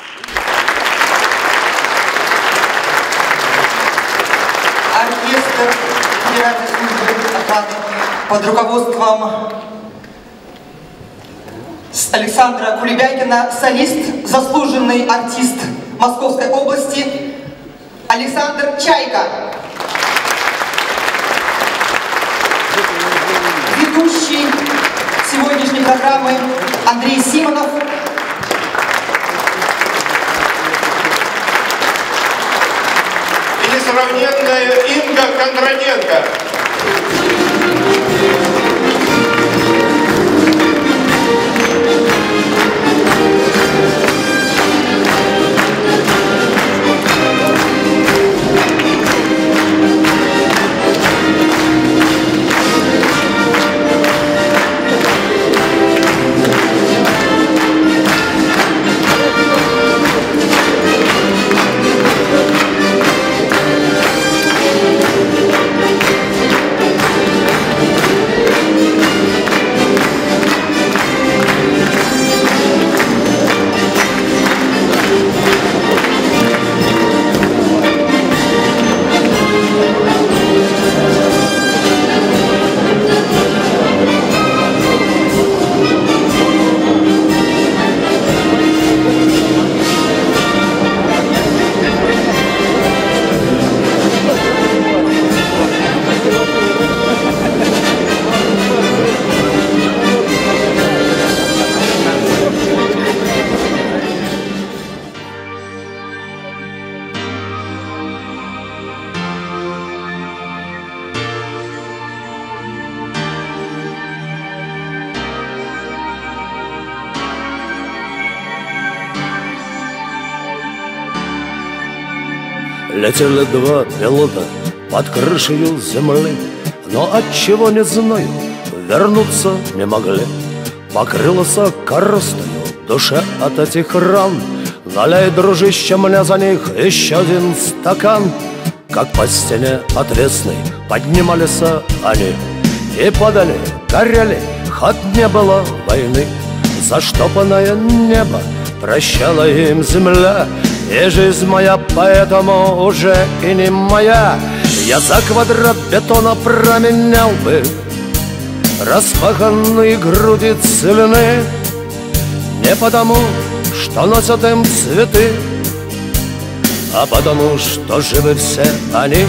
Оркестр Федеральной службы охраны под руководством Александра Кулебякина, солист, заслуженный артист Московской области Александр Чайка. Ведущий сегодняшней программы Андрей Симонов. И несравненная Инга Кондратенко. Летели два пилота под крышею земли, но отчего не знаю, вернуться не могли. Покрылась коростою душа от этих ран. Налей, дружище, мне за них еще один стакан. Как по стене отвесной поднимались они и падали, горели, хоть не было войны. Заштопанное небо прощала им земля, и жизнь моя поэтому уже и не моя. Я за квадрат бетона променял бы распаханные груди целины, не потому, что носят им цветы, а потому, что живы все они.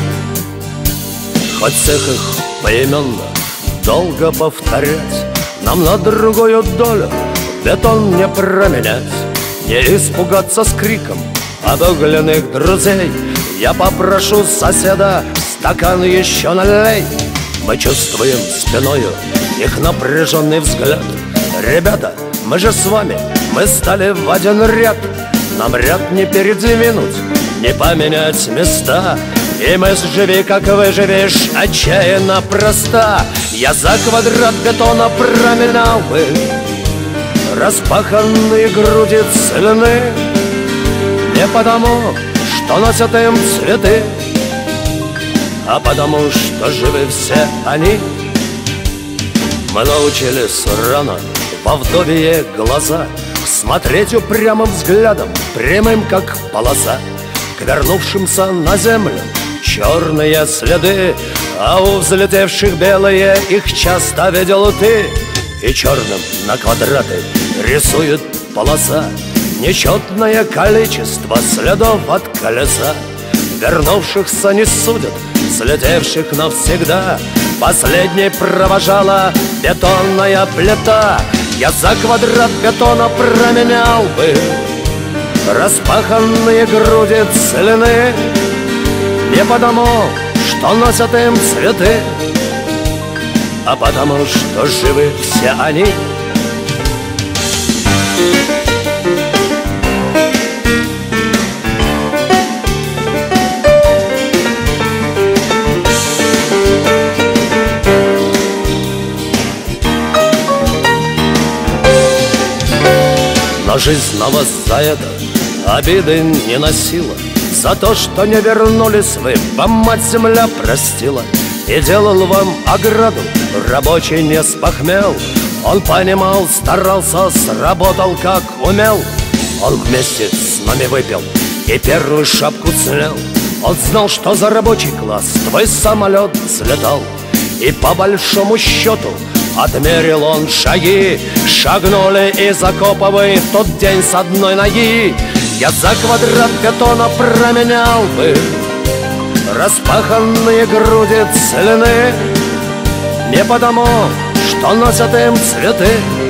Хоть всех их поименно долго повторять, нам на другую долю бетон не променять. Не испугаться с криком обугленных друзей, я попрошу соседа стакан еще налей. Мы чувствуем спиною их напряженный взгляд. Ребята, мы же с вами, мы стали в один ряд. Нам ряд не передвинуть, не поменять места. И мы живи, как выживешь, отчаянно проста. Я за квадрат бетона променял бы распаханные груди целины, не потому, что носят им цветы, а потому, что живы все они. Мы научились рано во вдовье глаза смотреть упрямым взглядом, прямым как полоса. К вернувшимся на землю черные следы, а у взлетевших белые их часто видел ты. И черным на квадраты рисует полоса нечетное количество следов от колеса. Вернувшихся не судят, взлетевших навсегда. Последней провожала бетонная плита. Я за квадрат бетона променял бы распаханные груди целины. Не потому, что носят им цветы, а потому, что живы все они. Но жизнь на вас за это обиды не носила. За то, что не вернулись вы, вам мать земля простила. И делал вам ограду, рабочий не спохмел. Он понимал, старался, сработал как умел. Он вместе с нами выпил и первую шапку снял. Он знал, что за рабочий класс твой самолет взлетал. И по большому счету отмерил он шаги. Шагнули из окоповой в тот день с одной ноги. Я за квадрат бетона променял бы распаханные груди целины. Не потому, что носят им цветы,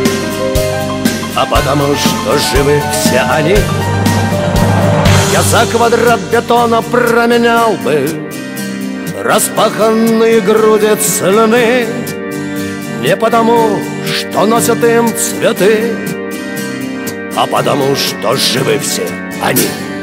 а потому, что живы все они. Я за квадрат бетона променял бы распаханные груди целины. Не потому, что носят им цветы, а потому, что живы все они.